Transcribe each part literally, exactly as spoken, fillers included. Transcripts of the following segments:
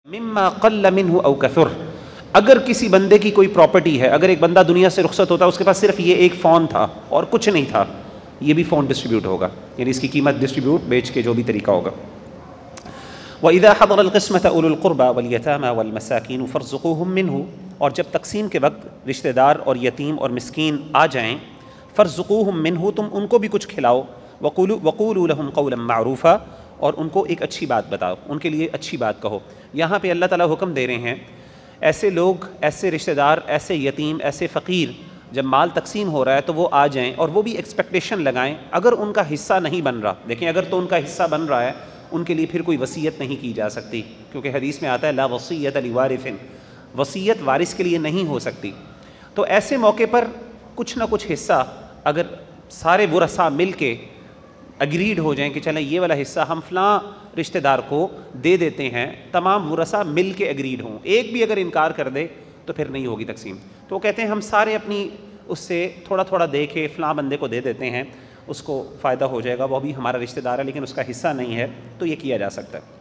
مما قل منہ او کثر، اگر کسی بندے کی کوئی پراپرٹی ہے، اگر ایک بندہ دنیا سے رخصت ہوتا ہے، اس کے پاس صرف یہ ایک فون تھا اور کچھ نہیں تھا، یہ بھی فون ڈسٹریبیوٹ ہوگا، یعنی اس کی قیمت ڈسٹریبیوٹ بیچ کے جو بھی طریقہ ہوگا۔ وَإِذَا حَضَرَ الْقِسْمَةَ أُولُو الْقُرْبَى وَالْيَتَامَى وَالْمَسَاكِينُ فَارْزُقُوهُم مِّنْهُ، اور جب تقسیم کے وقت رشتہ دار اور یتیم اور مسکین آ جائیں، فَارْزُقُوهُم مِّنْهُ، تم ان کو بھی کچھ کھلاؤ، وَقُولُوا وَقُولُوا لَهُمْ قَوْلًا مَّعْرُوفًا، اور ان کو ایک اچھی بات بتاؤ، ان کے لیے اچھی بات کہو۔ یہاں پہ اللہ تعالیٰ حکم دے رہے ہیں ایسے لوگ، ایسے رشتہ دار، ایسے یتیم، ایسے فقیر جب مال تقسیم ہو رہا ہے تو وہ آ جائیں اور وہ بھی ایکسپیکٹیشن لگائیں، اگر ان کا حصہ نہیں بن رہا، دیکھیں اگر تو ان کا حصہ بن رہا ہے، ان کے لیے پھر کوئی وصیت نہیں کی جا سکتی، کیونکہ حدیث میں آتا ہے لا وصیۃ لوارث، وصیت وارث کے لیے نہیں ہو سکتی۔ تو ایسے موقع پر کچھ نہ کچھ حصہ اگر سارے ورثاء مل کے اگریڈ ہو جائیں کہ چلیں یہ والا حصہ ہم فلاں رشتہ دار کو دے دیتے ہیں، تمام ورثاء مل کے اگریڈ ہوں، ایک بھی اگر انکار کر دے تو پھر نہیں ہوگی تقسیم۔ تو وہ کہتے ہیں ہم سارے اپنی اس سے تھوڑا تھوڑا دے کے فلاں بندے کو دے دیتے ہیں، اس کو فائدہ ہو جائے گا، وہ بھی ہمارا رشتہ دار ہے لیکن اس کا حصہ نہیں ہے، تو یہ کیا جا سکتا ہے۔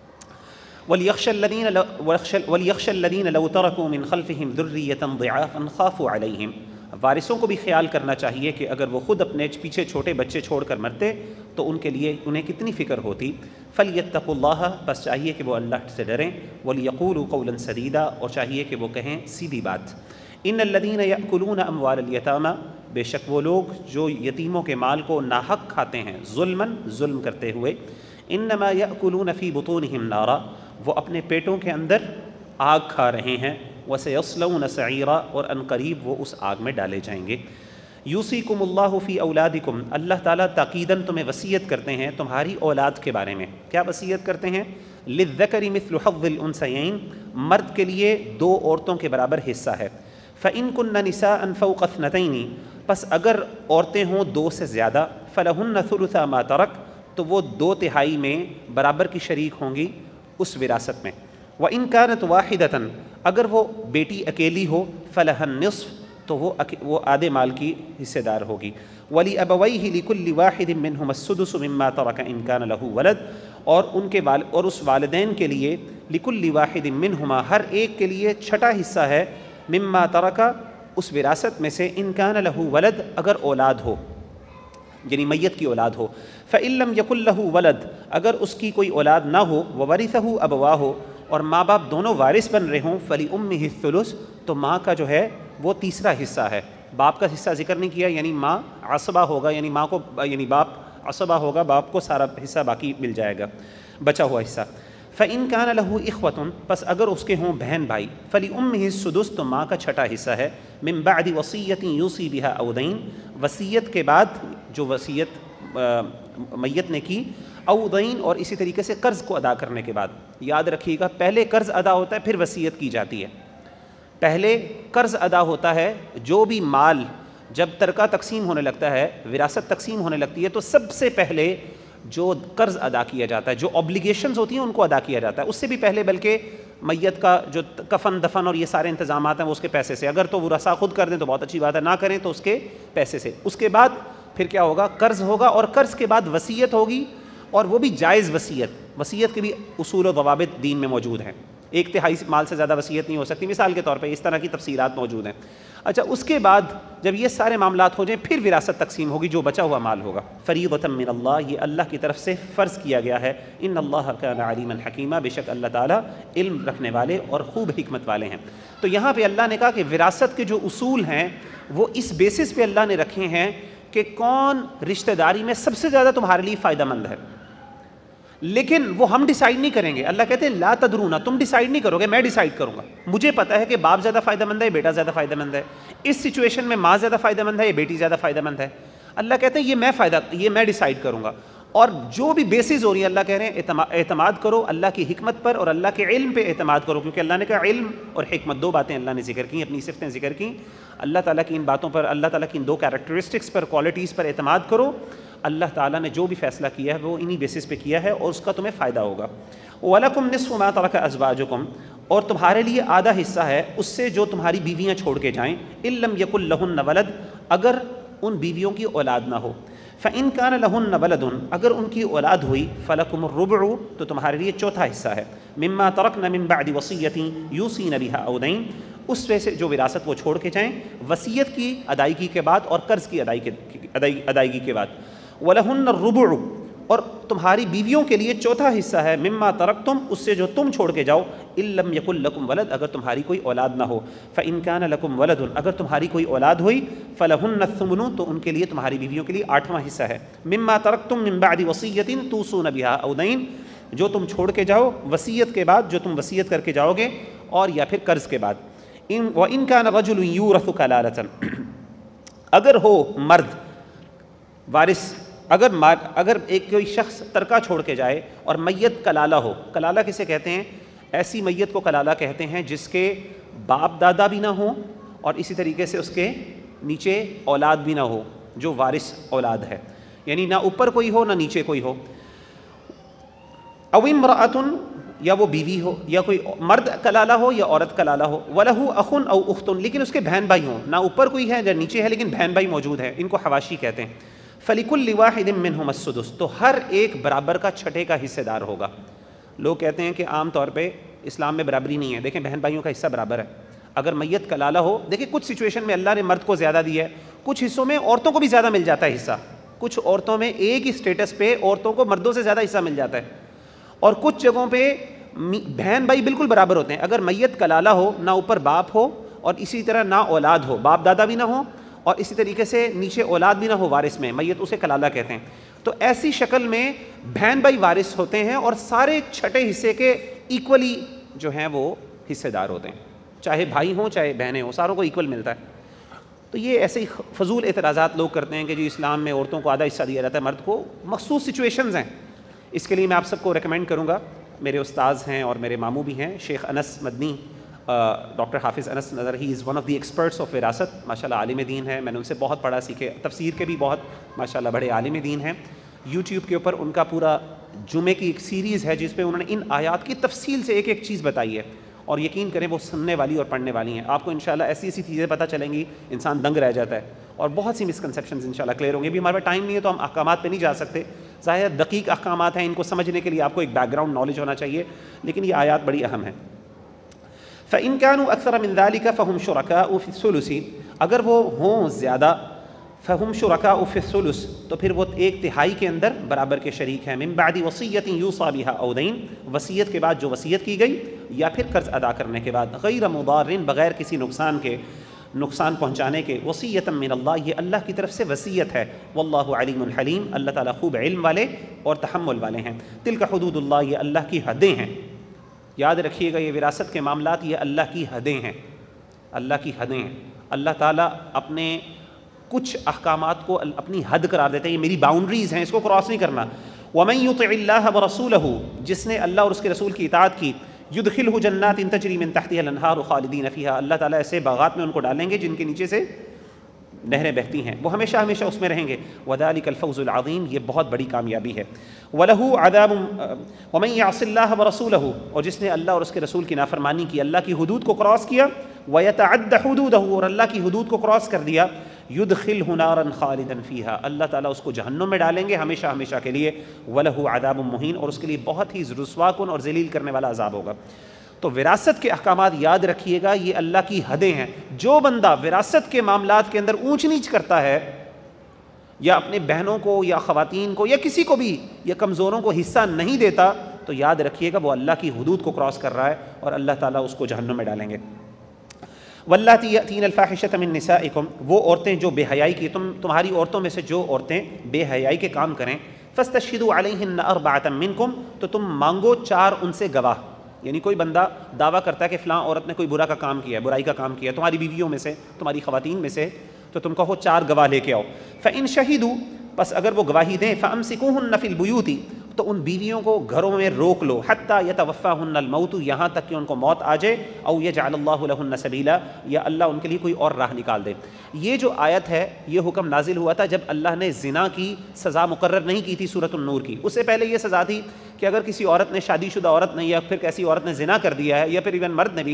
وَلْيَخْشَ الَّذِينَ وَلْيَخْشَ الَّذِينَ لَوْ تَرَكُوا مِنْ خَلْفِهِمْ ذُرِّيَّةً ضِعَافًا خَافُوا عَلَيْهِمْ، وارثوں کو بھی خیال کرنا چاہیے کہ اگر وہ خود اپنے پیچھے چھوٹے بچے چھوڑ کر مرتے تو ان کے لیے انہیں کتنی فکر ہوتی۔ فَلْيَتَّقُوا اللَّهَ، بس چاہیے کہ وہ اللہ سے ڈریں، وَلْيَقُولُوا قَوْلًا سَدِيدًا، اور چاہیے کہ وہ کہیں سیدھی بات۔ إِنَّ الَّذِينَ يَأْكُلُونَ أَمْوَالَ الْيَتَامَى، بے شک وہ لوگ جو یتیموں کے مال کو ناحق کھاتے ہیں، ظلماً، ظلم کرتے ہوئے، إِنَّمَا يَأْكُلُونَ فِي بُطُونِهِمْ نَارًا، وہ اپنے پیٹوں کے اندر آگ کھا رہے ہیں، وَسَيَصْلَوْنَ سَعِيرًا، اور ان قریب وہ اس آگ میں ڈالے جائیں گے۔ یوصیکم اللہ فی اولادکم، اللہ تعالیٰ تاکیداً تمہیں وصیت کرتے ہیں تمہاری اولاد کے بارے میں۔ کیا وصیت کرتے ہیں؟ للذکر مثل حظ الانثیین، مرد کے لیے دو عورتوں کے برابر حصہ ہے۔ فإن کن نساء فوق اثنتین، پس اگر عورتیں ہوں دو سے زیادہ، فلہن ثلث ما ترک، تو وہ دو تہائی میں برابر کی شریک ہوں گی اس وراثت میں۔ وإن كانت واحدة، اگر وہ بیٹی اکیلی ہو، فلہا النصف، تو وہ وہ آدھے مال کی حصے دار ہوگی۔ وَلِأَبَوَيْهِ لِكُلِّ وَاحِدٍ مِّنْهُمَا السُّدُسُ مِمَّا تَرَكَ إِن كَانَ لَهُ وَلَدٌ، اور ان کے وال اور اس والدین کے لیے لِكُلِّ وَاحِدٍ مِّنْهُمَا، ہر ایک کے لیے چھٹا حصہ ہے، مِمَّا تَرَكَ، اس وراثت میں سے، إِن كَانَ لَهُ وَلَدٌ، اگر اولاد ہو، یعنی میت کی اولاد ہو۔ فَإِن لَّمْ يَكُن لَّهُ وَلَدٌ، اگر اس کی کوئی اولاد نہ ہو، وَوَرِثَهُ أَبَوَاهُ، اور ماں باپ دونوں وارث بن رہے ہوں، فَلِأُمِّهِ الثُّلُث، تو ماں کا جو ہے وہ تیسرا حصہ ہے۔ باپ کا حصہ ذکر نہیں کیا، یعنی ماں عصبہ ہوگا، یعنی ماں کو یعنی باپ عصبہ ہوگا، باپ کو سارا حصہ باقی مل جائے گا، بچا ہوا حصہ۔ فَإِن كَانَ لَهُ إِخْوَةٌ، پس اگر اس کے ہوں بہن بھائی، فَلِأُمِّهِ السُّدُسُ، تو ماں کا چھٹا حصہ ہے، مِن بَعْدِ وَصِيَّةٍ يُوصِي بِهَا أَوْ دَيْنٍ، وصیت کے بعد جو وصیت میت نے کی، او دین، اور اسی طریقے سے قرض کو ادا کرنے کے بعد۔ یاد رکھیے گا، پہلے قرض ادا ہوتا ہے پھر وصیت کی جاتی ہے۔ پہلے قرض ادا ہوتا ہے، جو بھی مال جب ترکہ تقسیم ہونے لگتا ہے، وراثت تقسیم ہونے لگتی ہے، تو سب سے پہلے جو قرض ادا کیا جاتا ہے، جو اوبلیگیشنز ہوتی ہیں ان کو ادا کیا جاتا ہے، اس سے بھی پہلے بلکہ میت کا جو کفن دفن اور یہ سارے انتظامات ہیں وہ اس کے پیسے سے، اگر تو ورثاء خود کر دیں تو بہت اچھی بات ہے، نہ کریں تو اس کے پیسے سے۔ اس کے بعد پھر کیا ہوگا؟ قرض ہوگا، اور قرض کے بعد وصیت ہوگی، اور وہ بھی جائز وصیت۔ وصیت کے بھی اصول و ضوابط دین میں موجود ہیں، ایک تہائی مال سے زیادہ وصیت نہیں ہو سکتی، مثال کے طور پہ اس طرح کی تفصیلات موجود ہیں۔ اچھا، اس کے بعد جب یہ سارے معاملات ہو جائیں پھر وراثت تقسیم ہوگی، جو بچا ہوا مال ہوگا۔ فریضۃ من اللہ، یہ اللہ کی طرف سے فرض کیا گیا ہے۔ ان اللہ کان علیما حکیما، بے شک اللہ تعالیٰ علم رکھنے والے اور خوب حکمت والے ہیں۔ تو یہاں پہ اللہ نے کہا کہ وراثت کے جو اصول ہیں وہ اس بیسس پہ اللہ نے رکھے ہیں کہ کون رشتہ داری میں سب سے زیادہ تمہارے لیے فائدہ مند ہے، لیکن وہ ہم ڈیسائیڈ نہیں کریں گے۔ اللہ کہتے ہیں لا تدرون، تم ڈیسائیڈ نہیں کرو گے، میں ڈیسائیڈ کروں گا۔ مجھے پتہ ہے کہ باپ زیادہ فائدہ مند ہے، بیٹا زیادہ فائدہ مند ہے، اس سچویشن میں ماں زیادہ فائدہ مند ہے، یہ بیٹی زیادہ فائدہ مند ہے۔ اللہ کہتے ہیں یہ میں فائدہ یہ میں ڈیسائیڈ کروں گا۔ اور جو بھی بیسز ہو رہی ہیں، اللہ کہہ رہے ہیں اعتماد کرو اللہ کی حکمت پر اور اللہ کے علم پہ اعتماد کرو، کیونکہ اللہ نے کہا علم اور حکمت، دو باتیں اللہ نے ذکر کی، اپنی صفتیں ذکر کی۔ اللہ تعالیٰ کی ان باتوں پر، اللہ تعالیٰ کی ان دو کیریکٹرسٹکس پر، کوالٹیز پر اعتماد کرو۔ اللہ تعالیٰ نے جو بھی فیصلہ کیا ہے وہ انہی بیسس پہ کیا ہے، اور اس کا تمہیں فائدہ ہوگا۔ وَلَكُمْ نِصْفُ مَا تَرَكَ أَزْوَاجُكُمْ، اور تمہارے لیے آدھا حصہ ہے اس سے جو تمہاری بیویاں چھوڑ کے جائیں، إِن لَّمْ يَكُن لَّهُنَّ وَلَدٌ، اگر ان بیویوں کی اولاد نہ ہو۔ فَإِن كَانَ لَهُنَّ وَلَدٌ اگر ان کی اولاد ہوئی فَلَكُمُ الرُّبُعُ تو تمہارے لیے چوتھا حصہ ہے مِمَّا تَرَكْنَ مِن بَعْدِ وَصِيَّةٍ يُوصِينَ بِهَا أَوْ دَيْنٍ اس میں سے جو وراثت وہ چھوڑ کے جائیں وصیت کی ادائیگی کے بعد اور قرض کی ادائیگی کے بعد وَلَهُنَّ الرُّبُعُ اور تمہاری بیویوں کے لیے چوتھا حصہ ہے مما ترکتم اس سے جو تم چھوڑ کے جاؤ ان لم یکن لکم ولد اگر تمہاری کوئی اولاد نہ ہو فإن کان لکم ولد اگر تمہاری کوئی اولاد ہوئی فلہن الثمن تو ان کے لیے تمہاری بیویوں کے لیے آٹھواں حصہ ہے مما ترکتم من بعد وصیۃ توصون بها او دین جو تم چھوڑ کے جاؤ وصیت کے بعد جو تم وصیت کر کے جاؤ گے اور یا پھر قرض کے بعد ان وان کان رجل یورث کلالۃ اگر ہو مرد وارث اگر اگر ایک کوئی شخص ترکہ چھوڑ کے جائے اور میت کلالہ ہو کلالہ کسے کہتے ہیں ایسی میت کو کلالہ کہتے ہیں جس کے باپ دادا بھی نہ ہوں اور اسی طریقے سے اس کے نیچے اولاد بھی نہ ہو جو وارث اولاد ہے یعنی نہ اوپر کوئی ہو نہ نیچے کوئی ہو او امرأۃ یا وہ بیوی ہو یا کوئی مرد کلالہ ہو یا عورت کلالہ ہو وَلَهُ أَخٌ أَوْ أُخْتٌ لیکن اس کے بہن بھائی ہوں نہ اوپر کوئی ہے نہ نیچے ہے لیکن بہن بھائی موجود ہیں ان کو حواشی کہتے ہیں فَلِكُلِّ وَاحِدٍ مِّنْهُمَ السُّدُسُ تو ہر ایک برابر کا چھٹے کا حصے دار ہوگا لوگ کہتے ہیں کہ عام طور پہ اسلام میں برابری نہیں ہے دیکھیں بہن بھائیوں کا حصہ برابر ہے اگر میت کلالہ ہو دیکھیں کچھ سچویشن میں اللہ نے مرد کو زیادہ دی ہے کچھ حصوں میں عورتوں کو بھی زیادہ مل جاتا ہے حصہ کچھ عورتوں میں ایک ہی سٹیٹس پہ عورتوں کو مردوں سے زیادہ حصہ مل جاتا ہے اور کچھ جگہوں پہ بہن بھائی بالکل برابر ہوتے ہیں اگر میت کلالہ ہو نہ اوپر باپ ہو اور اسی طرح نہ اولاد ہو باپ دادا بھی نہ ہو اور اسی طریقے سے نیچے اولاد بھی نہ ہو وارث میں میت اسے کلالہ کہتے ہیں تو ایسی شکل میں بہن بھائی وارث ہوتے ہیں اور سارے چھٹے حصے کے ایکولی جو ہیں وہ حصے دار ہوتے ہیں چاہے بھائی ہوں چاہے بہنیں ہوں ساروں کو ایکول ملتا ہے تو یہ ایسے ہی فضول اعتراضات لوگ کرتے ہیں کہ جی اسلام میں عورتوں کو آدھا حصہ دیا جاتا ہے مرد کو مخصوص سچویشنز ہیں اس کے لیے میں آپ سب کو ریکمینڈ کروں گا میرے استاذ ہیں اور میرے ماموں بھی ہیں شیخ انس مدنی ڈاکٹر حافظ انس نظر ہی is one of the experts of وراثت ماشاء اللہ عالم دین ہے میں نے ان سے بہت پڑھا سیکھے تفسیر کے بھی بہت ماشاء اللہ بڑے عالم دین ہیں یوٹیوب کے اوپر ان کا پورا جمعے کی ایک سیریز ہے جس پہ انہوں نے ان آیات کی تفصیل سے ایک ایک چیز بتائی ہے اور یقین کریں وہ سننے والی اور پڑھنے والی ہیں آپ کو انشاءاللہ ایسی ایسی چیزیں پتہ چلیں گی انسان دنگ رہ جاتا ہے اور بہت سی مسکنسیپشنز انشاءاللہ کلیئر ہوں گے بھی ہمارے پاس ٹائم نہیں ہے تو ہم احکامات پہ نہیں جا سکتے ظاہر دقیق احکامات ہیں ان کو سمجھنے کے لیے آپ کو ایک بیک گراؤنڈ نالج ہونا چاہیے لیکن یہ آیات بڑی اہم ہیں فَإِن كَانُوا أَكْثَرَ مِن ذَلِكَ فَهُمْ شُرَكَاءُ فِي الثُّلُثِ اگر وہ ہوں زیادہ فَهُمْ شُرَكَاءُ فِي الثُّلُثِ تو پھر وہ ایک تہائی کے اندر برابر کے شریک ہیں من بعد وصیۃ یوصى بها او دین وصیت کے بعد جو وصیت کی گئی یا پھر قرض ادا کرنے کے بعد غیر مضار بغیر کسی نقصان کے نقصان پہنچانے کے وصیۃ من اللہ یہ اللہ کی طرف سے وصیت ہے واللہ علیم حلیم اللہ تعالیٰ خوب علم والے اور تحمل والے ہیں تلک حدود اللہ یہ اللہ کی حدیں ہیں یاد رکھیے گا یہ وراثت کے معاملات یہ اللہ کی حدیں ہیں اللہ کی حدیں ہیں اللہ تعالیٰ اپنے کچھ احکامات کو اپنی حد قرار دیتے ہیں یہ میری باؤنڈریز ہیں اس کو کراس نہیں کرنا وَمَن يُطِعِ اللَّهَ وَرَسُولَهُ جس نے اللہ اور اس کے رسول کی اطاعت کی يُدْخِلْهُ جَنَّاتٍ تَجْرِي مِن تَحْتِهَا الْأَنْهَارُ خَالِدِينَ فِيهَا اللہ تعالیٰ ایسے باغات میں ان کو ڈالیں گے جن کے نیچے سے نہریں بہتی ہیں وہ ہمیشہ ہمیشہ اس میں رہیں گے وَذَلِكَ الْفَوْزُ الْعَظِيمُ یہ بہت بڑی کامیابی ہے وَلَهُ عَذَابٌ وَمَن يَعْصِ اللَّهَ وَرَسُولَهُ اور جس نے اللہ اور اس کے رسول کی نافرمانی کی اللہ کی حدود کو کراس کیا وَيَتَعَدَّ حُدُودَهُ اور اللہ کی حدود کو کراس کر دیا يُدْخِلْهُ نَارًا خَالِدًا فِيهَا اللہ تعالیٰ اس کو جہنم میں ڈالیں گے ہمیشہ ہمیشہ کے لیے وَلَهُ عَذَابٌ مُهِينٌ اور اس کے لیے بہت ہی رسوا کن اور ذلیل کرنے والا عذاب ہوگا تو وراثت کے احکامات یاد رکھیے گا یہ اللہ کی حدیں ہیں جو بندہ وراثت کے معاملات کے اندر اونچ نیچ کرتا ہے یا اپنے بہنوں کو یا خواتین کو یا کسی کو بھی یا کمزوروں کو حصہ نہیں دیتا تو یاد رکھیے گا وہ اللہ کی حدود کو کراس کر رہا ہے اور اللہ تعالیٰ اس کو جہنم میں ڈالیں گے واللاتی یأتین الفاحشۃ من نسائکم وہ عورتیں جو بے حیائی کی تم تمہاری عورتوں میں سے جو عورتیں بے حیائی کے کام کریں فاستشہدوا علیہن اربعۃ منکم تو تم مانگو چار ان سے گواہ یعنی کوئی بندہ دعویٰ کرتا ہے کہ فلاں عورت نے کوئی برا کا کام کیا ہے برائی کا کام کیا ہے تمہاری بیویوں میں سے تمہاری خواتین میں سے تو تم کہو چار گواہ لے کے آؤ فإن شہدوا بس اگر وہ گواہی دیں فأمسکوہن فی البیوت تو ان بیویوں کو گھروں میں روک لو حتی یتوفاہن الموت یہاں تک کہ ان کو موت آ جائے او یجعل اللہ لہن سبیلا یا اللہ ان کے لیے کوئی اور راہ نکال دے یہ جو آیت ہے یہ حکم نازل ہوا تھا جب اللہ نے زنا کی سزا مقرر نہیں کی تھی سورۃ النور کی اس سے پہلے یہ سزا تھی کہ اگر کسی عورت نے شادی شدہ عورت نے یا پھر کیسی عورت نے زنا کر دیا ہے یا پھر ایون مرد نے بھی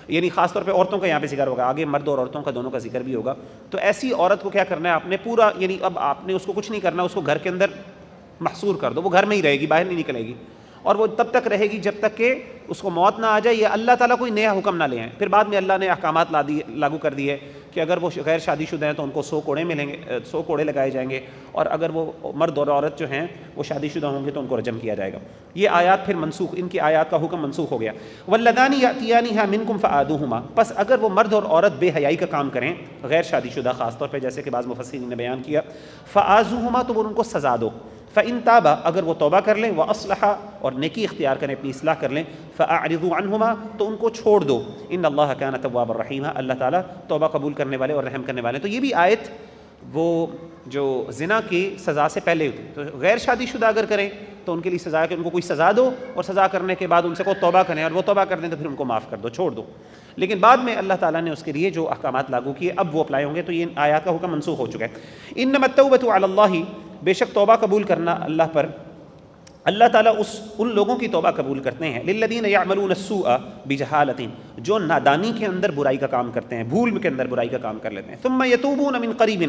یعنی خاص طور پہ عورتوں کا یہاں پہ ذکر ہوگا، آگے مرد اور عورتوں کا دونوں کا ذکر بھی ہوگا. تو ایسی عورت کو کیا کرنا ہے آپ نے پورا، یعنی اب آپ نے اس کو کچھ نہیں کرنا، اس کو گھر کے اندر محصور کر دو، وہ گھر میں ہی رہے گی، باہر نہیں نکلے گی، اور وہ تب تک رہے گی جب تک کہ اس کو موت نہ آ جائے یا اللہ تعالیٰ کوئی نیا حکم نہ لے آئیں. پھر بعد میں اللہ نے احکامات لا دیے لاگو کر دیے کہ اگر وہ غیر شادی شدہ ہیں تو ان کو سو کوڑے ملیں گے، سو کوڑے لگائے جائیں گے، اور اگر وہ مرد اور عورت جو ہیں وہ شادی شدہ ہوں گے تو ان کو رجم کیا جائے گا. یہ آیات پھر منسوخ، ان کی آیات کا حکم منسوخ ہو گیا. واللذان یأتیانها منکم فآذوہما، پس اگر وہ مرد اور عورت بے حیائی کا کام کریں، غیر شادی شدہ خاص طور پہ جیسے کہ بعض مفسرین نے بیان کیا، فآذوہما تو وہ ان کو سزا دو. فإن تابا، اگر وہ توبہ کر لیں، وأصلحا اور نیکی اختیار کریں، اپنی اصلاح کر لیں، فأعرضوا عنہما تو ان کو چھوڑ دو. ان اللہ کان توابا رحیما، اللہ تعالیٰ توبہ قبول کرنے والے اور رحم کرنے والے. تو یہ بھی آیت وہ جو زنا کی سزا سے پہلے ہوتی، تو غیر شادی شدہ اگر کریں تو ان کے لیے سزا ہے کہ ان کو کوئی سزا دو، اور سزا کرنے کے بعد ان سے کو توبہ کریں، اور وہ توبہ کر دیں تو پھر ان کو معاف کر دو، چھوڑ دو. لیکن بعد میں اللہ تعالیٰ نے اس کے لیے جو احکامات لاگو کیے اب وہ اپلائی ہوں گے، تو یہ آیات کا حکم منسوخ ہو چکا ہے. انما التوبۃ علی اللہ، بے شک توبہ قبول کرنا اللہ پر، اللہ تعالیٰ اس ان لوگوں کی توبہ قبول کرتے ہیں، للذین یعملون السوء بجہالۃ، جو نادانی کے اندر برائی کا کام کرتے ہیں، بھول کے اندر برائی کا کام کر لیتے ہیں، ثم یتوبون من قریب،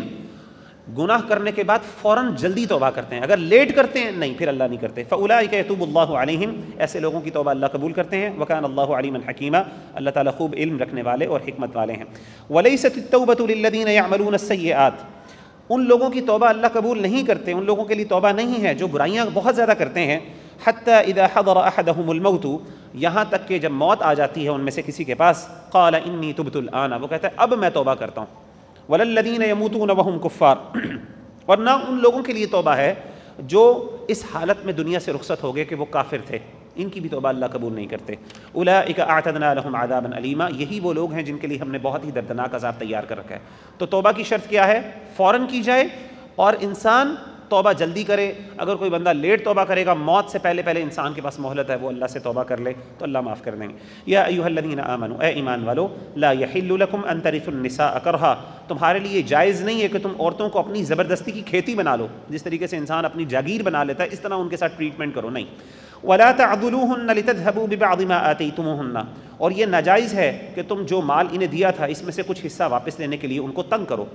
گناہ کرنے کے بعد فوراً جلدی توبہ کرتے ہیں، اگر لیٹ کرتے ہیں نہیں پھر اللہ نہیں کرتے. فاولئک یتوب اللہ علیہم، ایسے لوگوں کی توبہ اللہ قبول کرتے ہیں. وکان اللہ علیما حکیما، اللہ تعالیٰ خوب علم رکھنے والے اور حکمت والے ہیں. ولیست التوبۃ للذین یعملون السیئات، ان لوگوں کی توبہ اللہ قبول نہیں کرتے، ان لوگوں کے لیے توبہ نہیں ہے جو برائیاں بہت زیادہ کرتے ہیں. حتی اذا حضر احدهم الموت، یہاں تک کہ جب موت آ جاتی ہے ان میں سے کسی کے پاس، قال انی تبت الآن، وہ کہتا ہے اب میں توبہ کرتا ہوں. وللذین یموتون وهم کفار، اور نہ ان لوگوں کے لیے توبہ ہے جو اس حالت میں دنیا سے رخصت ہو گئے کہ وہ کافر تھے، ان کی بھی توبہ اللہ قبول نہیں کرتے. اولئک اعتدنا لهم عذابا الیما، یہی وہ لوگ ہیں جن کے لیے ہم نے بہت ہی دردناک عذاب تیار کر رکھا ہے. تو توبہ کی شرط کیا ہے؟ فوراً کی جائے، اور انسان توبہ جلدی کرے. اگر کوئی بندہ لیٹ توبہ کرے گا، موت سے پہلے پہلے انسان کے پاس مہلت ہے، وہ اللہ سے توبہ کر لے تو اللہ معاف کر دیں گے. یا ایھا الذین آمنوا، اے ایمان والو، لا یحل لکم ان ترثوا النساء کرہا، تمہارے لیے جائز نہیں ہے کہ تم عورتوں کو اپنی زبردستی کی کھیتی بنا لو، جس طریقے سے انسان اپنی جاگیر بنا لیتا ہے اس طرح ان کے ساتھ ٹریٹمنٹ کرو، نہیں. ولا تعضلوهن لتذهبوا ببعض ما آتيتموهن، اور یہ ناجائز ہے کہ تم جو مال انہیں دیا تھا اس میں سے کچھ حصہ واپس لینے کے لیے ان کو تنگ کرو،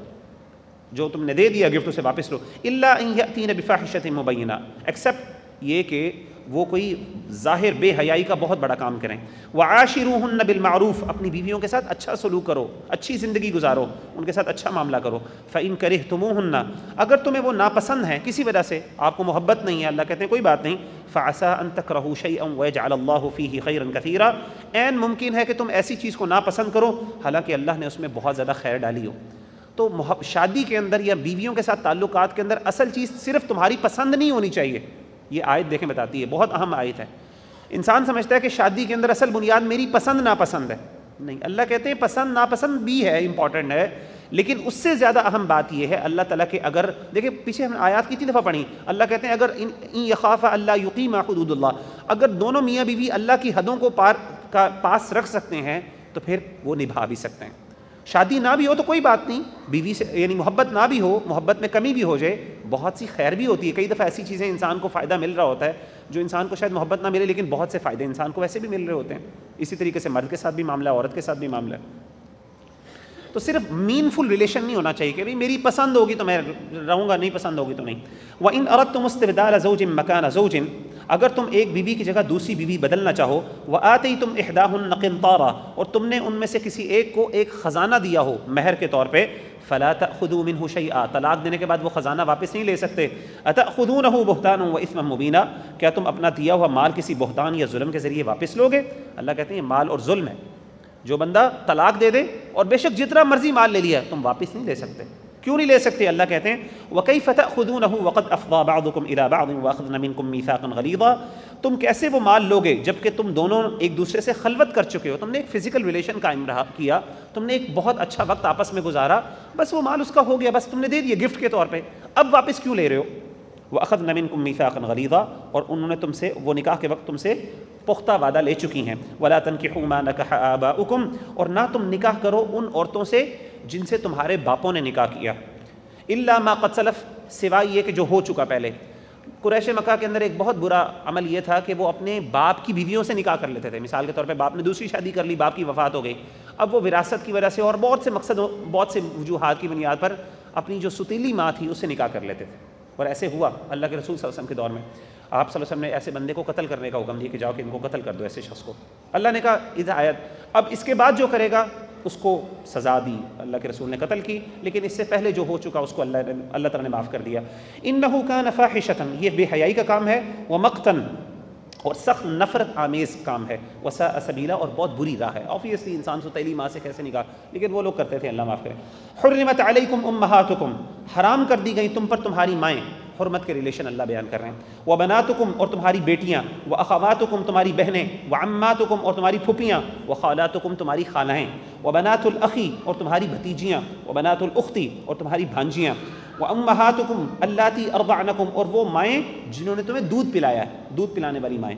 جو تم نے دے دیا گفٹ اسے واپس لو. الا ان یاتین بفاحشۃ مبینہ، ایکسیپٹ یہ کہ وہ کوئی ظاہر بے حیائی کا بہت بڑا کام کریں. وعاشروہن بالمعروف، اپنی بیویوں کے ساتھ اچھا سلوک کرو، اچھی زندگی گزارو، ان کے ساتھ اچھا معاملہ کرو. فإن کرہتموہن، اگر تمہیں وہ ناپسند ہیں کسی وجہ سے، آپ کو محبت نہیں ہے، اللہ کہتے ہیں کوئی بات نہیں. فعسى ان تکرہوا شیئا ویجعل اللہ فیہ خیرا کثیرا، عین ممکن ہے کہ تم ایسی چیز کو ناپسند کرو حالانکہ اللہ نے اس میں بہت زیادہ خیر ڈالی ہو. تو شادی کے اندر یا بیویوں کے ساتھ تعلقات کے اندر اصل چیز صرف تمہاری پسند نہیں ہونی چاہیے. یہ آیت دیکھیں بتاتی ہے، بہت اہم آیت ہے. انسان سمجھتا ہے کہ شادی کے اندر اصل بنیاد میری پسند ناپسند ہے، نہیں. اللہ کہتے ہیں پسند ناپسند بھی ہے، امپورٹنٹ ہے، لیکن اس سے زیادہ اہم بات یہ ہے اللہ تعالیٰ کے، اگر دیکھیں پیچھے ہم آیات کتنی دفعہ پڑھی، اللہ کہتے ہیں اگر ان یخاف اللہ یقیم حدود اللہ، اگر دونوں میاں بیوی اللہ کی حدوں کو پار کا پاس رکھ سکتے ہیں تو پھر وہ نبھا بھی سکتے ہیں. شادی نہ بھی ہو تو کوئی بات نہیں، بیوی سے یعنی محبت نہ بھی ہو، محبت میں کمی بھی ہو جائے، بہت سی خیر بھی ہوتی ہے. کئی دفعہ ایسی چیزیں انسان کو فائدہ مل رہا ہوتا ہے جو انسان کو شاید محبت نہ ملے، لیکن بہت سے فائدے انسان کو ویسے بھی مل رہے ہوتے ہیں. اسی طریقے سے مرد کے ساتھ بھی معاملہ ہے، عورت کے ساتھ بھی معاملہ ہے. تو صرف مین فل ریلیشن نہیں ہونا چاہیے کہ بھائی میری پسند ہوگی تو میں رہوں گا، نہیں پسند ہوگی تو نہیں. وَإِنْ أَرَدْتُمُ اسْتِبْدَالَ زَوْجٍ مَكَانَ زَوْجٍ، اگر تم ایک بیوی کی جگہ دوسری بیوی بدلنا چاہو، وَآتَيْتُمْ إِحْدَاهُنَّ قِنْطَارًا، اور تم نے ان میں سے کسی ایک کو ایک خزانہ دیا ہو مہر کے طور پہ، فَلَا تَأْخُذُوا مِنْهُ شَيْئًا، طلاق دینے کے بعد وہ خزانہ واپس نہیں لے سکتے. أَتَأْخُذُونَهُ بُهْتَانًا وَإِثْمًا مُبِينًا، کیا تم اپنا دیا ہوا مال کسی بہتان یا ظلم کے ذریعے واپس لوگے؟ اللہ کہتے ہیں یہ مال اور ظلم ہے. جو بندہ طلاق دے دے اور بے شک جتنا مرضی مال لے لیا تم واپس نہیں لے سکتے. کیوں نہیں لے سکتے؟ اللہ کہتے ہیں وَكَيْفَ تَأْخُذُونَهُ وَقَدْ أَفْضَىٰ بَعْضُكُمْ إِلَىٰ بَعْضٍ وَأَخَذْنَ مِنكُم مِّيثَاقًا غَلِيظًا، تم کیسے وہ مال لوگے جبکہ تم دونوں ایک دوسرے سے خلوت کر چکے ہو، تم نے ایک فزیکل ریلیشن قائم رہا کیا، تم نے ایک بہت اچھا وقت آپس میں گزارا، بس وہ مال اس کا ہو گیا، بس تم نے دے دیا گفٹ کے طور پہ، اب واپس کیوں لے رہے ہو؟ وَأَخَذْنَ مِنكُم مِّيثَاقًا غَلِيظًا، اور انہوں نے تم سے وہ نکاح کے وقت تم سے پختہ وعدہ لے چکی ہیں. وَلَا تَنكِحُوا مَا نَكَحَ آبَاؤُكُمْ، اور نہ تم نکاح کرو ان عورتوں سے جن سے تمہارے باپوں نے نکاح کیا، إِلَّا مَا قَدْ سَلَفَ، سوائے یہ کہ جو ہو چکا پہلے. قریش مکہ کے اندر ایک بہت برا عمل یہ تھا کہ وہ اپنے باپ کی بیویوں سے نکاح کر لیتے تھے. مثال کے طور پہ باپ نے دوسری شادی کر لی, باپ کی وفات ہو گئی, اب وہ وراثت کی وجہ سے اور بہت سے مقصد بہت سے وجوہات کی بنیاد پر اپنی جو ستیلی ماں تھی اس سے نکاح کر لیتے تھے. اور ایسے ہوا اللہ کے رسول صلی اللہ علیہ وسلم کے دور میں. آپ صلی اللہ علیہ وسلم نے ایسے بندے کو قتل کرنے کا حکم دیا کہ جاؤ کہ ان کو قتل کر دو, ایسے شخص کو. اللہ نے کہا اذا آیت, اب اس کے بعد جو کرے گا اس کو سزا دی. اللہ کے رسول نے قتل کی, لیکن اس سے پہلے جو ہو چکا اس کو اللہ اللہ تعالیٰ نے معاف کر دیا. انہ کان فاحشۃ, یہ بے حیائی کا کام ہے, ومقتا, اور سخت نفرت آمیز کام ہے, وساء سبیلا, اور بہت بری راہ ہے. آبویسلی انسان ستیلی ماں سے کیسے نکاح, لیکن وہ لوگ کرتے تھے, اللہ معاف کرے. حرمت علیکم امہاتکم, حرام کر دی گئی تم پر تمہاری مائیں. حرمت کے ریلیشن اللہ بیان کر رہے ہیں. وبناتکم, اور تمہاری بیٹیاں. واخواتکم, تمہاری بہنیں. وعماتکم, اور تمہاری پھوپھیاں. وخالاتکم, تمہاری خالائیں. وبنات الاخی, اور تمہاری بھتیجیاں. وبنات الاختی, اور تمہاری بھانجیاں. وامہاتکم اللاتی ارضعنکم, اور وہ مائیں جنہوں نے تمہیں دودھ پلایا ہے, دودھ پلانے والی مائیں.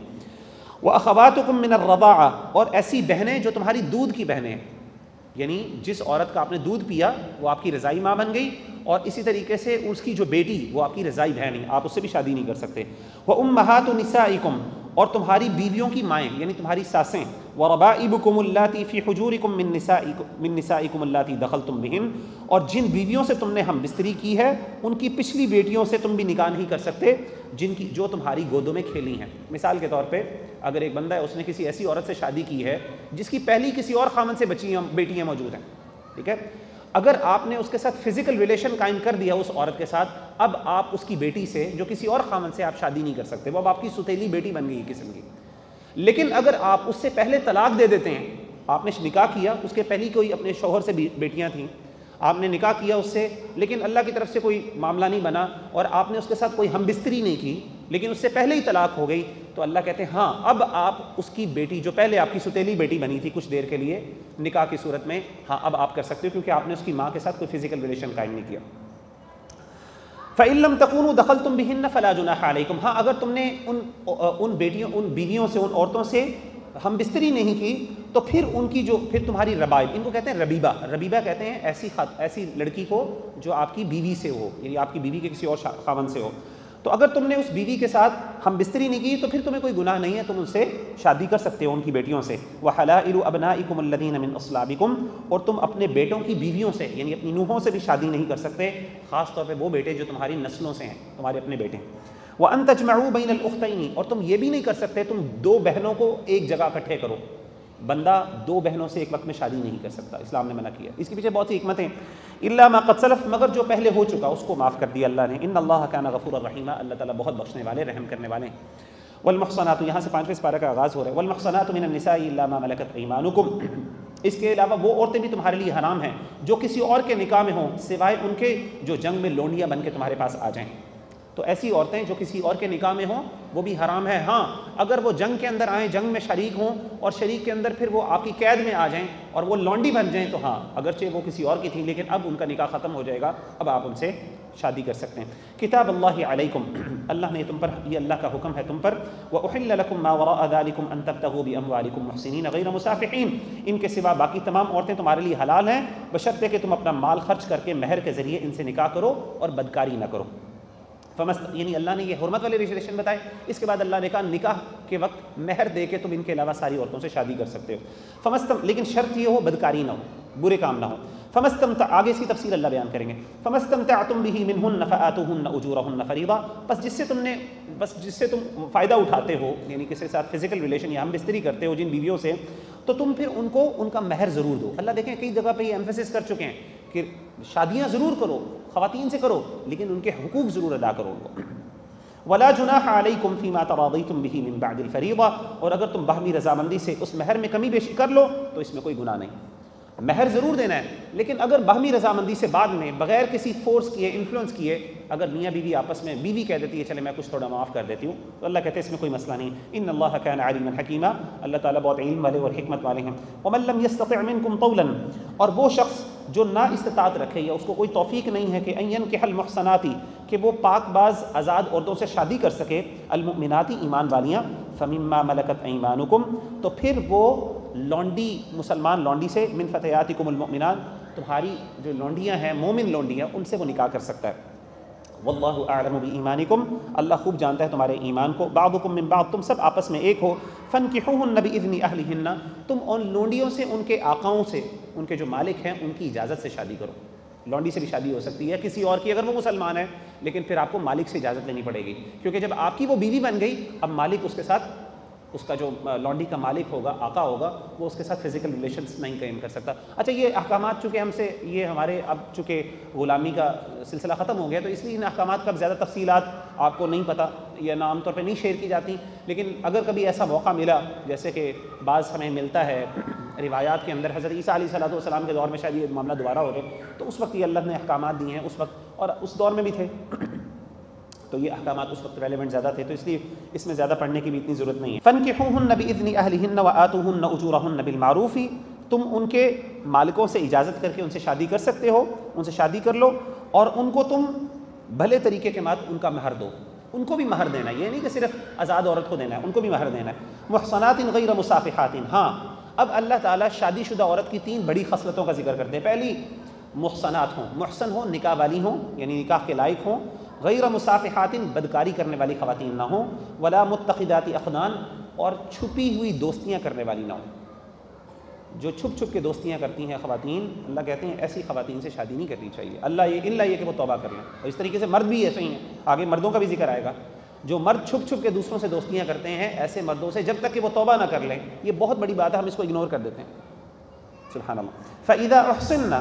واخواتکم من الرضاعہ, اور ایسی بہنیں جو تمہاری دودھ کی بہنیں ہیں, یعنی جس عورت کا آپ نے دودھ پیا وہ آپ کی رضائی ماں بن گئی, اور اسی طریقے سے اس کی جو بیٹی وہ آپ کی رضائی بہن ہے, آپ اس سے بھی شادی نہیں کر سکتے. وامہات نسائکم, اور تمہاری بیویوں کی مائیں یعنی تمہاری ساسیں. وربائبکم اللاتی فی حجورکم من نسائکم من نسائکم اللاتی دخلتم بہن, اور جن بیویوں سے تم نے ہم بستری کی ہے ان کی پچھلی بیٹیوں سے تم بھی نکاح نہیں کر سکتے جن کی جو تمہاری گودوں میں کھیلی ہیں. مثال کے طور پہ اگر ایک بندہ ہے اس نے کسی ایسی عورت سے شادی کی ہے جس کی پہلی کسی اور خامن سے بچیاں بیٹیاں موجود ہیں, ٹھیک ہے, اگر آپ نے اس کے ساتھ فزیکل ریلیشن قائم کر دیا اس عورت کے ساتھ, اب آپ اس کی بیٹی سے جو کسی اور خامن سے آپ شادی نہیں کر سکتے, وہ اب آپ کی ستیلی بیٹی بن گئی قسم کی. لیکن اگر آپ اس سے پہلے طلاق دے دیتے ہیں, آپ نے نکاح کیا, اس کے پہلی کوئی اپنے شوہر سے بیٹیاں تھیں, آپ نے نکاح کیا اس سے, لیکن اللہ کی طرف سے کوئی معاملہ نہیں بنا اور آپ نے اس کے ساتھ کوئی ہم بستری نہیں کی, لیکن اس سے پہلے ہی طلاق ہو گئی, تو اللہ کہتے ہیں ہاں اب آپ اس کی بیٹی جو پہلے آپ کی ستیلی بیٹی بنی تھی کچھ دیر کے لیے نکاح کی صورت میں, ہاں اب آپ کر سکتے ہو کیونکہ آپ نے اس کی ماں کے ساتھ کوئی فزیکل ریلیشن قائم نہیں کیا. فَإِن لَمْ تَكُونُوا دَخَلْتُمْ بِهِنَّ فَلَا جُنَاحَ عَلَيْكُمْ, ہاں اگر تم نے ان ان بیٹیوں ان بیویوں سے ان عورتوں سے ہم بستری نہیں کی تو پھر ان کی جو پھر تمہاری ربائب, ان کو کہتے ہیں ربیبہ, ربیبہ کہتے ہیں ایسی ایسی لڑکی کو جو آپ کی بیوی سے ہو, یعنی آپ کی بیوی کے کسی اور خاوند سے ہو. تو اگر تم نے اس بیوی کے ساتھ ہم بستری نہیں کی تو پھر تمہیں کوئی گناہ نہیں ہے, تم ان سے شادی کر سکتے ہو ان کی بیٹیوں سے. وَحَلَائِلُ أَبْنَائِكُمُ الَّذِينَ مِنْ أَصْلَابِكُمْ, اور تم اپنے بیٹوں کی بیویوں سے یعنی اپنی نوحوں سے بھی شادی نہیں کر سکتے, خاص طور پہ وہ بیٹے جو تمہاری نسلوں سے ہیں, تمہارے اپنے بیٹے. وَأَن تَجْمَعُوا بَيْنَ الْأُخْتَيْنِ, اور تم یہ بھی نہیں کر سکتے تم دو بہنوں کو ایک جگہ اکٹھے کرو, بندہ دو بہنوں سے ایک وقت میں شادی نہیں کر سکتا, اسلام نے منع کیا. اس کے پیچھے بہت سی حکمتیں. الا ما قد سلف, مگر جو پہلے ہو چکا اس کو معاف کر دیا اللہ نے. ان اللہ کان غفورا رحیما, اللہ تعالیٰ بہت بخشنے والے رحم کرنے والے ہیں. والمحصنات, یہاں سے پانچویں پارہ کا آغاز ہو رہا ہے. والمحصنات من النساء الا ما ملکت ایمانکم, اس کے علاوہ وہ عورتیں بھی تمہارے لیے حرام ہیں جو کسی اور کے نکاح میں ہوں سوائے ان کے جو جنگ میں لونڈیاں بن کے تمہارے پاس آ جائیں. تو ایسی عورتیں جو کسی اور کے نکاح میں ہوں وہ بھی حرام ہے. ہاں اگر وہ جنگ کے اندر آئیں, جنگ میں شریک ہوں اور شریک کے اندر پھر وہ آپ کی قید میں آ جائیں اور وہ لونڈی بن جائیں تو ہاں اگرچہ وہ کسی اور کی تھیں لیکن اب ان کا نکاح ختم ہو جائے گا, اب آپ ان سے شادی کر سکتے ہیں. کتاب اللہ علیکم, اللہ نے تم پر, یہ اللہ کا حکم ہے تم پر. وَأُحِلَّ لَكُم مَّا وَرَاءَ ذَلِكُمْ أَن تَبْتَغُوا بِأَمْوَالِكُمْ مُحْسِنِينَ غَيْرَ مُسَافِحِينَ, ان کے سوا باقی تمام عورتیں تمہارے لیے حلال ہیں بشرطے کہ تم اپنا مال خرچ کر کے مہر کے ذریعے ان سے نکاح کرو اور بدکاری نہ کرو. فمست, یعنی اللہ نے یہ حرمت والے ریلیشن بتائے. اس کے بعد اللہ نے کہا نکاح کے وقت مہر دے کے تم ان کے علاوہ ساری عورتوں سے شادی کر سکتے ہو. فمستم, لیکن شرط یہ ہو بدکاری نہ ہو, برے کام نہ ہو. فمستمتع, آگے اس کی تفصیل اللہ بیان کریں گے. فمستمتعتم به منهن فآتوهن اجورهن فریضہ, بس جس سے تم نے بس جس سے تم فائدہ اٹھاتے ہو یعنی کسی کے ساتھ فزیکل ریلیشن یا ہم بستری کرتے ہو جن بیویوں سے, تو تم پھر ان کو ان کا مہر ضرور دو. اللہ دیکھیں کئی جگہ پہ یہ ایمفیسس کر چکے ہیں کہ شادیاں ضرور کرو, خواتین سے کرو, لیکن ان کے حقوق ضرور ادا کرو ان کو. ولا جناح علیکم فیما تراضیتم به من بعد الفریضہ, اور اگر تم باہمی رضامندی سے اس مہر میں کمی بیشی کر لو تو اس میں کوئی گناہ نہیں. مہر ضرور دینا ہے لیکن اگر باہمی رضامندی سے بعد میں بغیر کسی فورس کیے, انفلوئنس کیے, اگر میاں بیوی آپس میں, بیوی کہہ دیتی ہے چلے میں کچھ تھوڑا معاف کر دیتی ہوں, تو اللہ کہتے ہیں اس میں کوئی مسئلہ نہیں. ان اللہ کان علیما حکیما, اللہ تعالیٰ بہت علم والے اور حکمت والے ہیں. ومن لم یستطع منکم طولا, اور وہ شخص جو نہ استطاعت رکھے یا اس کو کوئی توفیق نہیں ہے کہ ان ينكح المحصنات, کہ وہ پاک باز آزاد عورتوں سے شادی کر سکے, المؤمنات, ایمان والیاں, فمما ملکت ایمانکم, تو پھر وہ لونڈی, مسلمان لونڈی سے, من فتياتكم المؤمنات, تمہاری جو لونڈیاں ہیں مومن لونڈیاں, ان سے وہ نکاح کر سکتا ہے. واللہ اعلم بایمانکم، اللہ خوب جانتا ہے تمہارے ایمان کو، بعضکم من بعض، تم سب آپس میں ایک ہو، فانکحوہن باذن اہلہن، تم ان لونڈیوں سے، ان کے آقاؤں سے، ان کے جو مالک ہیں ان کی اجازت سے شادی کرو۔ لونڈی سے بھی شادی ہو سکتی ہے کسی اور کی اگر وہ مسلمان ہے، لیکن پھر آپ کو مالک سے اجازت لینی پڑے گی، کیونکہ جب آپ کی وہ بیوی بن گئی، اب مالک اس کے ساتھ، اس کا جو لونڈی کا مالک ہوگا، آقا ہوگا، وہ اس کے ساتھ فزیکل ریلیشنس نہیں قائم کر سکتا۔ اچھا یہ احکامات چونکہ ہم سے، یہ ہمارے اب چونکہ غلامی کا سلسلہ ختم ہو گیا، تو اس لیے ان احکامات کا زیادہ تفصیلات آپ کو نہیں پتہ یا نہ عام طور پہ نہیں شیئر کی جاتی، لیکن اگر کبھی ایسا موقع ملا، جیسے کہ بعض ہمیں ملتا ہے روایات کے اندر، حضرت عیسیٰ علیہ الصلوۃ والسلام کے دور میں شاید یہ معاملہ دوبارہ ہو رہے، تو اس وقت یہ اللہ نے احکامات دیے ہیں اس وقت، اور اس دور میں بھی تھے، تو یہ احکامات اس وقت ریلیونٹ زیادہ تھے، تو اس لیے اس میں زیادہ پڑھنے کی بھی اتنی ضرورت نہیں ہے۔ فانکحوہن باذن اہلہن وآتوہن اجورہن بالمعروف، تم ان کے مالکوں سے اجازت کر کے ان سے شادی کر سکتے ہو، ان سے شادی کر لو، اور ان کو تم بھلے طریقے کے بعد ان کا مہر دو، ان کو بھی مہر دینا ہے، یہ نہیں کہ صرف آزاد عورت کو دینا ہے، ان کو بھی مہر دینا ہے۔ محصنات غیر مصافحات، ہاں اب اللہ تعالیٰ شادی شدہ عورت کی تین بڑی خصلتوں کا ذکر کرتے ہیں۔ پہلی، محصنات ہوں، محسن ہوں، نکاح والی ہوں، یعنی نکاح کے لائق ہوں، غیر مصافحات، بدکاری کرنے والی خواتین نہ ہوں، ولا متخذات اخدان، اور چھپی ہوئی دوستیاں کرنے والی نہ ہوں۔ جو چھپ چھپ کے دوستیاں کرتی ہیں خواتین، اللہ کہتے ہیں ایسی خواتین سے شادی نہیں کرنی چاہیے، اللہ یہ اللہ یہ کہ وہ توبہ کر لیں، اور اس طریقے سے مرد بھی ایسے ہی ہیں، آگے مردوں کا بھی ذکر آئے گا، جو مرد چھپ چھپ کے دوسروں سے دوستیاں کرتے ہیں، ایسے مردوں سے جب تک کہ وہ توبہ نہ کر لیں، یہ بہت بڑی بات ہے، ہم اس کو اگنور کر دیتے ہیں، سبحان اللہ۔ فَإِذَا أُحْصِنَّ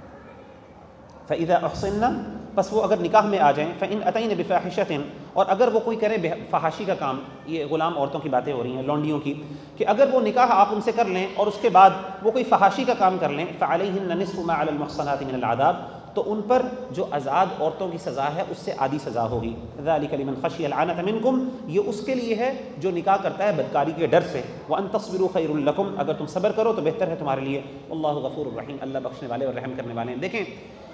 فَإِذَا أُحْصِنَّ، بس وہ اگر نکاح میں آ جائیں، فَإِنْ أَتَيْنَ بِفَاحِشَةٍ، اور اگر وہ کوئی کرے فحاشی کا کام، یہ غلام عورتوں کی باتیں ہو رہی ہیں، لونڈیوں کی، کہ اگر وہ نکاح آپ ان سے کر لیں اور اس کے بعد وہ کوئی فحاشی کا کام کر لیں، فَعَلَيْهِنَّ نِصْفُ مَا عَلَى الْمُحْصَنَاتِ مِنَ الْعَذَابِ، تو ان پر جو آزاد عورتوں کی سزا ہے اس سے آدھی سزا ہوگی۔ ذَلِكَ لِمَنْ خَشِيَ الْعَانَةَ مِنْكُمْ، یہ اس کے لیے ہے جو نکاح کرتا ہے بدکاری کے ڈر سے، وَأَن تَصْبِرُوا خَيْرٌ لَكُمْ، اگر تم صبر کرو تو بہتر ہے تمہارے لیے، وَاللَّهُ غَفُورٌ رَحِيمٌ، اللہ بخشنے والے اور رحم کرنے والے ہیں۔ دیکھیں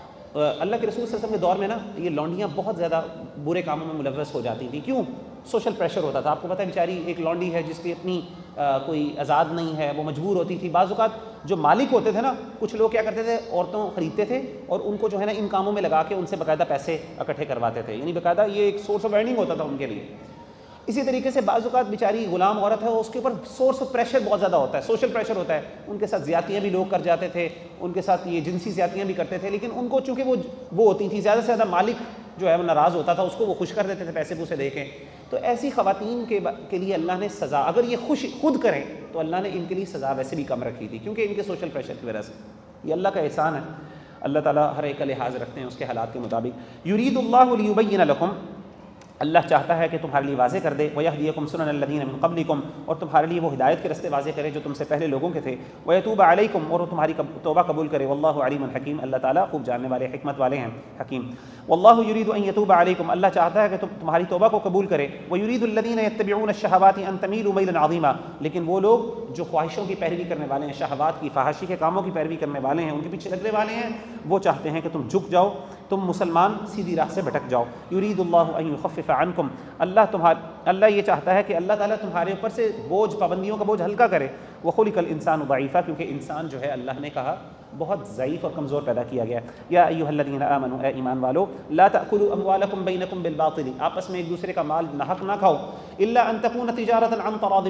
اللہ کے رسول صلی اللہ علیہ وسلم کے دور میں نا یہ لونڈیاں بہت زیادہ برے کاموں میں ملوث ہو جاتی تھیں، کیوں؟ سوشل پریشر ہوتا تھا، آپ کو پتہ ہے بیچاری ایک لونڈی ہے جس کی اپنی کوئی آزاد نہیں ہے، وہ مجبور ہوتی تھی، بعض اوقات جو مالک ہوتے تھے نا، کچھ لوگ کیا کرتے تھے، عورتوں خریدتے تھے اور ان کو جو ہے نا ان کاموں میں لگا کے ان سے باقاعدہ پیسے اکٹھے کرواتے تھے، یعنی باقاعدہ یہ ایک سورس آف ارننگ ہوتا تھا ان کے لیے۔ اسی طریقے سے بعض اوقات بیچاری غلام عورت ہے، اس کے اوپر سورس آف پریشر بہت زیادہ ہوتا ہے، سوشل پریشر ہوتا ہے، ان کے ساتھ زیادتیاں بھی لوگ کر جاتے تھے، ان کے ساتھ یہ جنسی زیادتیاں بھی کرتے تھے، لیکن ان کو چونکہ وہ وہ ہوتی تھی، زیادہ سے زیادہ مالک جو ہے وہ ناراض ہوتا تھا، اس کو وہ خوش کر دیتے تھے پیسے پوسے دے کے، تو ایسی خواتین کے کے لیے اللہ نے سزا، اگر یہ خوش خود کریں تو اللہ نے ان کے لیے سزا ویسے بھی کم رکھی تھی، کیونکہ ان کے سوشل پریشر کی وجہ سے، یہ اللہ کا احسان ہے، اللہ تعالیٰ ہر ایک کا لحاظ رکھتے ہیں اس کے حالات کے مطابق۔ یرید اللہ لیبین لکم، اللہ چاہتا ہے کہ تمہارے لیے واضح کر دے، وَيَهْدِيَكُمْ سُنَنَ الَّذِينَ مِن قَبْلِكُمْ، اور تمہارے لیے وہ ہدایت کے راستے واضح کرے جو تم سے پہلے لوگوں کے تھے، وَيَتُوبَ عَلَيْكُمْ، اور وہ تمہاری توبہ قبول کرے، وَاللَّهُ عَلِيمٌ حَكِيمٌ، اللہ تعالیٰ خوب جاننے والے حکمت والے ہیں، حکیم۔ وَاللَّهُ يُرِيدُ أَن يَتُوبَ عَلَيْكُمْ، اللہ چاہتا ہے کہ تم تمہاری توبہ کو قبول کرے، وَيُرِيدُ الَّذِينَ يَتَّبِعُونَ الشَّهَوَاتِ أَن تَمِيلُوا مَيْلًا عَظِيمًا، لیکن وہ لوگ جو خواہشوں کی پیروی کرنے والے ہیں، شہوات کی، فحاشی کے کاموں کی پیروی کرنے والے ہیں، ان کے پیچھے لگنے والے ہیں، وہ چاہتے ہیں کہ تم جھک جاؤ، تم مسلمان سیدھی راہ سے بھٹک جاؤ۔ یرید اللہ ان یخفف عنکم، اللہ تمہارا اللہ یہ چاہتا ہے کہ اللہ تعالیٰ تمہارے اوپر سے بوجھ، پابندیوں کا بوجھ ہلکا کرے۔ وخلق الانسان ضعیفا، کیونکہ انسان جو ہے اللہ نے کہا بہت ضعیف اور کمزور پیدا کیا گیا ہے۔ یا ایھا الذین آمنوا، اے ایمان والو، لا تأکلوا اموالکم بینکم بالباطل، آپس میں ایک دوسرے کا مال ناحق نہ کھاؤ، الا ان تکون تجارۃ عن تراض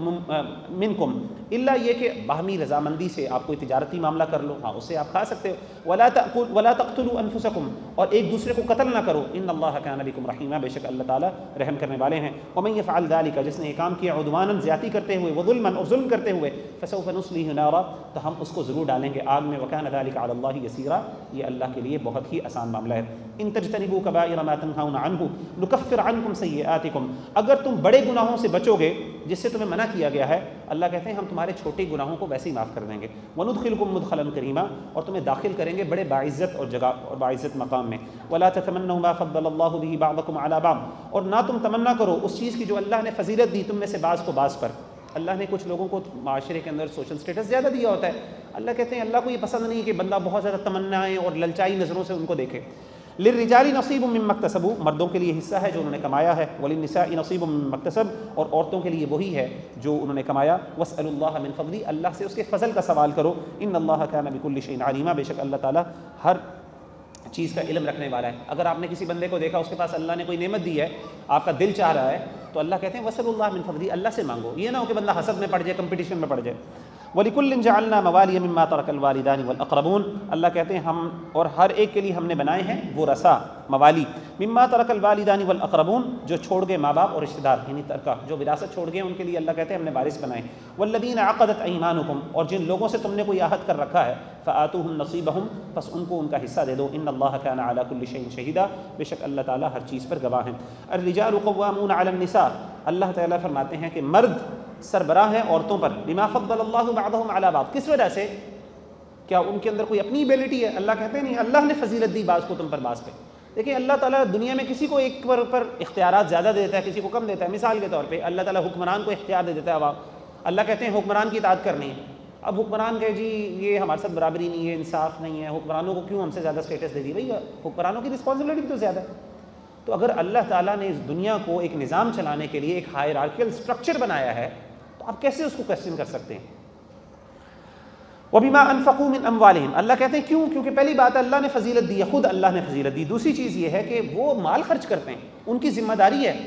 منکم، الا یہ کہ باہمی رضامندی سے آپ کوئی تجارتی معاملہ کر لو، ہاں اس سے آپ کھا سکتے ہو۔ ولا تأکل ولا تقتلوا انفسکم، اور ایک دوسرے کو قتل نہ کرو، ان اللہ کان بکم رحیما، بے شک اللہ تعالیٰ رحم کرنے والے ہیں۔ ومن یفعل ذلک، جس نے یہ کام کیا عدوانا، زیادتی کرتے ہوئے، وظلما، اور ظلم کرتے ہوئے، فسوف نصلیہ نارا، تو ہم اس کو ضرور ڈالیں گے آگ میں، وکان ذلک علی اللہ یسیرا، یہ اللہ کے لیے بہت ہی آسان معاملہ ہے۔ ان تجتنبوا کبائر ما تنہون عنہ نکفر عنکم سیئاتکم، اگر تم بڑے گناہوں سے بچو گے جس سے تمہیں منع کیا گیا ہے، اللہ کہتے ہیں ہم تمہارے چھوٹے گناہوں کو ویسے ہی معاف کر دیں گے۔ وندخلکم مدخلا کریما، اور تمہیں داخل کریں گے بڑے باعزت اور جگہ اور باعزت مقام میں۔ ولا تتمنوا ما فضل اللہ به بعضکم علی بعض، اور نہ تم تمنا کرو اس چیز کی جو اللہ نے فضیلت دی تم میں سے بعض کو بعض پر۔ اللہ نے کچھ لوگوں کو معاشرے کے اندر سوشل سٹیٹس زیادہ دیا ہوتا ہے، اللہ کہتے ہیں اللہ کو یہ پسند نہیں کہ بندہ بہت زیادہ تمنائیں اور للچائی نظروں سے ان کو دیکھے۔ للرجال نصیب مما اکتسبوا، مردوں کے لیے حصہ ہے جو انہوں نے کمایا ہے، وللنساء نصیب مما اکتسب، اور عورتوں کے لیے وہی ہے جو انہوں نے کمایا۔ واسألوا اللہ من فضلہ، اللہ سے اس کے فضل کا سوال کرو، ان اللہ کان بکل شیء علیما، بے شک اللہ تعالیٰ ہر چیز کا علم رکھنے والا ہے۔ اگر آپ نے کسی بندے کو دیکھا اس کے پاس اللہ نے کوئی نعمت دی ہے، آپ کا دل چاہ رہا ہے، تو اللہ کہتے ہیں وصل اللہ من فضلی، اللہ سے مانگو، یہ نہ ہو کہ بندہ حسد میں پڑ جائے، کمپٹیشن میں پڑ جائے۔ وَلِكُلٍّ جَعَلْنَا مَوَالِيَ مِمَّا تَرَكَ الْوَالِدَانِ وَالْأَقْرَبُونَ، اللہ کہتے ہیں ہم اور ہر ایک کے لیے ہم نے بنائے ہیں وہ رسا، موالی، مما ترک الوالدان والأقربون، جو چھوڑ گئے ماں باپ اور رشتہ دار، یعنی ترکہ جو وراثت چھوڑ گئے ان کے لیے اللہ کہتے ہیں ہم نے وارث بنائے۔ والذین عقدت ایمانکم، اور جن لوگوں سے تم نے کوئی عہد کر رکھا ہے، فآتوہم نصیبہم، پس ان کو ان کا حصہ دے دو، ان اللہ کان علی کل شیء شہیدا، بے شک اللہ تعالیٰ ہر چیز پر گواہ ہیں۔ الرجال قوامون علی النساء، اللہ تعالیٰ فرماتے ہیں کہ مرد سربراہ ہیں عورتوں پر، بما فضل اللہ بعضهم علی بعض، کس وجہ سے؟ کیا ان کے اندر کوئی اپنی ایبلٹی ہے؟ اللہ کہتے ہیں نہیں، اللہ نے فضیلت دی بعض کو تم پر بعض پہ۔ دیکھیں اللہ تعالیٰ دنیا میں کسی کو ایک پر پر اختیارات زیادہ دیتا ہے، کسی کو کم دیتا ہے۔ مثال کے طور پہ اللہ تعالیٰ حکمران کو اختیار دے دیتا ہے عوام، اللہ کہتے ہیں حکمران کی اطاعت کرنی ہے۔ اب حکمران کہے جی یہ ہمارے ساتھ برابری نہیں ہے، انصاف نہیں ہے، حکمرانوں کو کیوں ہم سے زیادہ اسٹیٹس دے دی؟ بھائی حکمرانوں کی رسپانسبلٹی بھی تو زیادہ ہے۔ تو اگر اللہ تعالیٰ نے اس دنیا کو ایک نظام چلانے کے لیے ایک ہائرارکیل اسٹرکچر بنایا ہے، تو آپ کیسے اس کو کویسچن کر سکتے ہیں؟ وَبِمَا أَنفَقُوا مِنْ أَمْوَالِهِمْ، اللہ کہتے ہیں کیوں؟ کیونکہ پہلی بات اللہ نے فضیلت دی ہے، خود اللہ نے فضیلت دی۔ دوسری چیز یہ ہے کہ وہ مال خرچ کرتے ہیں، ان کی ذمہ داری ہے،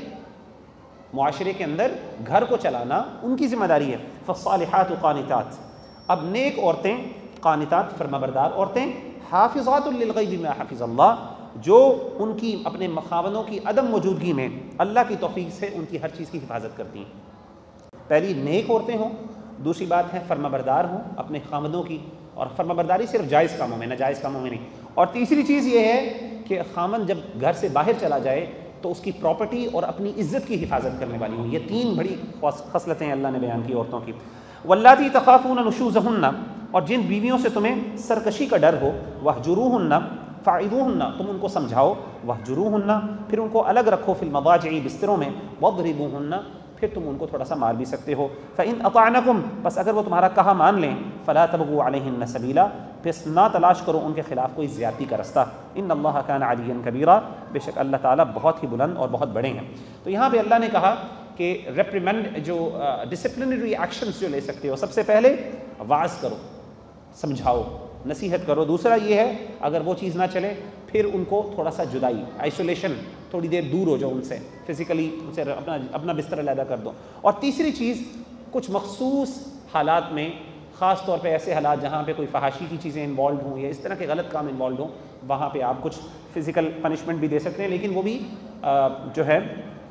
معاشرے کے اندر گھر کو چلانا ان کی ذمہ داری ہے۔ فَالصَّالِحَاتُ قَانِتَاتٌ، اب نیک عورتیں، قانتات فرمانبردار عورتیں، حافظات للغیب بما حفظ اللہ، جو ان کی اپنے مخاونوں کی عدم موجودگی میں اللہ کی توفیق سے ان کی ہر چیز کی حفاظت کرتی ہیں۔ پہلی نیک عورتیں ہوں، دوسری بات ہے فرمانبردار ہوں اپنے خامدوں کی، اور فرمانبرداری صرف جائز کاموں میں، ناجائز کاموں میں نہیں۔ اور تیسری چیز یہ ہے کہ خامن جب گھر سے باہر چلا جائے تو اس کی پراپرٹی اور اپنی عزت کی حفاظت کرنے والی ہوں۔ یہ تین بڑی خصلتیں اللہ نے بیان کی عورتوں کی۔ واللاتی تخافون نشوزہن، اور جن بیویوں سے تمہیں سرکشی کا ڈر ہو، واہجروہن فاعظوہن، تم ان کو سمجھاؤ، واہجروہن، پھر ان کو الگ رکھو، فی المضاجع، بستروں میں، واضربوہن، پھر تم ان کو تھوڑا سا مار بھی سکتے ہو۔ فَإِنْ أَطَعْنَكُمْ، بس اگر وہ تمہارا کہا مان لیں، فَلَا تَبْغُوا عَلَيْهِنَّ سَبِيلًا، پس نہ تلاش کرو ان کے خلاف کوئی زیادتی کا رستہ۔ إِنَّ اللَّهَ كَانَ عَلِيًّا كَبِيرًا، بے شک اللہ تعالیٰ بہت ہی بلند اور بہت بڑے ہیں۔ تو یہاں پہ اللہ نے کہا کہ ریپریمنڈ، جو ڈسپلنری ایکشنز جو لے سکتے ہو، سب سے پہلے واعظ کرو، سمجھاؤ، نصیحت کرو۔ دوسرا یہ ہے اگر وہ چیز نہ چلے پھر ان کو تھوڑا سا جدائی، آئسولیشن، تھوڑی دیر دور ہو جاؤ ان سے، فزیکلی ان سے اپنا اپنا بستر علیحدہ کر دو۔ اور تیسری چیز، کچھ مخصوص حالات میں، خاص طور پہ ایسے حالات جہاں پہ کوئی فحاشی کی چیزیں انوالوڈ ہوں یا اس طرح کے غلط کام انوالوڈ ہوں، وہاں پہ آپ کچھ فزیکل پنشمنٹ بھی دے سکتے ہیں، لیکن وہ بھی جو ہے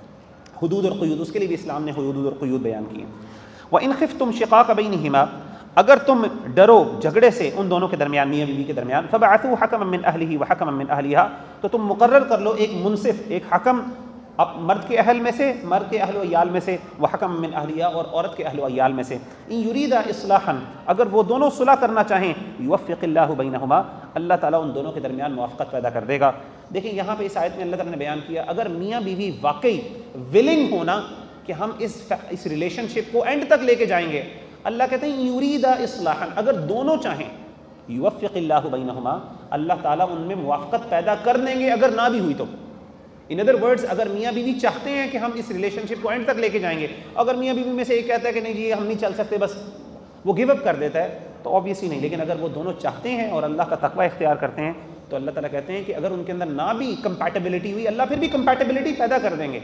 حدود اور قیود، اس کے لیے بھی اسلام نے حدود اور قیود بیان کی ہیں۔ وَإِنْ خِفْتُمْ شِقَاقَ بَيْنِهِمَا، اگر تم ڈرو جھگڑے سے ان دونوں کے درمیان، میاں بیوی کے درمیان، فَبَعَثُوا حَكَمًا مِّنْ أَهْلِهِ وَحَكَمًا مِّنْ أَهْلِهَا، تو تم مقرر کر لو ایک منصف، ایک حکم، اب مرد کے اہل میں سے، مرد کے اہل و عیال میں سے، وَحَكَمًا مِّنْ أَهْلِهَا، اور عورت کے اہل و عیال میں سے، إِن يُرِيدَ إِصْلَاحًا، اگر وہ دونوں صلح کرنا چاہیں، يُوَفِّقِ اللَّهُ بَيْنَهُمَا، اللہ تعالیٰ ان دونوں کے درمیان موافقت پیدا کر دے گا۔ دیکھیں یہاں پہ اس آیت میں اللہ تعالیٰ نے بیان کیا، اگر میاں بیوی واقعی ولنگ ہونا کہ ہم اس اس ریلیشن شپ کو اینڈ تک لے کے جائیں گے، اللہ کہتے ہیں یرید اصلاحا، اگر دونوں چاہیں، یوفق اللہ بینہما، اللہ تعالیٰ ان میں موافقت پیدا کر دیں گے اگر نہ بھی ہوئی تو۔ ان ادر ورڈز، اگر میاں بیوی چاہتے ہیں کہ ہم اس ریلیشن شپ کو اینڈ تک لے کے جائیں گے، اگر میاں بیوی میں سے ایک کہتا ہے کہ نہیں جی ہم نہیں چل سکتے، بس وہ گیو اپ کر دیتا ہے، تو آبویسلی نہیں۔ لیکن اگر وہ دونوں چاہتے ہیں اور اللہ کا تقوی اختیار کرتے ہیں، تو اللہ تعالیٰ کہتے ہیں کہ اگر ان کے اندر نہ بھی کمپیٹیبلٹی ہوئی، اللہ پھر بھی کمپیٹیبلٹی پیدا کر دیں گے۔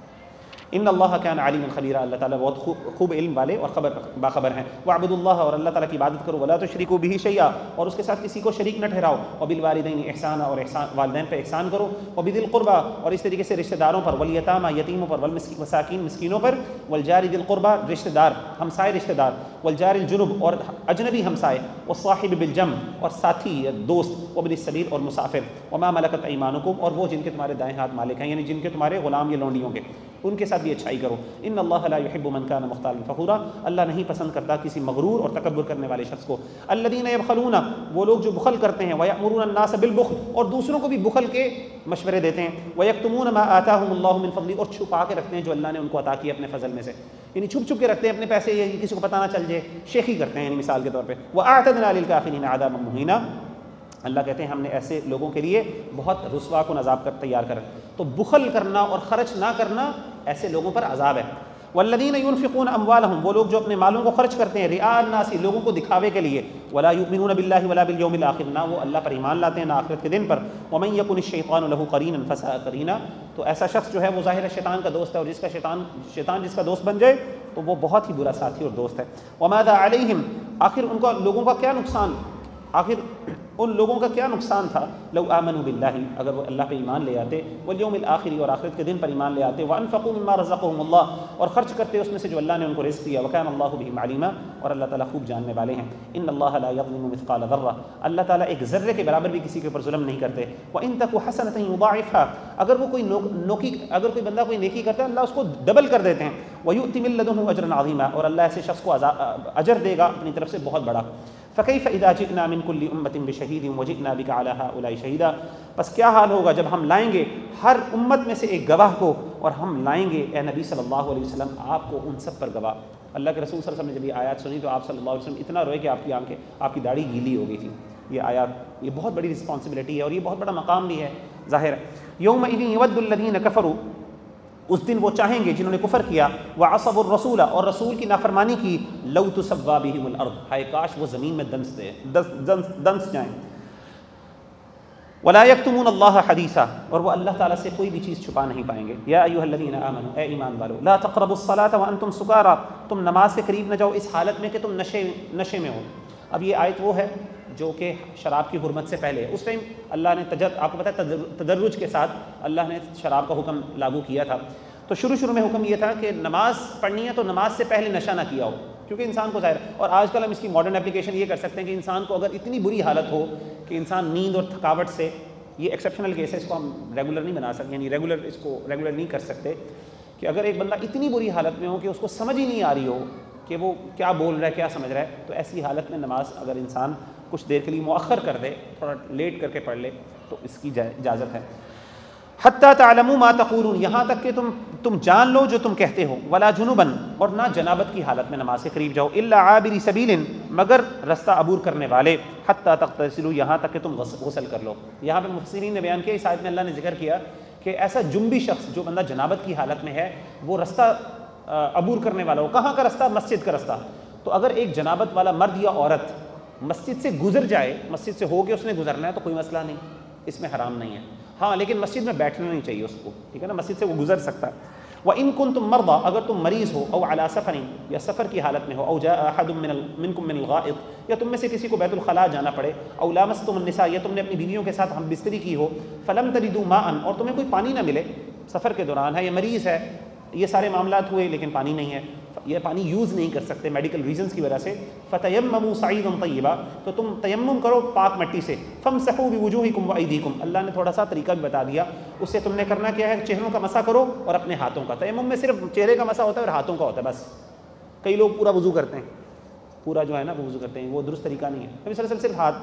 ان اللہ کان علیما خبیرا، اللہ تعالیٰ بہت خوب خوب علم والے اور خبر باخبر ہیں۔ واعبدوا اللہ، اور اللہ تعالیٰ کی عبادت کرو، ولا تشرکوا بہ شیئا، اور اس کے ساتھ کسی کو شریک نہ ٹھہراؤ، وبالوالدین احسانا، اور احسان والدین پہ احسان کرو، وبذی القربى، اور اس طریقے سے رشتہ داروں پر، والیتامى یتیموں پر، والمساکین مسکینوں پر، والجار ذی القربى رشتہ دار ہمسائے رشتہ دار، والجار الجنب اور اجنبی ہمسائے، والصاحب بالجنب اور ساتھی یا دوست، وابن السبیل اور مسافر، وما ملکت ایمانکم، اور وہ جن کے تمہارے دائیں ہاتھ مالک ہیں، یعنی جن کے تمہارے غلام یا لونڈیوں کے، ان کے ساتھ بھی اچھائی کرو۔ ان اللہ لا يحب من كان مختالا فخورا، اللہ نہیں پسند کرتا کسی مغرور اور تکبر کرنے والے شخص کو۔ الذين يبخلون، وہ لوگ جو بخل کرتے ہیں، ويأمرون الناس بالبخل، اور دوسروں کو بھی بخل کے مشورے دیتے ہیں، ويكتمون ما آتاهم الله من فضله، اور چھپا کے رکھتے ہیں جو اللہ نے ان کو عطا کیا اپنے فضل میں سے، یعنی چھپ چھپ کے رکھتے ہیں اپنے پیسے، یہ کسی کو پتہ نہ چل جائے، شیخی کرتے ہیں، یعنی مثال کے طور پہ۔ وأعتدنا للكافرين عذابا مهينا، اللہ کہتے ہیں ہم نے ایسے لوگوں کے لیے بہت رسوا کن عذاب کر تیار کر۔ تو بخل کرنا اور خرچ نہ کرنا ایسے لوگوں پر عذاب ہے۔ والذین ينفقون اموالهم، وہ لوگ جو اپنے مالوں کو خرچ کرتے ہیں رئاء الناس، لوگوں کو دکھاوے کے لیے، ولا یؤمنون باللہ ولا بالیوم الآخر، نہ وہ اللہ پر ایمان لاتے ہیں نہ آخرت کے دن پر، ومن یکن الشیطان له قرینا فساء قرینا، تو ایسا شخص جو ہے وہ ظاہر ہے شیطان کا دوست ہے، اور جس کا شیطان شیطان جس کا دوست بن جائے تو وہ بہت ہی برا ساتھی اور دوست ہے۔ وماذا علیہم، آخر ان کا لوگوں کا کیا نقصان، آخر ان لوگوں کا کیا نقصان تھا، لو آمنوا باللہ، اگر وہ اللہ پہ ایمان لے آتے، والیوم الآخر، اور آخرت کے دن پر ایمان لے آتے، وانفقوا مما رزقهم اللہ، اور خرچ کرتے اس میں سے جو اللہ نے ان کو رزق دیا، وکان اللہ بہم علیما، اور اللہ تعالیٰ خوب جاننے والے ہیں۔ ان اللہ لا یظلم مثقال ذرہ، اللہ تعالیٰ ایک ذرے کے برابر بھی کسی کے اوپر ظلم نہیں کرتے۔ وان تک حسنۃ یضاعفها، اگر وہ کوئی نوکی اگر کوئی بندہ کوئی نیکی کرتا ہے اللہ اس کو ڈبل کر دیتے ہیں، ویؤتی من لدنہ اجرا عظیما، اور اللہ ایسے شخص کو اجر دے گا اپنی طرف سے بہت بڑا۔ فکیف اذا جئنا من کل امۃ بشہید وجئنا بک علی ہؤلاء شہیدا، بس کیا حال ہوگا جب ہم لائیں گے ہر امت میں سے ایک گواہ کو، اور ہم لائیں گے اے نبی صلی اللہ علیہ وسلم آپ کو ان سب پر گواہ۔ اللہ کے رسول صلی اللہ علیہ وسلم نے جب یہ آیات سنی تو آپ صلی اللہ علیہ وسلم اتنا روئے کہ آپ کی آنکھیں آپ کی داڑھی گیلی ہو گئی تھی۔ یہ آیات یہ بہت بڑی رسپانسبلٹی ہے اور یہ بہت بڑا مقام بھی ہے ظاہر ہے۔ یومئذ یود الذین کفروا، اس دن وہ چاہیں گے جنہوں نے کفر کیا، وعصوا الرسول، اور رسول کی نافرمانی کی، لو تسوا بہم الارض، ہائے کاش وہ زمین میں دنس دے دنس جائیں، ولا یکتمون اللہ حدیثا، اور وہ اللہ تعالیٰ سے کوئی بھی چیز چھپا نہیں پائیں گے۔ یا ایھا الذین آمنوا، اے ایمان والو، لا تقربوا الصلاۃ وانتم سکارا، تم نماز کے قریب نہ جاؤ اس حالت میں کہ تم نشے نشے میں ہو۔ اب یہ آیت وہ ہے جو کہ شراب کی حرمت سے پہلے، اس ٹائم اللہ نے تجر آپ کو پتہ ہے تدرج کے ساتھ اللہ نے شراب کا حکم لاگو کیا تھا۔ تو شروع شروع میں حکم یہ تھا کہ نماز پڑھنی ہے تو نماز سے پہلے نشہ نہ کیا ہو، کیونکہ انسان کو ظاہر، اور آج کل ہم اس کی ماڈرن اپلیکیشن یہ کر سکتے ہیں کہ انسان کو اگر اتنی بری حالت ہو کہ انسان نیند اور تھکاوٹ سے، یہ ایکسیپشنل کیس ہے، اس کو ہم ریگولر نہیں بنا سکتے، یعنی ریگولر اس کو ریگولر نہیں کر سکتے، کہ اگر ایک بندہ اتنی بری حالت میں ہو کہ اس کو سمجھ ہی نہیں آ رہی ہو کہ وہ کیا بول رہا ہے کیا سمجھ رہا ہے، تو ایسی حالت میں نماز اگر انسان کچھ دیر کے لیے مؤخر کر دے، تھوڑا لیٹ کر کے پڑھ لے، تو اس کی اجازت ہے۔ حتیٰ تعلموا ما تقولون، یہاں تک کہ تم تم جان لو جو تم کہتے ہو، ولا جنباً، اور نہ جنابت کی حالت میں نماز کے قریب جاؤ، الا عابری سبیل، مگر رستہ عبور کرنے والے، حتیٰ تغتسلوا، یہاں تک کہ تم غسل کر لو۔ یہاں پہ مفسرین نے بیان کیا، اس آیت میں اللہ نے ذکر کیا کہ ایسا جنبی شخص جو بندہ جنابت کی حالت میں ہے وہ رستہ عبور کرنے والا ہو، کہاں کا رستہ؟ مسجد کا رستہ۔ تو اگر ایک جنابت والا مرد یا عورت مسجد سے گزر جائے، مسجد سے ہو کے اس نے گزرنا ہے تو کوئی مسئلہ نہیں، اس میں حرام نہیں ہے، ہاں لیکن مسجد میں بیٹھنا نہیں چاہیے اس کو، ٹھیک ہے نا، مسجد سے وہ گزر سکتا ہے۔ وَإِن كُنتُم مَرْضَىٰ، اگر تم مریض ہو، او عَلَىٰ سَفَرٍ، یا سفر کی حالت میں ہو، او جاء أَحَدٌ مِّنكُم مِّنَ الْغَائِطِ، یا تم میں سے کسی کو بیت الخلاء جانا پڑے، او لامستم النساء، یا تم نے اپنی بیویوں کے ساتھ ہم بستری کی ہو، فَلَمْ تَجِدُوا مَاءً، اور تمہیں کوئی پانی نہ ملے، سفر کے دوران ہے یا مریض ہے، یہ سارے معاملات ہوئے لیکن پانی نہیں ہے، یہ پانی یوز نہیں کر سکتے میڈیکل ریزنز کی وجہ سے، فَتَيَمَّمُوا صَعِيدًا طَيِّبًا، تو تم تیمم کرو پاک مٹی سے، فَامْسَحُوا بِوُجُوهِكُمْ وَأَيْدِيكُمْ، اللہ نے تھوڑا سا طریقہ بھی بتا دیا، اس سے تم نے کرنا کیا ہے، چہروں کا مسح کرو اور اپنے ہاتھوں کا۔ تیمم میں صرف چہرے کا مسح ہوتا ہے اور ہاتھوں کا ہوتا ہے بس، کئی لوگ پورا وضو کرتے ہیں، پورا جو ہے نا وہ وضو کرتے ہیں، وہ درست طریقہ نہیں ہے، نبی صلی اللہ علیہ وسلم صرف ہاتھ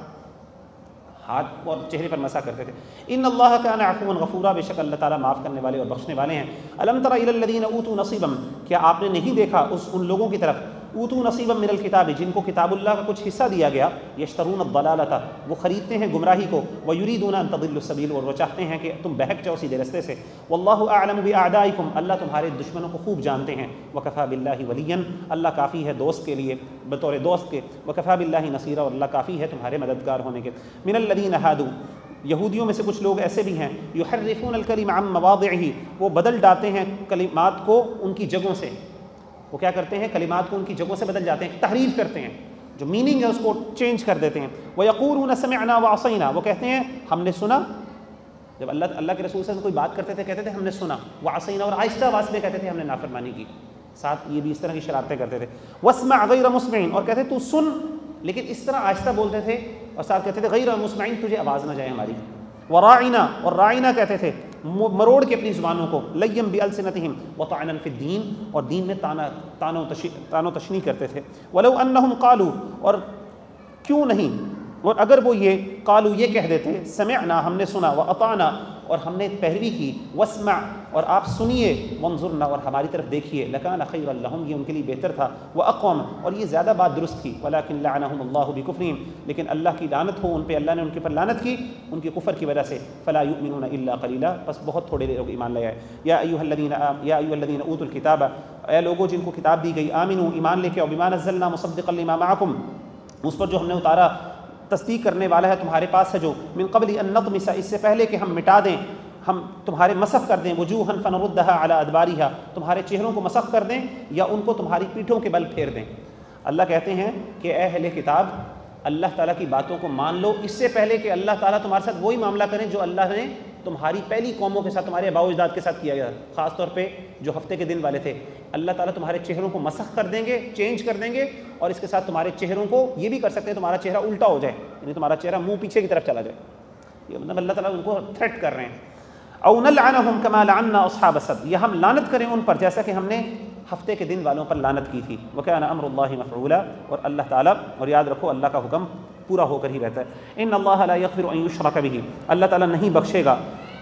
ہاتھ اور چہرے پر مسح کرتے تھے۔ ان اللہ کان عفوا غفورا، بے شک اللہ تعالیٰ معاف کرنے والے اور بخشنے والے ہیں۔ الم تر الی الذین اوتوا نصیبا، کیا آپ نے نہیں دیکھا اس ان لوگوں کی طرف، اوتوا نصیبا من الکتاب، جن کو کتاب اللہ کا کچھ حصہ دیا گیا، یشترون الضلالۃ، وہ خریدتے ہیں گمراہی کو، ویریدون ان تضلوا السبیل، اور وہ چاہتے ہیں کہ تم بہک جاؤ سیدھے رستے سے، واللہ اعلم باعدائکم، اللہ تمہارے دشمنوں کو خوب جانتے ہیں، وکفی باللہ ولیا، اللہ کافی ہے دوست کے لیے بطور دوست کے، وکفی باللہ نصیرا، اور اللہ کافی ہے تمہارے مددگار ہونے کے۔ من الذین ہادوا، یہودیوں میں سے کچھ لوگ ایسے بھی ہیں، یحرفون الکلم عن مواضعہ، وہ بدل ڈالتے ہیں کلمات کو ان کی جگہوں سے، وہ کیا کرتے ہیں، کلمات کو ان کی جگہوں سے بدل جاتے ہیں، تحریف کرتے ہیں، جو میننگ ہے اس کو چینج کر دیتے ہیں۔ وَيَقُولُونَ سَمِعْنَا وَعَصَيْنَا، وہ کہتے ہیں ہم نے سنا، جب اللہ اللہ کے رسول سے کوئی بات کرتے تھے کہتے تھے ہم نے سنا، وَعَصَيْنَا، اور آہستہ آواز میں کہتے تھے ہم نے نافرمانی کی، ساتھ یہ بھی اس طرح کی شرارتیں کرتے تھے۔ وَاسْمَعْ غَيْرَ مُسْمِعٍ، اور کہتے تو سن لیکن اس طرح آہستہ بولتے تھے، اور ساتھ کہتے تھے غیر مسمعین، تجھے آواز نہ جائے ہماری۔ وراعنا، اور رائنا کہتے تھے مروڑ کے اپنی زبانوں کو، لیم بالسنتہم وطعنا فی الدین، اور دین میں تانا تانو تشنیع کرتے تھے۔ ولو انہم قالوا، اور کیوں نہیں، اور اگر وہ یہ قالو یہ کہہ دیتے سمعنا ہم نے سنا واطعنا اور ہم نے پیروی کی واسمع اور آپ سنیے وانظرنا اور ہماری طرف دیکھیے لکان خیرا لہم یہ ان کے لیے بہتر تھا واقوم اور یہ زیادہ بات درست تھی ولکن لعنہم اللہ بکفرہم لیکن اللہ کی لعنت ہو ان پہ اللہ نے ان کے پر لعنت کی ان کے کفر کی وجہ سے فلا یؤمنون الا قلیلا بس بہت تھوڑے لوگ ایمان لے آئے یا ایھا الذین یا ایھا الذین اوتوا الکتاب اے لوگوں جن کو کتاب دی گئی آمنو ایمان لے کے اور بما نزلنا مصدقا لما معکم اس پر جو ہم نے اتارا تصدیق کرنے والا ہے تمہارے پاس ہے جو من قبل ان نطمس اس سے پہلے کہ ہم مٹا دیں ہم تمہارے مسخ کر دیں وجوہا فنردھا علی ادبارہا تمہارے چہروں کو مسخ کر دیں یا ان کو تمہاری پیٹھوں کے بل پھیر دیں اللہ کہتے ہیں کہ اے اہل کتاب اللہ تعالیٰ کی باتوں کو مان لو اس سے پہلے کہ اللہ تعالیٰ تمہارے ساتھ وہی معاملہ کریں جو اللہ نے تمہاری پہلی قوموں کے ساتھ تمہارے آباء و اجداد کے ساتھ کیا گیا خاص طور پہ جو ہفتے کے دن والے تھے اللہ تعالیٰ تمہارے چہروں کو مسخ کر دیں گے چینج کر دیں گے اور اس کے ساتھ تمہارے چہروں کو یہ بھی کر سکتے ہیں تمہارا چہرہ الٹا ہو جائے یعنی تمہارا چہرہ منہ پیچھے کی طرف چلا جائے یہ مطلب اللہ تعالیٰ ان کو تھریٹ کر رہے ہیں او نلعنہم کما لعنا اصحاب السبت یا ہم لعنت کریں ان پر جیسا کہ ہم نے ہفتے کے دن والوں پر لعنت کی تھی وکان امر اللہ مفعولا اور اللہ تعالیٰ اور یاد رکھو اللہ کا حکم پورا ہو کر ہی رہتا ہے ان اللہ لا یغفر ان یشرک بہ اللہ تعالیٰ نہیں بخشے گا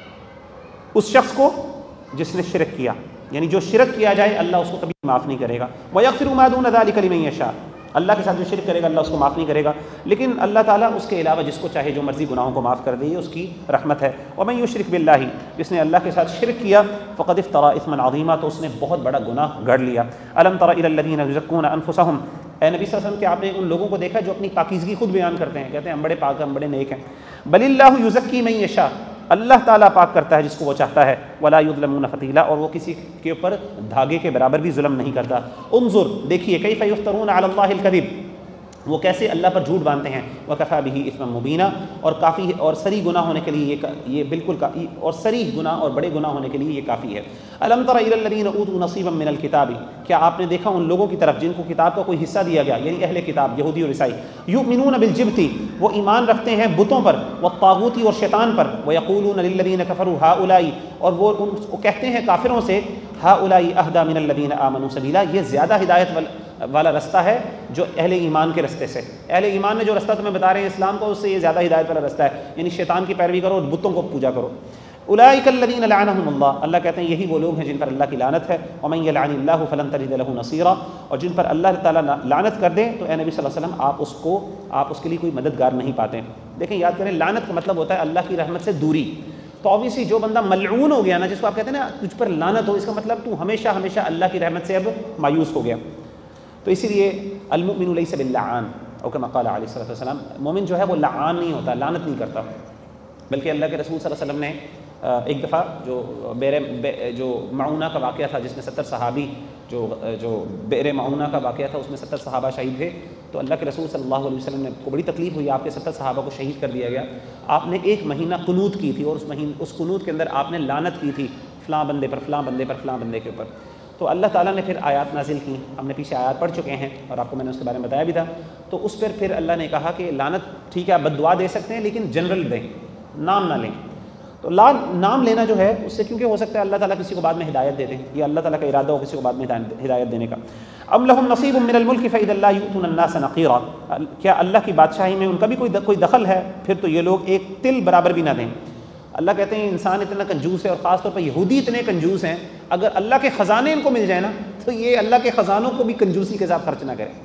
اس شخص کو جس نے شرک کیا یعنی جو شرک کیا جائے اللہ اس کو کبھی معاف نہیں کرے گا ویغفر ما دون ذلک لمن یشاء اللہ کے ساتھ جو شرک کرے گا اللہ اس کو معاف نہیں کرے گا لیکن اللہ تعالیٰ اس کے علاوہ جس کو چاہے جو مرضی گناہوں کو معاف کر دے یہ اس کی رحمت ہے ومن یشرک باللہ جس نے اللہ کے ساتھ شرک کیا فقد افترى اثما عظیما تو اس نے بہت بڑا گناہ گڑھ لیا الم تر الی الذین یزکون انفسهم اے نبی صلی اللہ علیہ وسلم کہ آپ نے ان لوگوں کو دیکھا جو اپنی پاکیزگی خود بیان کرتے ہیں کہتے ہیں ہم بڑے پاک ہیں ہم بڑے نیک ہیں بل اللہ یزکی من یشاء اللہ تعالیٰ پاک کرتا ہے جس کو وہ چاہتا ہے ولا یظلمون فتیلا اور وہ کسی کے اوپر دھاگے کے برابر بھی ظلم نہیں کرتا انظر دیکھیے کیف یفترون علی اللہ الکذب وہ کیسے اللہ پر جھوٹ باندھتے ہیں وکفی بہ اثما مبینا اور کافی اور صریح گناہ ہونے کے لیے یہ یہ بالکل اور صریح گناہ اور بڑے گناہ ہونے کے لیے یہ کافی ہے الم تر الی الذین اوتوا نصیبا من الکتاب کیا آپ نے دیکھا ان لوگوں کی طرف جن کو کتاب کا کوئی حصہ دیا گیا یعنی اہل کتاب یہودی اور عیسائی یؤمنون بالجبت وہ ایمان رکھتے ہیں بتوں پر والطاغوت اور شیطان پر ویقولون للذین کفروا هؤلاء اور وہ ان کو کہتے ہیں کافروں سے هؤلاء اهدی من الذین آمنوا سبیلا یہ زیادہ ہدایت والا رستہ ہے جو اہل ایمان کے رستے سے اہل ایمان نے جو رستہ تمہیں بتا رہے ہیں اسلام کو اس سے یہ زیادہ ہدایت والا رستہ ہے یعنی شیطان کی پیروی کرو اور بتوں کو پوجا کرو اولئک الذین لعنہم اللہ اللہ کہتے ہیں یہی وہ لوگ ہیں جن پر اللہ کی لعنت ہے ومن یلعن اللہ فلن تجد له نصیرا اور جن پر اللہ تعالیٰ لعنت کر دے تو اے نبی صلی اللہ علیہ وسلم آپ اس کو آپ اس کے لیے کوئی مددگار نہیں پاتے دیکھیں یاد کریں لعنت کا مطلب ہوتا ہے اللہ کی رحمت سے دوری تو اوبیسلی جو بندہ ملعون ہو گیا نا جس کو آپ کہتے ہیں نا تجھ پر لعنت ہو اس کا مطلب تو ہمیشہ ہمیشہ اللہ کی رحمت سے اب مایوس ہو گیا تو اسی لیے المؤمن لیس باللعان او کما قال علیہ الصلوۃ والسلام مومن جو ہے وہ لعان نہیں ہوتا لعنت نہیں کرتا بلکہ اللہ کے رسول صلی اللہ علیہ وسلم نے ایک دفعہ جو بیر جو معونہ کا واقعہ تھا جس میں ستر صحابی جو جو بیر معونہ کا واقعہ تھا اس میں ستر صحابہ شہید تھے تو اللہ کے رسول صلی اللہ علیہ وسلم نے کو بڑی تکلیف ہوئی آپ کے ستر صحابہ کو شہید کر دیا گیا آپ نے ایک مہینہ قنوت کی تھی اور اس مہینے اس قنوت کے اندر آپ نے لعنت کی تھی فلاں بندے پر فلاں بندے پر فلاں بندے کے اوپر تو اللہ تعالیٰ نے پھر آیات نازل کی ہم نے پیچھے آیات پڑھ چکے ہیں اور آپ کو میں نے اس کے بارے میں بتایا بھی تھا تو اس پر پھر اللہ نے کہا کہ لعنت ٹھیک ہے آپ بد دعا دے سکتے ہیں لیکن جنرل دیں نام نہ لیں تو لا نام لینا جو ہے اس سے کیونکہ ہو سکتا ہے اللہ تعالیٰ کسی کو بعد میں ہدایت دے دیں یا اللہ تعالیٰ کا ارادہ ہو کسی کو بعد میں ہدایت دینے کا ام لہم نصیب من الملک فإذا لا یؤتون الناس نقیرا کیا اللہ کی بادشاہی میں ان کا بھی کوئی کوئی دخل ہے پھر تو یہ لوگ ایک تل برابر بھی نہ دیں اللہ کہتے ہیں انسان اتنا کنجوس ہے اور خاص طور پر یہودی اتنے کنجوس ہیں اگر اللہ کے خزانے ان کو مل جائے نا تو یہ اللہ کے خزانوں کو بھی کنجوسی کے ساتھ خرچ نہ کریں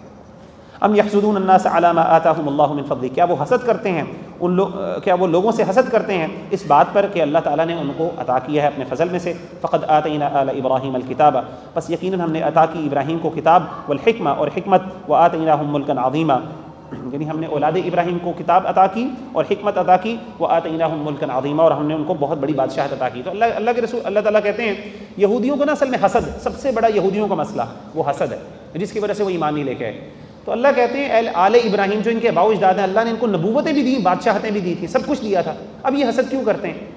ام یحسدون الناس علی ما آتاہم اللہ من فضلہ کیا وہ حسد کرتے ہیں ان لوگ کیا وہ لوگوں سے حسد کرتے ہیں اس بات پر کہ اللہ تعالیٰ نے ان کو عطا کیا ہے اپنے فضل میں سے فقد آتینا آل ابراہیم الکتاب بس یقیناً ہم نے عطا کی ابراہیم کو کتاب والحکمہ اور حکمت وآتیناہم ملکا عظیما یعنی ہم نے اولاد ابراہیم کو کتاب عطا کی اور حکمت عطا کی وآتیناہم ملکا عظیما اور ہم نے ان کو بہت بڑی بادشاہت عطا کی تو اللہ اللہ کے رسول اللہ تعالیٰ کہتے ہیں یہودیوں کو نا اصل میں حسد سب سے بڑا یہودیوں کا مسئلہ وہ حسد ہے جس کی وجہ سے وہ ایمان نہیں لے کے آئے تو اللہ کہتے ہیں آل ابراہیم جو ان کے آباء و اجداد ہیں اللہ نے ان کو نبوتیں بھی دیں بادشاہتیں بھی دی تھیں سب کچھ دیا تھا اب یہ حسد کیوں کرتے ہیں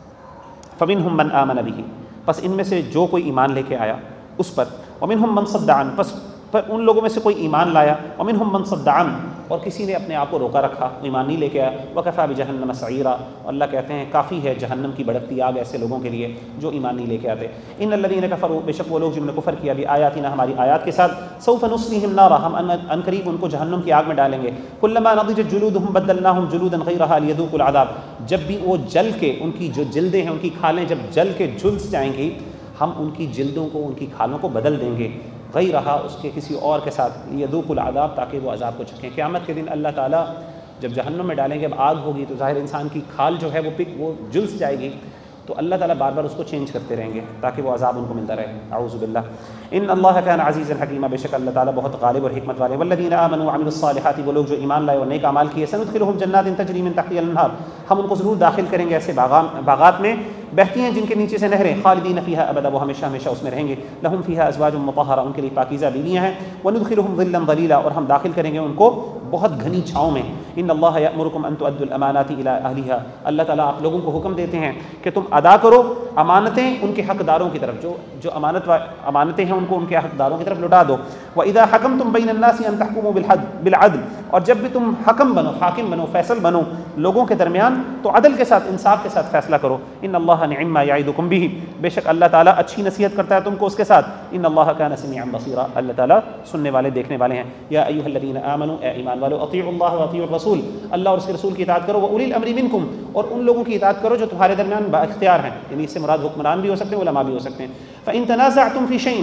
فمنہم من آمن بہ بس ان میں سے جو کوئی ایمان لے کے آیا اس پر ومنہم من صد عنہ بس پر ان لوگوں میں سے کوئی ایمان لایا ومنہم من صد عنہ اور کسی نے اپنے آپ کو روکا رکھا، ایمان نہیں لے کے آیا، وکفیٰ بجہنم سعیرا، اللہ کہتے ہیں کافی ہے جہنم کی بھڑکتی آگ ایسے لوگوں کے لیے جو ایمان نہیں لے کے آتے۔ ان الذین کفروا، بے شک وہ لوگ جنہوں نے کفر کیا بھی آیاتنا، ہماری آیات کے ساتھ، سوف نصلیہم نارا، ہم ان قریب ان کو جہنم کی آگ میں ڈالیں گے، کلما نضجت جلودہم بدلناہم جلودا غیرہا لیذوقوا العذاب، جب بھی وہ جل کے، ان کی جو جلدیں ہیں ان کی کھالیں جب جل کے جھلس جائیں گی، ہم ان کی جلدوں کو، ان کی کھالوں کو بدل دیں گے، غیرہا، اس کے کسی اور کے ساتھ، لیذوقوا العذاب، تاکہ وہ عذاب کو چکھیں۔ قیامت کے دن اللہ تعالیٰ جب جہنم میں ڈالیں گے، اب آگ ہوگی تو ظاہر انسان کی کھال جو ہے وہ پک وہ جلس جائے گی، تو اللہ تعالیٰ بار بار اس کو چینج کرتے رہیں گے تاکہ وہ عذاب ان کو ملتا رہے۔ اعوذ باللہ۔ ان اللہ کان عزیزا حکیما، بے شک اللہ تعالیٰ بہت غالب اور حکمت والے۔ والذین آمنوا وعملوا الصالحات، وہ لوگ جو ایمان لائے اور نیک اعمال کیے، سندخلہم جنات تجری من تحتها الانہار، ہم ان کو ضرور داخل کریں گے ایسے باغات میں بہتی ہیں جن کے نیچے سے نہریں، خالدین فیہا ابدا، وہ ہمیشہ ہمیشہ اس میں رہیں گے، لہم فیہا ازواج مطہرہ، ان کے لیے پاکیزہ بیویاں ہیں، وندخلہم ظلا ظلیلا، اور ہم داخل کریں گے ان کو بہت گھنی چھاؤں میں۔ ان اللہ یأمرکم ان تؤدوا الامانات الی اہلہا، اللہ تعالیٰ آپ لوگوں کو حکم دیتے ہیں کہ تم ادا کرو امانتیں ان کے حقداروں کی طرف، جو جو امانت امانتیں ہیں ان کو ان کے حقداروں کی طرف لوٹا دو۔ وَإِذَا حَكَمْتُمْ بَيْنَ النَّاسِ أَن تَحْكُمُوا بِالْعَدْلِ، اور جب بھی تم حکم بنو، حاکم بنو، فیصل بنو لوگوں کے درمیان، تو عدل کے ساتھ، انصاف کے ساتھ فیصلہ کرو۔ ان اللہ نعم ما یعظکم بہ، بے شک اللہ تعالیٰ اچھی نصیحت کرتا ہے تم کو اس کے ساتھ۔ ان اللہ کان سمیعا بصیرا، اللہ تعالیٰ سننے والے دیکھنے والے ہیں۔ یا ایھا الذین آمنوا، اے ایمان والو، اطیعوا اللہ واطیعوا الرسول، اللہ اور اس کے رسول کی اطاعت کرو، وأولی الامر منکم، اور ان لوگوں کی اطاعت کرو جو تمہارے درمیان با اختیار ہیں، یعنی اس سے مراد حکمران بھی ہو سکتے ہیں، علماء بھی ہو سکتے ہیں۔ فإن تنازعتم فی شیء،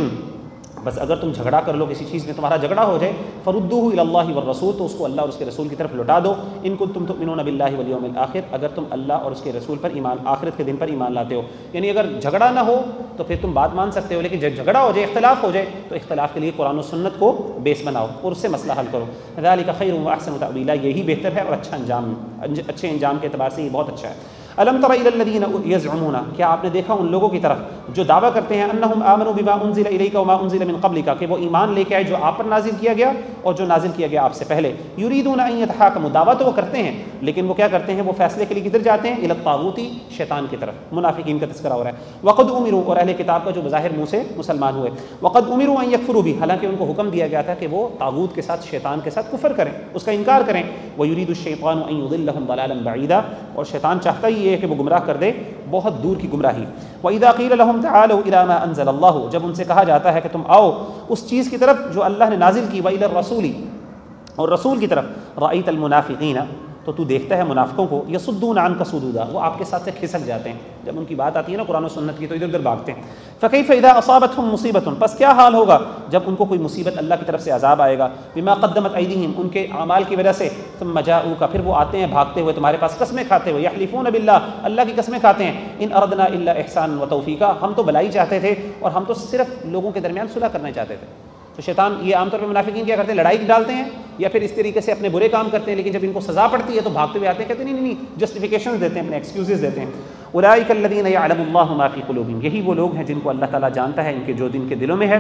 بس اگر تم جھگڑا کر لو کسی چیز میں، تمہارا جھگڑا ہو جائے، فردوہ الی اللہ والرسول، تو اس کو اللہ اور اس کے رسول کی طرف لوٹا دو، ان کنتم تؤمنون باللہ والیوم الآخر، اگر تم اللہ اور اس کے رسول پر ایمان، آخرت کے دن پر ایمان لاتے ہو، یعنی اگر جھگڑا نہ ہو تو پھر تم بات مان سکتے ہو، لیکن جب جھگڑا ہو جائے، اختلاف ہو جائے، تو اختلاف کے لیے قرآن و سنت کو بیس بناؤ اور اس سے مسئلہ حل کرو۔ ذالک خیر واحسن تأویلا، یہی بہتر ہے اور اچھا انجام، اچھے انجام کے اعتبار سے یہ بہت اچھا ہے۔ الم تر الی الذین یزعمون، کیا آپ نے دیکھا ان لوگوں کی طرف جو دعویٰ کرتے ہیں، انہم آمنوا بما انزل الیک وما انزل من قبلک، کہ وہ ایمان لے کے آئے جو آپ پر نازل کیا گیا اور جو نازل کیا گیا آپ سے پہلے، یریدون ان یتحاکموا، دعویٰ تو وہ کرتے ہیں لیکن وہ کیا کرتے ہیں، وہ فیصلے کے لیے کدھر جاتے ہیں، الی الطاغوت، شیطان کی طرف۔ منافقین کا تذکرہ ہو رہا ہے۔ وقد امروا، اور اہل کتاب کا جو بظاہر منہ سے مسلمان ہوئے، وقد امروا ان یکفروا بہ، حالانکہ ان کو حکم دیا گیا تھا کہ وہ طاغوت کے ساتھ، شیطان کے ساتھ کفر کریں، اس کا انکار کریں۔ ویرید الشیطان ان یضلهم ضلالا بعیدا، اور شیطان چاہتا ہی ہے کہ وہ گمراہ کر دے بہت دور کی گمراہی۔ وَإِذَا قِيلَ لَهُمْ تَعَالَوْا إِلَىٰ مَا أَنزَلَ اللَّهُ، جب ان سے کہا جاتا ہے کہ تم آؤ اس چیز کی طرف جو اللہ نے نازل کی، وَإِلَى الرَّسُولِ، اور رسول کی طرف، رَأَيْتَ الْمُنَافِقِينَ، تو تو دیکھتا ہے منافقوں کو، یصدون عنک صدودا، وہ آپ کے ساتھ سے کھسک جاتے ہیں، جب ان کی بات آتی ہے نا قرآن و سنت کی تو ادھر ادھر بھاگتے ہیں۔ فکیف اذا اصابتهم مصیبۃ، پس کیا حال ہوگا جب ان کو کوئی مصیبت، اللہ کی طرف سے عذاب آئے گا، بما قدمت ایدیہم، ان کے اعمال کی وجہ سے، ثم جاؤک، پھر وہ آتے ہیں بھاگتے ہوئے تمہارے پاس، قسمیں کھاتے ہوئے، یحلفون باللہ، اللہ کی قسمیں کھاتے ہیں، ان اردنا الا احسانا وتوفیقا، ہم تو بھلائی چاہتے تھے اور ہم تو صرف لوگوں کے درمیان صلح کرنا چاہتے تھے۔ تو شیطان یہ عام طور پہ منافقین کیا کرتے ہیں، لڑائی ڈالتے ہیں یا پھر اس طریقے سے اپنے برے کام کرتے ہیں، لیکن جب ان کو سزا پڑتی ہے تو بھاگتے ہوئے آتے ہیں، کہتے ہیں نہیں نہیں نہیں، جسٹیفیکیشنز دیتے ہیں، اپنے ایکسکیوزز دیتے ہیں۔ اولئک الذین یعلم اللہ ما فی قلوبہم، یہی وہ لوگ ہیں جن کو اللہ تعالیٰ جانتا ہے ان کے جو دن کے دلوں میں ہے۔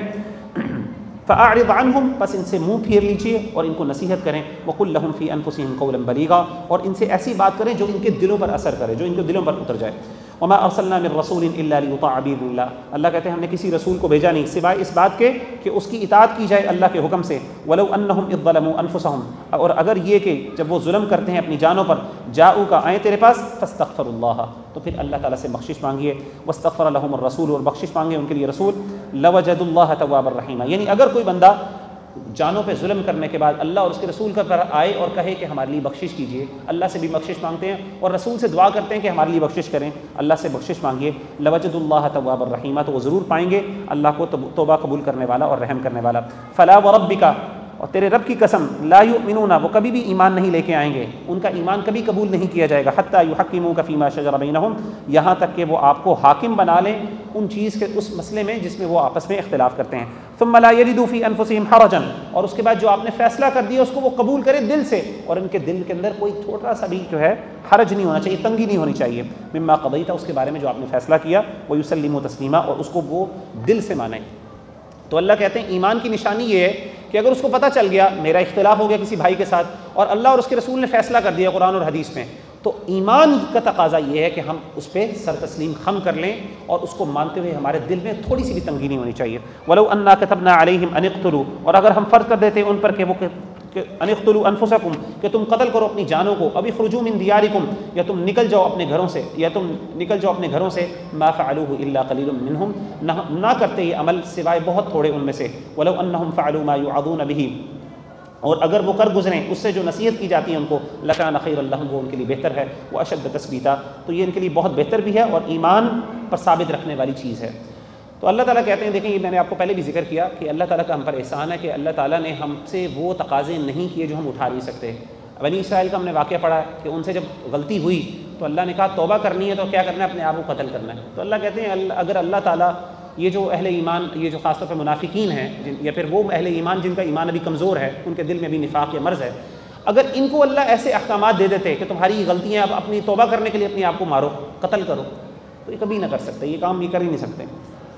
فاعرض عنہم، پس ان سے منہ پھیر لیجیے اور ان کو نصیحت کریں، وقل لہم فی انفسہم قولا بلیغا، اور ان سے ایسی بات کریں جو ان کے دلوں پر اثر کرے، جو ان کے دلوں پر اتر جائے۔ وما ارسلنا من رسول الا لیطاع باذن اللہ، اللہ کہتے ہیں ہم نے کسی رسول کو بھیجا نہیں سوائے اس بات کے کہ اس کی اطاعت کی جائے اللہ کے حکم سے۔ ولو انہم اذ ظلموا انفسہم، اور اگر یہ کہ جب وہ ظلم کرتے ہیں اپنی جانوں پر، جاؤ کا آئیں تیرے پاس، فاستغفروا اللہ، تو پھر اللہ تعالیٰ سے بخشش مانگیے، واستغفر لہم الرسول، اور بخشش مانگے ان کے لیے رسول، لوجدوا اللہ توابا رحیما، یعنی اگر کوئی بندہ جانوں پہ ظلم کرنے کے بعد اللہ اور اس کے رسول پر آئے اور کہے کہ ہمارے لیے بخشش کیجیے، اللہ سے بھی بخشش مانگتے ہیں اور رسول سے دعا کرتے ہیں کہ ہمارے لیے بخشش کریں، اللہ سے بخشش مانگیے، لوجدوا اللہ توابا رحیما، تو وہ ضرور پائیں گے اللہ کو توبہ قبول کرنے والا اور رحم کرنے والا۔ فلا وربک، اور تیرے رب کی قسم، لا یؤمنون، وہ کبھی بھی ایمان نہیں لے کے آئیں گے، ان کا ایمان کبھی قبول نہیں کیا جائے گا، حتی یحکموک فیما شجر بینہم، یہاں تک کہ وہ آپ کو حاکم بنا لیں ان چیز کے، اس مسئلے میں جس میں وہ آپس میں اختلاف کرتے ہیں، ثم لا یجدوا فی انفسہم حرجا، اور اس کے بعد جو آپ نے فیصلہ کر دیا اس کو وہ قبول کرے دل سے، اور ان کے دل کے اندر کوئی تھوڑا سا بھی جو ہے حرج نہیں ہونا چاہیے، تنگی نہیں ہونی چاہیے، مما قضیت، اس کے بارے میں جو آپ نے فیصلہ کیا، ویسلموا تسلیما، اور اس کو وہ دل سے مانیں۔ تو اللہ کہتے ہیں ایمان کی نشانی یہ ہے کہ اگر اس کو پتہ چل گیا میرا اختلاف ہو گیا کسی بھائی کے ساتھ اور اللہ اور اس کے رسول نے فیصلہ کر دیا قرآن اور حدیث میں، تو ایمان کا تقاضا یہ ہے کہ ہم اس پہ سر تسلیم خم کر لیں اور اس کو مانتے ہوئے ہمارے دل میں تھوڑی سی بھی تنگی نہیں ہونی چاہیے۔ وَلَوْ أَنَّا كَتَبْنَا عَلَيْهِمْ أَنِ اقْتُلُوا، اور اگر ہم فرض کر دیتے ان پر کہ وہ کہ ان اقتلوا انفسکم کہ تم قتل کرو اپنی جانوں کو، ابھی اخرجوا من دیارکم یا تم نکل جاؤ اپنے گھروں سے، یا تم نکل جاؤ اپنے گھروں سے، ما فعلوه الا قلیل منہم نہ کرتے یہ عمل سوائے بہت تھوڑے ان میں سے، ولو انہم فعلوا ما یوعظون به اور اگر وہ کر گزریں اس سے جو نصیحت کی جاتی ہے ان کو، لکان خیر لہم وہ ان کے لیے بہتر ہے، وہ اشد تثبیتا تو یہ ان کے لیے بہت بہتر بھی ہے اور ایمان پر ثابت رکھنے والی چیز ہے۔ تو اللہ تعالیٰ کہتے ہیں، دیکھیں یہ میں نے آپ کو پہلے بھی ذکر کیا کہ اللہ تعالیٰ کا ہم پر احسان ہے کہ اللہ تعالیٰ نے ہم سے وہ تقاضے نہیں کیے جو ہم اٹھا نہیں سکتے۔ بنی اسرائیل کا ہم نے واقعہ پڑھا ہے کہ ان سے جب غلطی ہوئی تو اللہ نے کہا توبہ کرنی ہے تو کیا کرنا ہے، اپنے آپ کو قتل کرنا ہے۔ تو اللہ کہتے ہیں اگر اللہ تعالیٰ یہ جو اہل ایمان، یہ جو خاص طور پہ منافقین ہیں جن یا پھر وہ اہل ایمان جن کا ایمان ابھی کمزور ہے، ان کے دل میں بھی نفاق یا مرض ہے، اگر ان کو اللہ ایسے احکامات دے دیتے کہ تمہاری غلطیاں اب اپنی توبہ کرنے کے لیے اپنے آپ کو مارو، قتل کرو، تو یہ کبھی نہ کر سکتے، یہ کام یہ کر ہی نہیں سکتے۔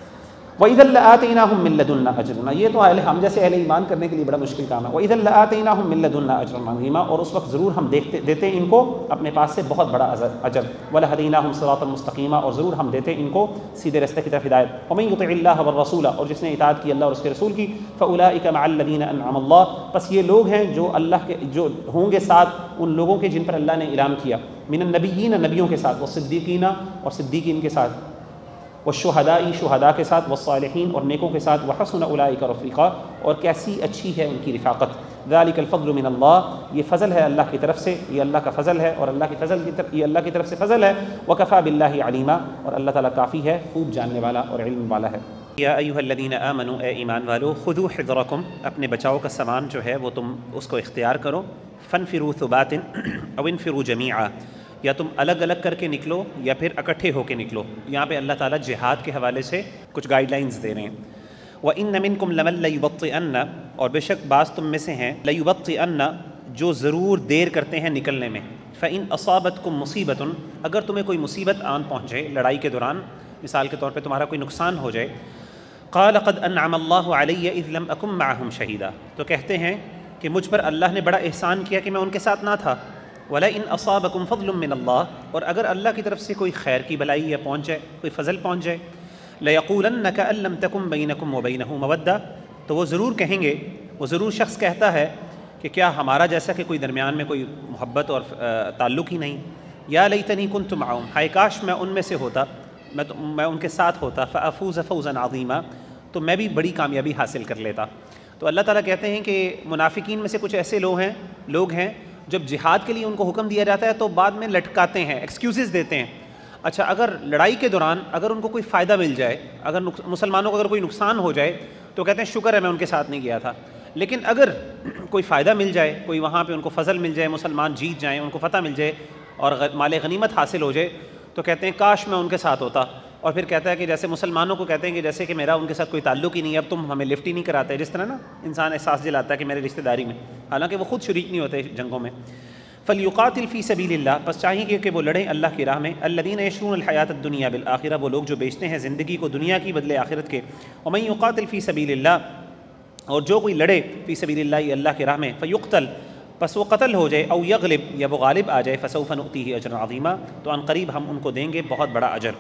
وَإِذًا لَآتَيْنَاهُم مِّن لَّدُنَّا أَجْرًا، یہ تو اہل ہم جیسے اہل ایمان کرنے کے لیے بڑا مشکل کام ہے۔ وَإِذًا لَآتَيْنَاهُم مِّن لَّدُنَّا أَجْرًا عَظِيمًا اور اس وقت ضرور ہم دیکھتے دیتے ان کو اپنے پاس سے بہت بڑا اجر۔ وَلَهَدَيْنَاهُم صِرَاطًا مُسْتَقِيمًا اور ضرور ہم دیتے ان کو سیدھے راستے کی طرف ہدایت۔ وَمَن يُطِعِ اللَّهَ وَالرَّسُولَ اور جس نے اطاعت کی اللہ اور اس کے رسول کی، فَأُولَٰئِكَ مَعَ الَّذِينَ أَنْعَمَ اللَّهُ پس یہ لوگ ہیں جو اللہ کے جو ہوں گے ساتھ ان لوگوں کے جن پر اللہ نے انعام کیا، من النبیین نبیوں کے ساتھ، والصدیقین اور صدیقین کے ساتھ، والشہداء شہداء کے ساتھ، والصالحین اور نیکوں کے ساتھ، وحسن اولئک رفیقا اور کیسی اچھی ہے ان کی رفاقت۔ ذالک الفضل من اللہ یہ فضل ہے اللہ کی طرف سے، یہ اللہ کا فضل ہے اور اللہ کی فضل کی طرف یہ اللہ کی طرف سے فضل ہے۔ وکفی باللہ علیما اور اللہ تعالیٰ کافی ہے، خوب جاننے والا اور علم والا ہے۔ یا ایھا الذین آمنوا اے ایمان والو، خذوا حذرکم اپنے بچاؤ کا سامان جو ہے وہ تم اس کو اختیار کرو، فانفروا ثبات او انفروا جمیعا یا تم الگ الگ کر کے نکلو یا پھر اکٹھے ہو کے نکلو۔ یہاں پہ اللہ تعالیٰ جہاد کے حوالے سے کچھ گائیڈ لائنز دے رہے ہیں۔ وَإِنَّ مِنْكُمْ لَمَن لَيُبَطِّئَنَّ اور بے شک بعض تم میں سے ہیں، لَيُبَطِّئَنَّ جو ضرور دیر کرتے ہیں نکلنے میں، فَإِنْ أَصَابَتْكُمْ مُصِيبَةٌ اگر تمہیں کوئی مصیبت آن پہنچے لڑائی کے دوران، مثال کے طور پہ تمہارا کوئی نقصان ہو جائے، قَالَ قَدْ أَنْعَمَ اللَّهُ عَلَيَّ إِذْ لَمْ أَكُنْ مَعَهُمْ شَهِيدًا تو کہتے ہیں کہ مجھ پر اللہ نے بڑا احسان کیا کہ میں ان کے ساتھ نہ تھا۔ وَلَئِنْ أَصَابَكُمْ فَضْلٌ مِّنَ اللَّهِ اور اگر اللہ کی طرف سے کوئی خیر کی بلائی یا پہنچ جائے، کوئی فضل پہنچ جائے، لَيَقُولَنَّ كَأَن لَّمْ تَكُن بَيْنَكُمْ وَبَيْنَهُ مَوَدَّةٌ تو وہ ضرور کہیں گے، وہ ضرور شخص کہتا ہے کہ کیا ہمارا جیسا کہ کوئی درمیان میں کوئی محبت اور تعلق ہی نہیں۔ یا لیتنی کنت معہم ہائے کاش میں ان میں سے ہوتا، میں تو میں ان کے ساتھ ہوتا، فافوز فوزا عظیما تو میں بھی بڑی کامیابی حاصل کر لیتا۔ تو اللہ تعالیٰ کہتے ہیں کہ منافقین میں سے کچھ ایسے لوگ ہیں لوگ ہیں جب جہاد کے لیے ان کو حکم دیا جاتا ہے تو بعد میں لٹکاتے ہیں، ایکسکیوزز دیتے ہیں۔ اچھا اگر لڑائی کے دوران اگر ان کو کوئی فائدہ مل جائے، اگر مسلمانوں کو اگر کوئی نقصان ہو جائے تو کہتے ہیں شکر ہے میں ان کے ساتھ نہیں گیا تھا۔ لیکن اگر کوئی فائدہ مل جائے، کوئی وہاں پہ ان کو فضل مل جائے، مسلمان جیت جائیں، ان کو فتح مل جائے اور مال غنیمت حاصل ہو جائے تو کہتے ہیں کاش میں ان کے ساتھ ہوتا۔ اور پھر کہتا ہے کہ جیسے مسلمانوں کو کہتے ہیں کہ جیسے کہ میرا ان کے ساتھ کوئی تعلق ہی نہیں ہے، اب تم ہمیں لفٹ ہی نہیں کراتے، جس طرح نا انسان احساس دلاتا ہے کہ میرے رشتہ داری میں، حالانکہ وہ خود شریک نہیں ہوتے جنگوں میں۔ فَلْيُقَاتِلْ فِي سَبِيلِ اللَّهِ بس چاہیے کہ وہ لڑیں اللہ کی راہ میں، الَّذِينَ يَشْرُونَ الْحَيَاةَ الدُّنْيَا بِالْآخِرَةِ وہ لوگ جو بیچتے ہیں زندگی کو دنیا کی بدلے آخرت کے۔ وَمَن يُقَاتِلْ فِي سَبِيلِ اللَّهِ اور جو کوئی لڑے فی سبیل اللہ اللہ کی راہ میں، فیقتل پس وہ قتل ہو جائے، او یغلب یا وہ غالب آ جائے، فسوف نؤتیہ اجرا عظیما تو عن قریب ہم ان کو دیں گے بہت بڑا اجر۔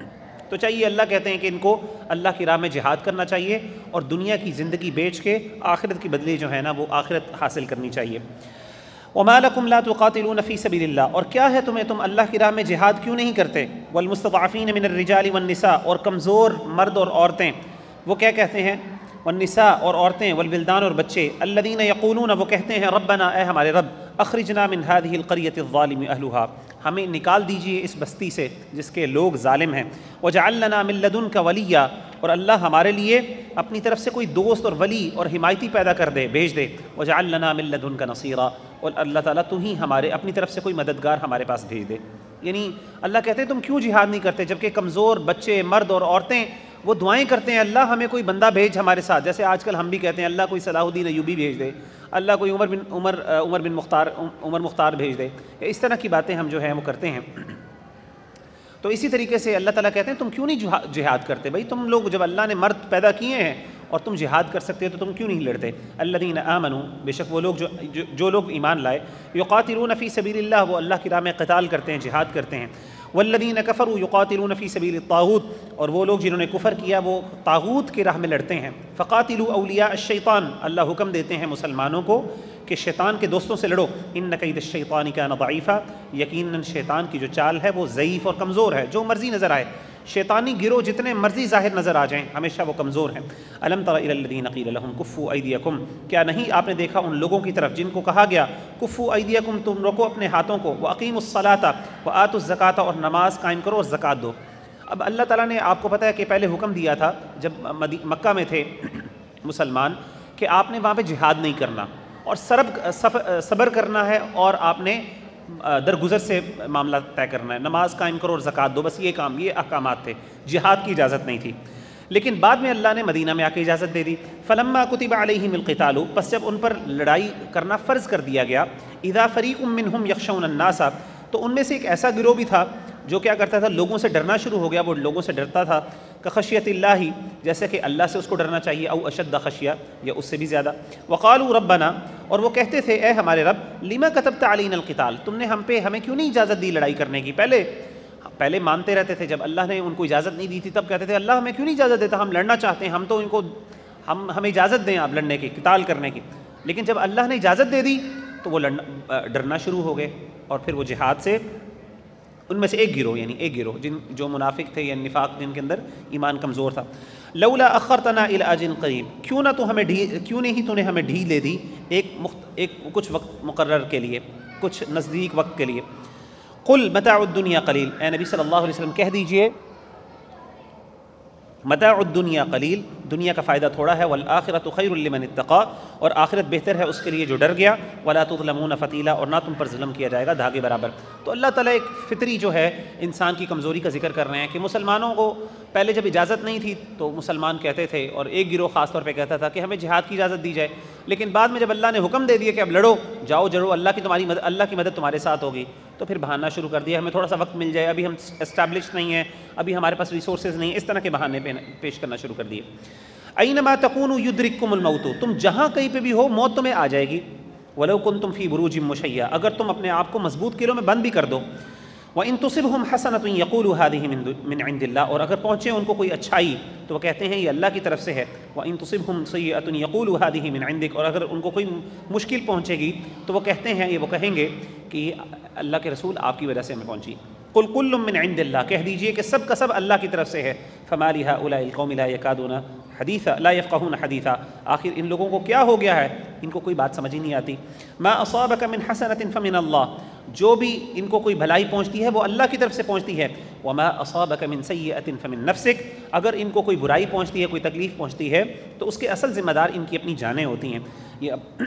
تو چاہیے اللہ کہتے ہیں کہ ان کو اللہ کی راہ میں جہاد کرنا چاہیے اور دنیا کی زندگی بیچ کے آخرت کی بدلے جو ہے نا وہ آخرت حاصل کرنی چاہیے۔ وما لکم لا تقاتلون فی سبیل اللہ اور کیا ہے تمہیں تم اللہ کی راہ میں جہاد کیوں نہیں کرتے؟ والمستضعفین من الرجال والنساء اور کمزور مرد اور عورتیں وہ کیا کہتے ہیں؟ والنساء اور عورتیں، والولدان اور بچے، الذین یقولون وہ کہتے ہیں ربنا اے ہمارے رب اخرجنا من هذه القریۃ الظالم اہلها ہمیں نکال دیجئے اس بستی سے جس کے لوگ ظالم ہیں، وجعل لنا من لدنک ولیا اور اللہ ہمارے لیے اپنی طرف سے کوئی دوست اور ولی اور حمایتی پیدا کر دے، بھیج دے، وجعل لنا من لدنک نصیرا اور اللہ تعالیٰ تو ہی ہمارے اپنی طرف سے کوئی مددگار ہمارے پاس بھیج دے۔ یعنی اللہ کہتے ہیں تم کیوں جہاد نہیں کرتے جبکہ کمزور بچے مرد اور عورتیں وہ دعائیں کرتے ہیں اللہ ہمیں کوئی بندہ بھیج ہمارے ساتھ، جیسے آج کل ہم بھی کہتے ہیں اللہ کوئی صلاح الدین ایوبی بھیج دے، اللہ کوئی عمر بن عمر عمر بن مختار عمر مختار بھیج دے، اس طرح کی باتیں ہم جو ہیں وہ کرتے ہیں۔ تو اسی طریقے سے اللہ تعالیٰ کہتے ہیں تم کیوں نہیں جہاد کرتے؟ بھائی تم لوگ جب اللہ نے مرد پیدا کیے ہیں اور تم جہاد کر سکتے ہو تو تم کیوں نہیں لڑتے؟ الذین آمنوا بے شک وہ لوگ جو جو, جو لوگ ایمان لائے، یقاتلون فی سبیل اللہ وہ اللہ کی راہ میں قتال کرتے ہیں، جہاد کرتے ہیں، والذین کفروا یقاتلون فی سبیل الطاغوت، اور وہ لوگ جنہوں نے کفر کیا وہ طاغوت کی راہ میں لڑتے ہیں. فقاتلوا اولیاء الشیطان، اللہ حکم دیتے ہیں مسلمانوں کو کہ شیطان کے دوستوں سے لڑو. ان کید الشیطان کان ضعیفا، یقیناً شیطان کی جو چال ہے وہ ضعیف اور کمزور ہے، جو مرضی نظر آئے. شیطانی گروہ جتنے مرضی ظاہر نظر آ جائیں ہمیشہ وہ کمزور ہیں. الم تر الی الذین قیل لهم کفوا ایدیکم، کیا نہیں آپ نے دیکھا ان لوگوں کی طرف جن کو کہا گیا کفوا ایدیکم، تم رکو اپنے ہاتھوں کو، واقیموا الصلاۃ وآتوا الزکاۃ، اور نماز قائم کرو اور زکوٰۃ دو. اب اللہ تعالیٰ نے آپ کو پتہ ہے کہ پہلے حکم دیا تھا جب مکہ میں تھے مسلمان کہ آپ نے وہاں پہ جہاد نہیں کرنا اور صبر کرنا ہے، اور آپ نے درگزر سے معاملہ طے کرنا ہے، نماز قائم کرو اور زکوٰۃ دو، بس یہ کام، یہ احکامات تھے، جہاد کی اجازت نہیں تھی. لیکن بعد میں اللہ نے مدینہ میں آ کے اجازت دے دی. فلما کتب علیہم القتال، پس جب ان پر لڑائی کرنا فرض کر دیا گیا، اذا فریق منہم یخشون الناس، تو ان میں سے ایک ایسا گروہ بھی تھا جو کیا کرتا تھا، لوگوں سے ڈرنا شروع ہو گیا، وہ لوگوں سے ڈرتا تھا. کخشیت اللہ، جیسے کہ اللہ سے اس کو ڈرنا چاہیے، او اشد خشیہ، یا اس سے بھی زیادہ. وقالوا ربنا، اور وہ کہتے تھے اے ہمارے رب، لما کتبت علینا القتال، تم نے ہم پہ ہمیں کیوں نہیں اجازت دی لڑائی کرنے کی. پہلے پہلے مانتے رہتے تھے، جب اللہ نے ان کو اجازت نہیں دی تھی تب کہتے تھے اللہ ہمیں کیوں نہیں اجازت دیتا، ہم لڑنا چاہتے ہیں، ہم تو ان کو ہم ہمیں اجازت دیں آپ لڑنے کی، قتال کرنے کی. لیکن جب اللہ نے اجازت دے دی تو وہ لڑنا ڈرنا شروع ہو گئے، اور پھر وہ جہاد سے ان میں سے ایک گروہ، یعنی ایک گروہ جن جو منافق تھے یا نفاق، جن کے اندر ایمان کمزور تھا. لولا اخرتنا الى اجل قریب، کیوں نہ تو ہمیں ڈھی کیوں نہیں تو نے ہمیں ڈھیل دے دی ایک مخت ایک کچھ وقت مقرر کے لیے، کچھ نزدیک وقت کے لیے. قل متاع الدنیا قلیل، اے نبی صلی اللہ علیہ وسلم کہہ دیجئے متاع الدنیا قلیل، دنیا کا فائدہ تھوڑا ہے، والآخرۃ خیر لمن اتقى، اور آخرت بہتر ہے اس کے لیے جو ڈر گیا. ولا تظلمون فتیلا، اور نہ تم پر ظلم کیا جائے گا دھاگے برابر. تو اللہ تعالیٰ ایک فطری جو ہے انسان کی کمزوری کا ذکر کر رہے ہیں کہ مسلمانوں کو پہلے جب اجازت نہیں تھی تو مسلمان کہتے تھے، اور ایک گروہ خاص طور پہ کہتا تھا کہ ہمیں جہاد کی اجازت دی جائے. لیکن بعد میں جب اللہ نے حکم دے دیا کہ اب لڑو، جاؤ جڑو، اللہ کی تمہاری مدد اللہ کی مدد تمہارے ساتھ ہوگی، تو پھر بہانہ شروع کر دیا، ہمیں تھوڑا سا وقت مل جائے، ابھی ہم اسٹیبلش نہیں ہیں، ابھی ہمارے پاس ریسورسز نہیں ہیں، اس طرح کے بہانے پیش کرنا شروع کر دیے. اینما تکونوا یدرککم الموت، تم جہاں کہیں پہ بھی ہو موت تمہیں آ جائے گی. ولو کنتم فی بروج مشیدہ، اگر تم اپنے آپ کو مضبوط قلعوں میں بند بھی کر دو. وَإِن تُصِبْهُمْ حَسَنَةٌ يَقُولُوا هَٰذِهِ مِنْ عِنْدِ اللَّهِ، اور اگر پہنچے ان کو کوئی اچھائی تو وہ کہتے ہیں یہ اللہ کی طرف سے ہے. وَإِن تُصِبْهُمْ سَيِّئَةٌ يَقُولُوا هَٰذِهِ مِنْ عِنْدِكَ، اور اگر ان کو کوئی مشکل پہنچے گی تو وہ کہتے ہیں یہ وہ کہیں گے کہ اللہ کے رسول آپ کی وجہ سے ہمیں پہنچی. قُلْ كُلٌّ مِّنْ عِنْدِ اللَّهِ، کہہ دیجئے کہ سب کا سب اللہ کی طرف سے ہے. فَمَا لِهَٰؤُلَاءِ الْقَوْمِ لَا يَكَادُونَ حدیثا لا يفقهون حدیثا، آخر ان لوگوں کو کیا ہو گیا ہے، ان کو کوئی بات سمجھ ہی نہیں آتی. ما اصابك من حسنة فمن اللہ، جو بھی ان کو کوئی بھلائی پہنچتی ہے وہ اللہ کی طرف سے پہنچتی ہے. وما اصابك من سیئة فمن نفسك، اگر ان کو کوئی برائی پہنچتی ہے، کوئی تکلیف پہنچتی ہے تو اس کے اصل ذمہ دار ان کی اپنی جانیں ہوتی ہیں. یہ اب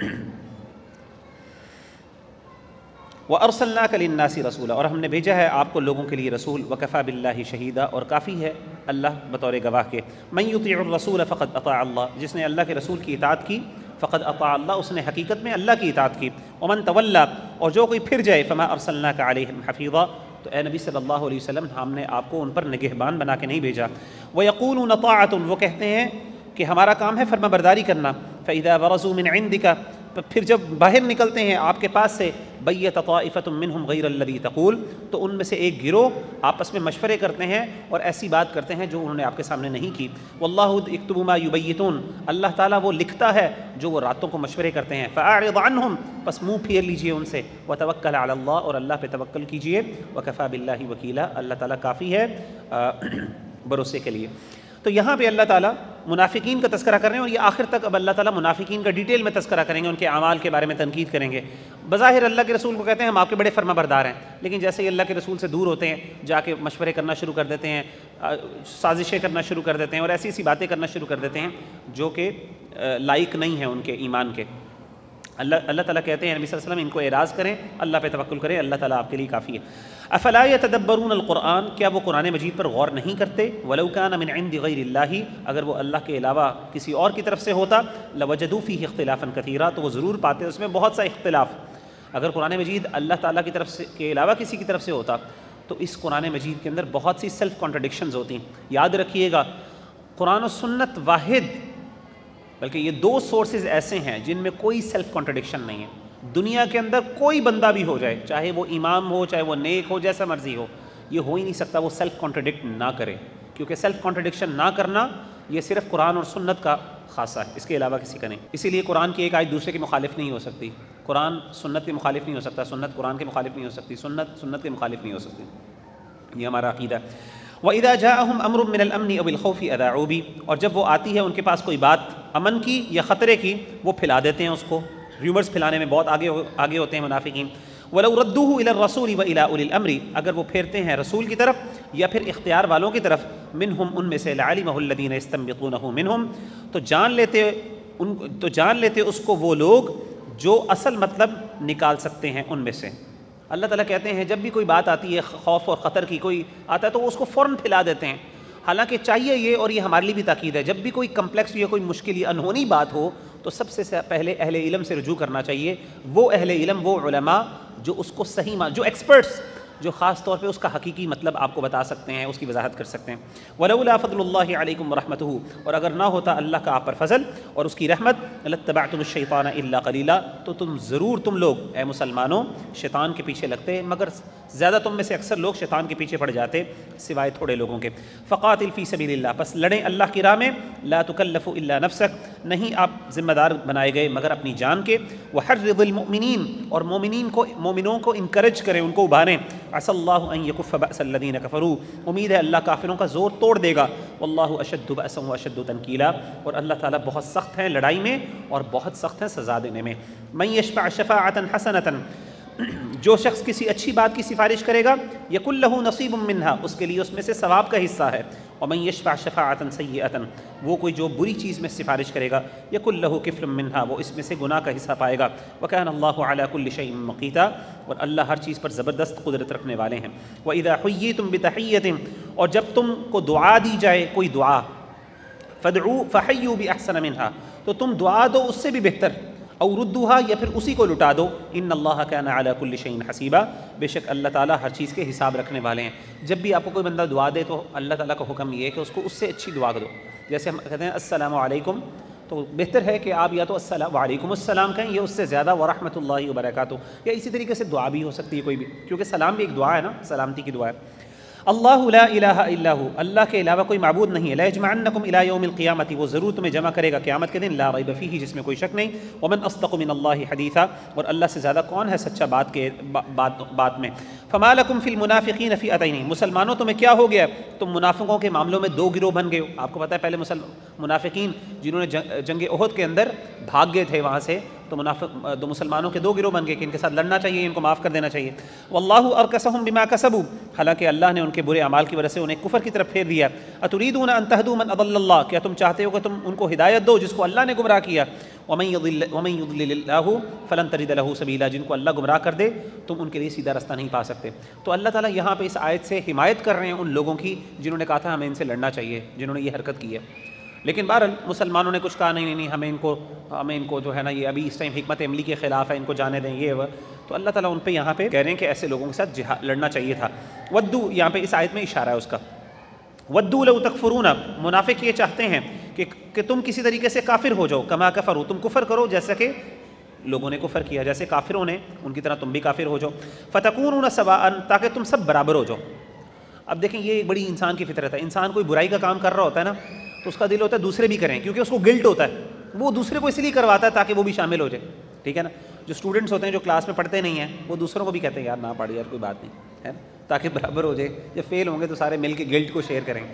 وَأَرْسَلْنَاكَ لِلنَّاسِ رَسُولًا، اور ہم نے بھیجا ہے آپ کو لوگوں کے لیے رسول. وَكَفَى بِاللَّهِ شَهِيدًا، اور کافی ہے اللہ بطور گواہ کے. مَن يُطِيعُ الرَّسُولَ فَقَدْ أَطَاعَ اللَّهَ، جس نے اللہ کے رسول کی اطاعت کی، فقد اطاع اللہ، اس نے حقیقت میں اللہ کی اطاعت کی. ومن تولى، اور جو کوئی پھر جائے، فما ارسلناک علیہم حفیظا، تو اے نبی صلی اللہ علیہ وسلم ہم نے آپ کو ان پر نگہبان بنا کے نہیں بھیجا. ویقولون طاعۃ، وہ کہتے ہیں کہ ہمارا کام ہے فرما برداری کرنا. فاذا برزوا من عندک، پھر جب باہر نکلتے ہیں آپ کے پاس سے، بیت طائفۃ منہم غیر الذی تقول، تو ان میں سے ایک گروہ آپس میں مشورے کرتے ہیں اور ایسی بات کرتے ہیں جو انہوں نے آپ کے سامنے نہیں کی. واللہ یکتب ما یبیتون، اللہ تعالیٰ وہ لکھتا ہے جو وہ راتوں کو مشورے کرتے ہیں. فاعرض عنہم، پس منہ پھیر لیجئے ان سے. وتوکل علی اللہ، اور اللہ پہ توکل کیجئے. وکفی باللہ وکیلا، اللہ تعالیٰ کافی ہے بھروسے کے لیے. تو یہاں پہ اللہ تعالیٰ منافقین کا تذکرہ کر رہے ہیں، اور یہ آخر تک اب اللہ تعالیٰ منافقین کا ڈیٹیل میں تذکرہ کریں گے، ان کے اعمال کے بارے میں تنقید کریں گے. بظاہر اللہ کے رسول کو کہتے ہیں ہم آپ کے بڑے فرما بردار ہیں، لیکن جیسے ہی اللہ کے رسول سے دور ہوتے ہیں جا کے مشورے کرنا شروع کر دیتے ہیں، سازشیں کرنا شروع کر دیتے ہیں، اور ایسی ایسی باتیں کرنا شروع کر دیتے ہیں جو کہ لائق نہیں ہیں ان کے ایمان کے. اللہ اللہ تعالیٰ کہتے ہیں نبی صلی اللہ علیہ وسلم ان کو اعراض کریں، اللہ پہ توکل کریں، اللہ تعالیٰ آپ کے لیے کافی ہے. افلا یتدبرون القرآن، کیا وہ قرآن مجید پر غور نہیں کرتے؟ ولو کان من عند غیر اللہ، اگر وہ اللہ کے علاوہ کسی اور کی طرف سے ہوتا، لوجدوا فیہ اختلافا کثیرا، تو وہ ضرور پاتے اس میں بہت سا اختلاف. اگر قرآن مجید اللہ تعالیٰ کی طرف سے کے علاوہ کسی کی طرف سے ہوتا تو اس قرآن مجید کے اندر بہت سی سیلف کانٹرڈکشنز ہوتی. یاد رکھیے گا قرآن و سنت واحد، بلکہ یہ دو سورسز ایسے ہیں جن میں کوئی سیلف کانٹرڈکشن نہیں ہے. دنیا کے اندر کوئی بندہ بھی ہو جائے، چاہے وہ امام ہو، چاہے وہ نیک ہو، جیسا مرضی ہو، یہ ہو ہی نہیں سکتا وہ سیلف کانٹرڈکٹ نہ کرے، کیونکہ سیلف کانٹرڈکشن نہ کرنا یہ صرف قرآن اور سنت کا خاصہ ہے، اس کے علاوہ کسی کا نہیں۔ اسی لیے قرآن کی ایک آیت دوسرے کے مخالف نہیں ہو سکتی، قرآن سنت کے مخالف نہیں ہو سکتا، سنت قرآن کے مخالف نہیں ہو سکتی، سنت سنت کے مخالف نہیں ہو سکتی، یہ ہمارا عقیدہ ہے۔ وَإِذَا جَاءَهُمْ أَمْرٌ مِّنَ الْأَمْنِ أَوِ الْخَوْفِ أَذَاعُوا بِهِ، اور جب وہ آتی ہے ان کے پاس کوئی بات امن کی یا خطرے کی، وہ پھیلا دیتے ہیں اس کو، ریومرز پھیلانے میں بہت آگے آگے ہوتے ہیں منافقین۔ وَلَوْ رَدُّوهُ إِلَى الرَّسُولِ وَإِلَى أُولِي الْأَمْرِ، اگر وہ پھیرتے ہیں رسول کی طرف یا پھر اختیار والوں کی طرف، مِنْهُمْ ان میں سے لَعَلِمَهُ الَّذِينَ يَسْتَنبِطُونَهُ مِنْهُمْ، تو جان لیتے ان تو جان لیتے اس کو وہ لوگ جو اصل مطلب نکال سکتے ہیں ان میں سے۔ اللہ تعالیٰ کہتے ہیں جب بھی کوئی بات آتی ہے خوف اور خطر کی، کوئی آتا ہے تو وہ اس کو فوراً پھیلا دیتے ہیں، حالانکہ چاہیے یہ، اور یہ ہمارے لیے بھی تاکید ہے، جب بھی کوئی کمپلیکس یا کوئی مشکل یا انہونی بات ہو تو سب سے پہلے اہل علم سے رجوع کرنا چاہیے، وہ اہل علم، وہ علماء جو اس کو صحیح مان، جو ایکسپرٹس، جو خاص طور پہ اس کا حقیقی مطلب آپ کو بتا سکتے ہیں، اس کی وضاحت کر سکتے ہیں۔ وَلَوْلَا فَضْلُ اللَّهِ عَلَيْكُمْ وَرَحْمَتُهُ، اور اگر نہ ہوتا اللہ کا آپ پر فضل اور اس کی رحمت، لَاتَّبَعْتُمُ الشَّيْطَانَ إِلَّا قَلِيلًا، تو تم ضرور تم لوگ اے مسلمانوں شیطان کے پیچھے لگتے، مگر زیادہ تم میں سے اکثر لوگ شیطان کے پیچھے پڑ جاتے سوائے تھوڑے لوگوں کے۔ فَقَاتِلْ فِي سَبِيلِ اللَّهِ، بس لڑیں اللہ کی راہ میں، لَا تُكَلَّفُ إِلَّا نَفْسَكَ، نہیں آپ ذمہ دار بنائے گئے مگر اپنی جان کے۔ وَحَرِّضِ الْمُؤْمِنِينَ، اور مومنین کو مومنوں کو انکریج کریں، ان کو ابھاریں۔ عَسَى اللَّهُ أَن يَكُفَّ بَأْسَ الَّذِينَ كَفَرُوا، امید ہے اللہ کافروں کا زور توڑ دے گا۔ وَاللَّهُ أَشَدُّ بَأْسًا وَأَشَدُّ تَنْكِيلًا، اور اللہ تعالیٰ بہت سخت ہیں لڑائی میں اور بہت سخت ہیں سزا دینے میں۔ مَن يَشْفَعْ شَفَاعَةً حَسَنَةً، جو شخص کسی اچھی بات کی سفارش کرے گا، یکن لہ نصیب منہا، اس کے لیے اس میں سے ثواب کا حصہ ہے۔ ومن یشفع شفاعۃ سیئۃ، وہ کوئی جو بری چیز میں سفارش کرے گا، یکن لہ کفل منہا، وہ اس میں سے گناہ کا حصہ پائے گا۔ وکان اللہ علی کل شیء مقیتا، اور اللہ ہر چیز پر زبردست قدرت رکھنے والے ہیں۔ واذا حییتم بتحیۃ، اور جب تم کو دعا دی جائے کوئی دعا، فادعوا فحیوا باحسن منہا، تو تم دعا دو اس سے بھی بہتر، او ردوہا، یا پھر اسی کو لٹا دو۔ ان اللہ کان علی کل شیء حسیبا، بے شک اللہ تعالیٰ ہر چیز کے حساب رکھنے والے ہیں۔ جب بھی آپ کو کوئی بندہ دعا دے تو اللہ تعالیٰ کا حکم یہ ہے کہ اس کو اس سے اچھی دعا دو۔ جیسے ہم کہتے ہیں السلام علیکم، تو بہتر ہے کہ آپ یا تو السلام وعلیکم السلام کہیں، یہ اس سے زیادہ ورحمۃ اللہ وبرکاتہ، یا اسی طریقے سے دعا بھی ہو سکتی ہے کوئی بھی، کیونکہ سلام بھی ایک دعا ہے نا، سلامتی کی دعا ہے۔ اللہ لا الہ الا ہو، اللہ کے علاوہ کوئی معبود نہیں ہے۔ لا یجمعنکم الی یوم القیامۃ، وہ ضرور تمہیں جمع کرے گا قیامت کے دن، لا ریب فیہ، جس میں کوئی شک نہیں۔ ومن اصدق من اللہ حدیثا، اور اللہ سے زیادہ کون ہے سچا بات کے بات بات میں۔ فما لکم فی المنافقین فئتین، مسلمانوں تمہیں کیا ہو گیا، تم منافقوں کے معاملوں میں دو گروہ بن گئے ہو۔ آپ کو پتہ ہے پہلے منافقین جنہوں نے جنگ احد کے اندر بھاگ گئے تھے وہاں سے، تو منافق دو مسلمانوں کے دو گروہ بن گئے کہ ان کے ساتھ لڑنا چاہیے، ان کو معاف کر دینا چاہیے۔ واللہ ارکسہم بما کسبوا، حالانکہ اللہ نے ان کے برے اعمال کی وجہ سے انہیں کفر کی طرف پھیر دیا۔ اتریدون ان تہدوا من اضل اللہ، کیا تم چاہتے ہو کہ تم ان کو ہدایت دو جس کو اللہ نے گمراہ کیا۔ ومن یضلل ومن یضلل اللہ فلن تجد له سبیلا، جن کو اللہ گمراہ کر دے تم ان کے لیے سیدھا راستہ نہیں پا سکتے۔ تو اللہ تعالیٰ یہاں پہ اس آیت سے حمایت کر رہے ہیں ان لوگوں کی جنہوں نے کہا تھا ہمیں ان سے لڑنا چاہیے، جنہوں نے یہ حرکت کی ہے۔ لیکن بہرحال مسلمانوں نے کچھ کہا نہیں نہیں نہیں ہمیں ان کو ہمیں ان کو جو ہے نا یہ ابھی اس ٹائم حکمت عملی کے خلاف ہے، ان کو جانے دیں یہ وہ، تو اللہ تعالیٰ ان پہ یہاں پہ کہہ رہے ہیں کہ ایسے لوگوں کے ساتھ جہاد لڑنا چاہیے تھا۔ ودو، یہاں پہ اس آیت میں اشارہ ہے اس کا، ودو لو تکفرون، منافق یہ چاہتے ہیں کہ کہ تم کسی طریقے سے کافر ہو جاؤ، کما کفروا، تم کفر کرو جیسا کہ لوگوں نے کفر کیا، جیسے کافروں نے ان کی طرح تم بھی کافر ہو جاؤ۔ فتکونون سواء، تاکہ تم سب برابر ہو جاؤ۔ اب دیکھیں یہ ایک بڑی انسان کی فطرت ہے، انسان کوئی برائی کا کام کر رہا ہوتا ہے نا تو اس کا دل ہوتا ہے دوسرے بھی کریں، کیونکہ اس کو گلٹ ہوتا ہے، وہ دوسرے کو اس لیے کرواتا ہے تاکہ وہ بھی شامل ہو جائے، ٹھیک ہے نا۔ جو اسٹوڈنٹس ہوتے ہیں جو کلاس میں پڑھتے نہیں ہیں وہ دوسروں کو بھی کہتے ہیں یار نہ پڑھ یار کوئی بات نہیں ہے، تاکہ برابر ہو جائے، جب فیل ہوں گے تو سارے مل کے گلٹ کو شیئر کریں۔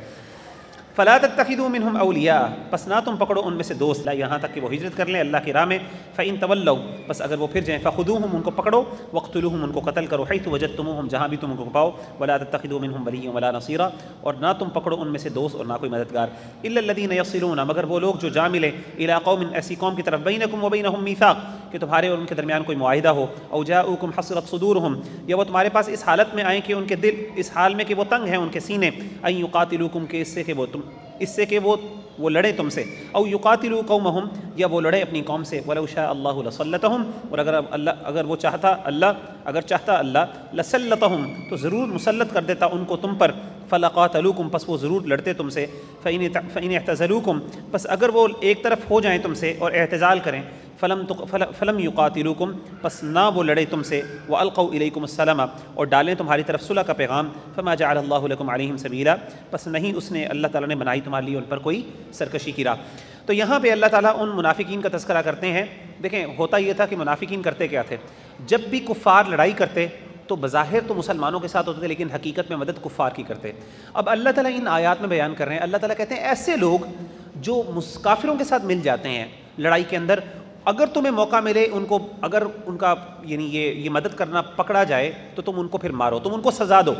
فلا تتخذوا منهم اولیاء، پس نہ تم پکڑو ان میں سے دوست، یہاں تک کہ وہ ہجرت کر لیں اللہ کی راہ میں۔ فإن تولوا، پس اگر وہ پھر جائیں، فخذوهم، ان کو پکڑو، وقتلوهم، ان کو قتل کرو، حيث وجدتموهم، جہاں بھی تم ان کو پاؤ، ولا تتخذوا منهم وليا ولا نصيرا، اور نہ تم پکڑو ان میں سے دوست اور نہ کوئی مددگار، الا الذين يصلون، مگر وہ لوگ جو جا ملے، الى قوم، ایسی قوم کی طرف، بينكم وبينهم ميثاق، کہ تمہارے اور ان کے درمیان کوئی معاہدہ ہو، او جاءوكم حصرت صدورهم، یا وہ تمہارے پاس اس حالت میں آئیں کہ ان کے دل اس حال میں کہ وہ تنگ ہیں ان کے سینے، ان يقاتلوكم، کہ اس سے کہ وہ تم اس سے کہ وہ وہ لڑے تم سے، او یقاتلوا قومہم، یا وہ لڑے اپنی قوم سے، ولو شاء اللہ لسلطہم، اور اگر اللہ اگر وہ چاہتا اللہ اگر چاہتا اللہ لسلطہم، تو ضرور مسلط کر دیتا ان کو تم پر، فلقاتلوکم، پس وہ ضرور لڑتے تم سے، فإن فإن اعتزلوکم، پس اگر وہ ایک طرف ہو جائیں تم سے اور اعتزال کریں، فلم فلم یقاتلوکم، پس نہ وہ لڑے تم سے، والقوا الیکم السلام، اور ڈالیں تمہاری طرف صلح کا پیغام، فما جعل اللہ لکم علیہم سبیلا، پس نہیں اس نے اللہ تعالیٰ نے بنائی تمہارے لیے ان پر کوئی سرکشی کی راہ۔ تو یہاں پہ اللہ تعالیٰ ان منافقین کا تذکرہ کرتے ہیں۔ دیکھیں ہوتا یہ تھا کہ منافقین کرتے کیا تھے، جب بھی کفار لڑائی کرتے تو بظاہر تو مسلمانوں کے ساتھ ہوتے تھے، لیکن حقیقت میں مدد کفار کی کرتے۔ اب اللہ تعالیٰ ان آیات میں بیان کر رہے ہیں، اللہ تعالیٰ کہتے ہیں ایسے لوگ جو کافروں کے ساتھ مل جاتے ہیں لڑائی کے اندر، اگر تمہیں موقع ملے ان کو، اگر ان کا یعنی یہ یہ مدد کرنا پکڑا جائے تو تم ان کو پھر مارو، تم ان کو سزا دو،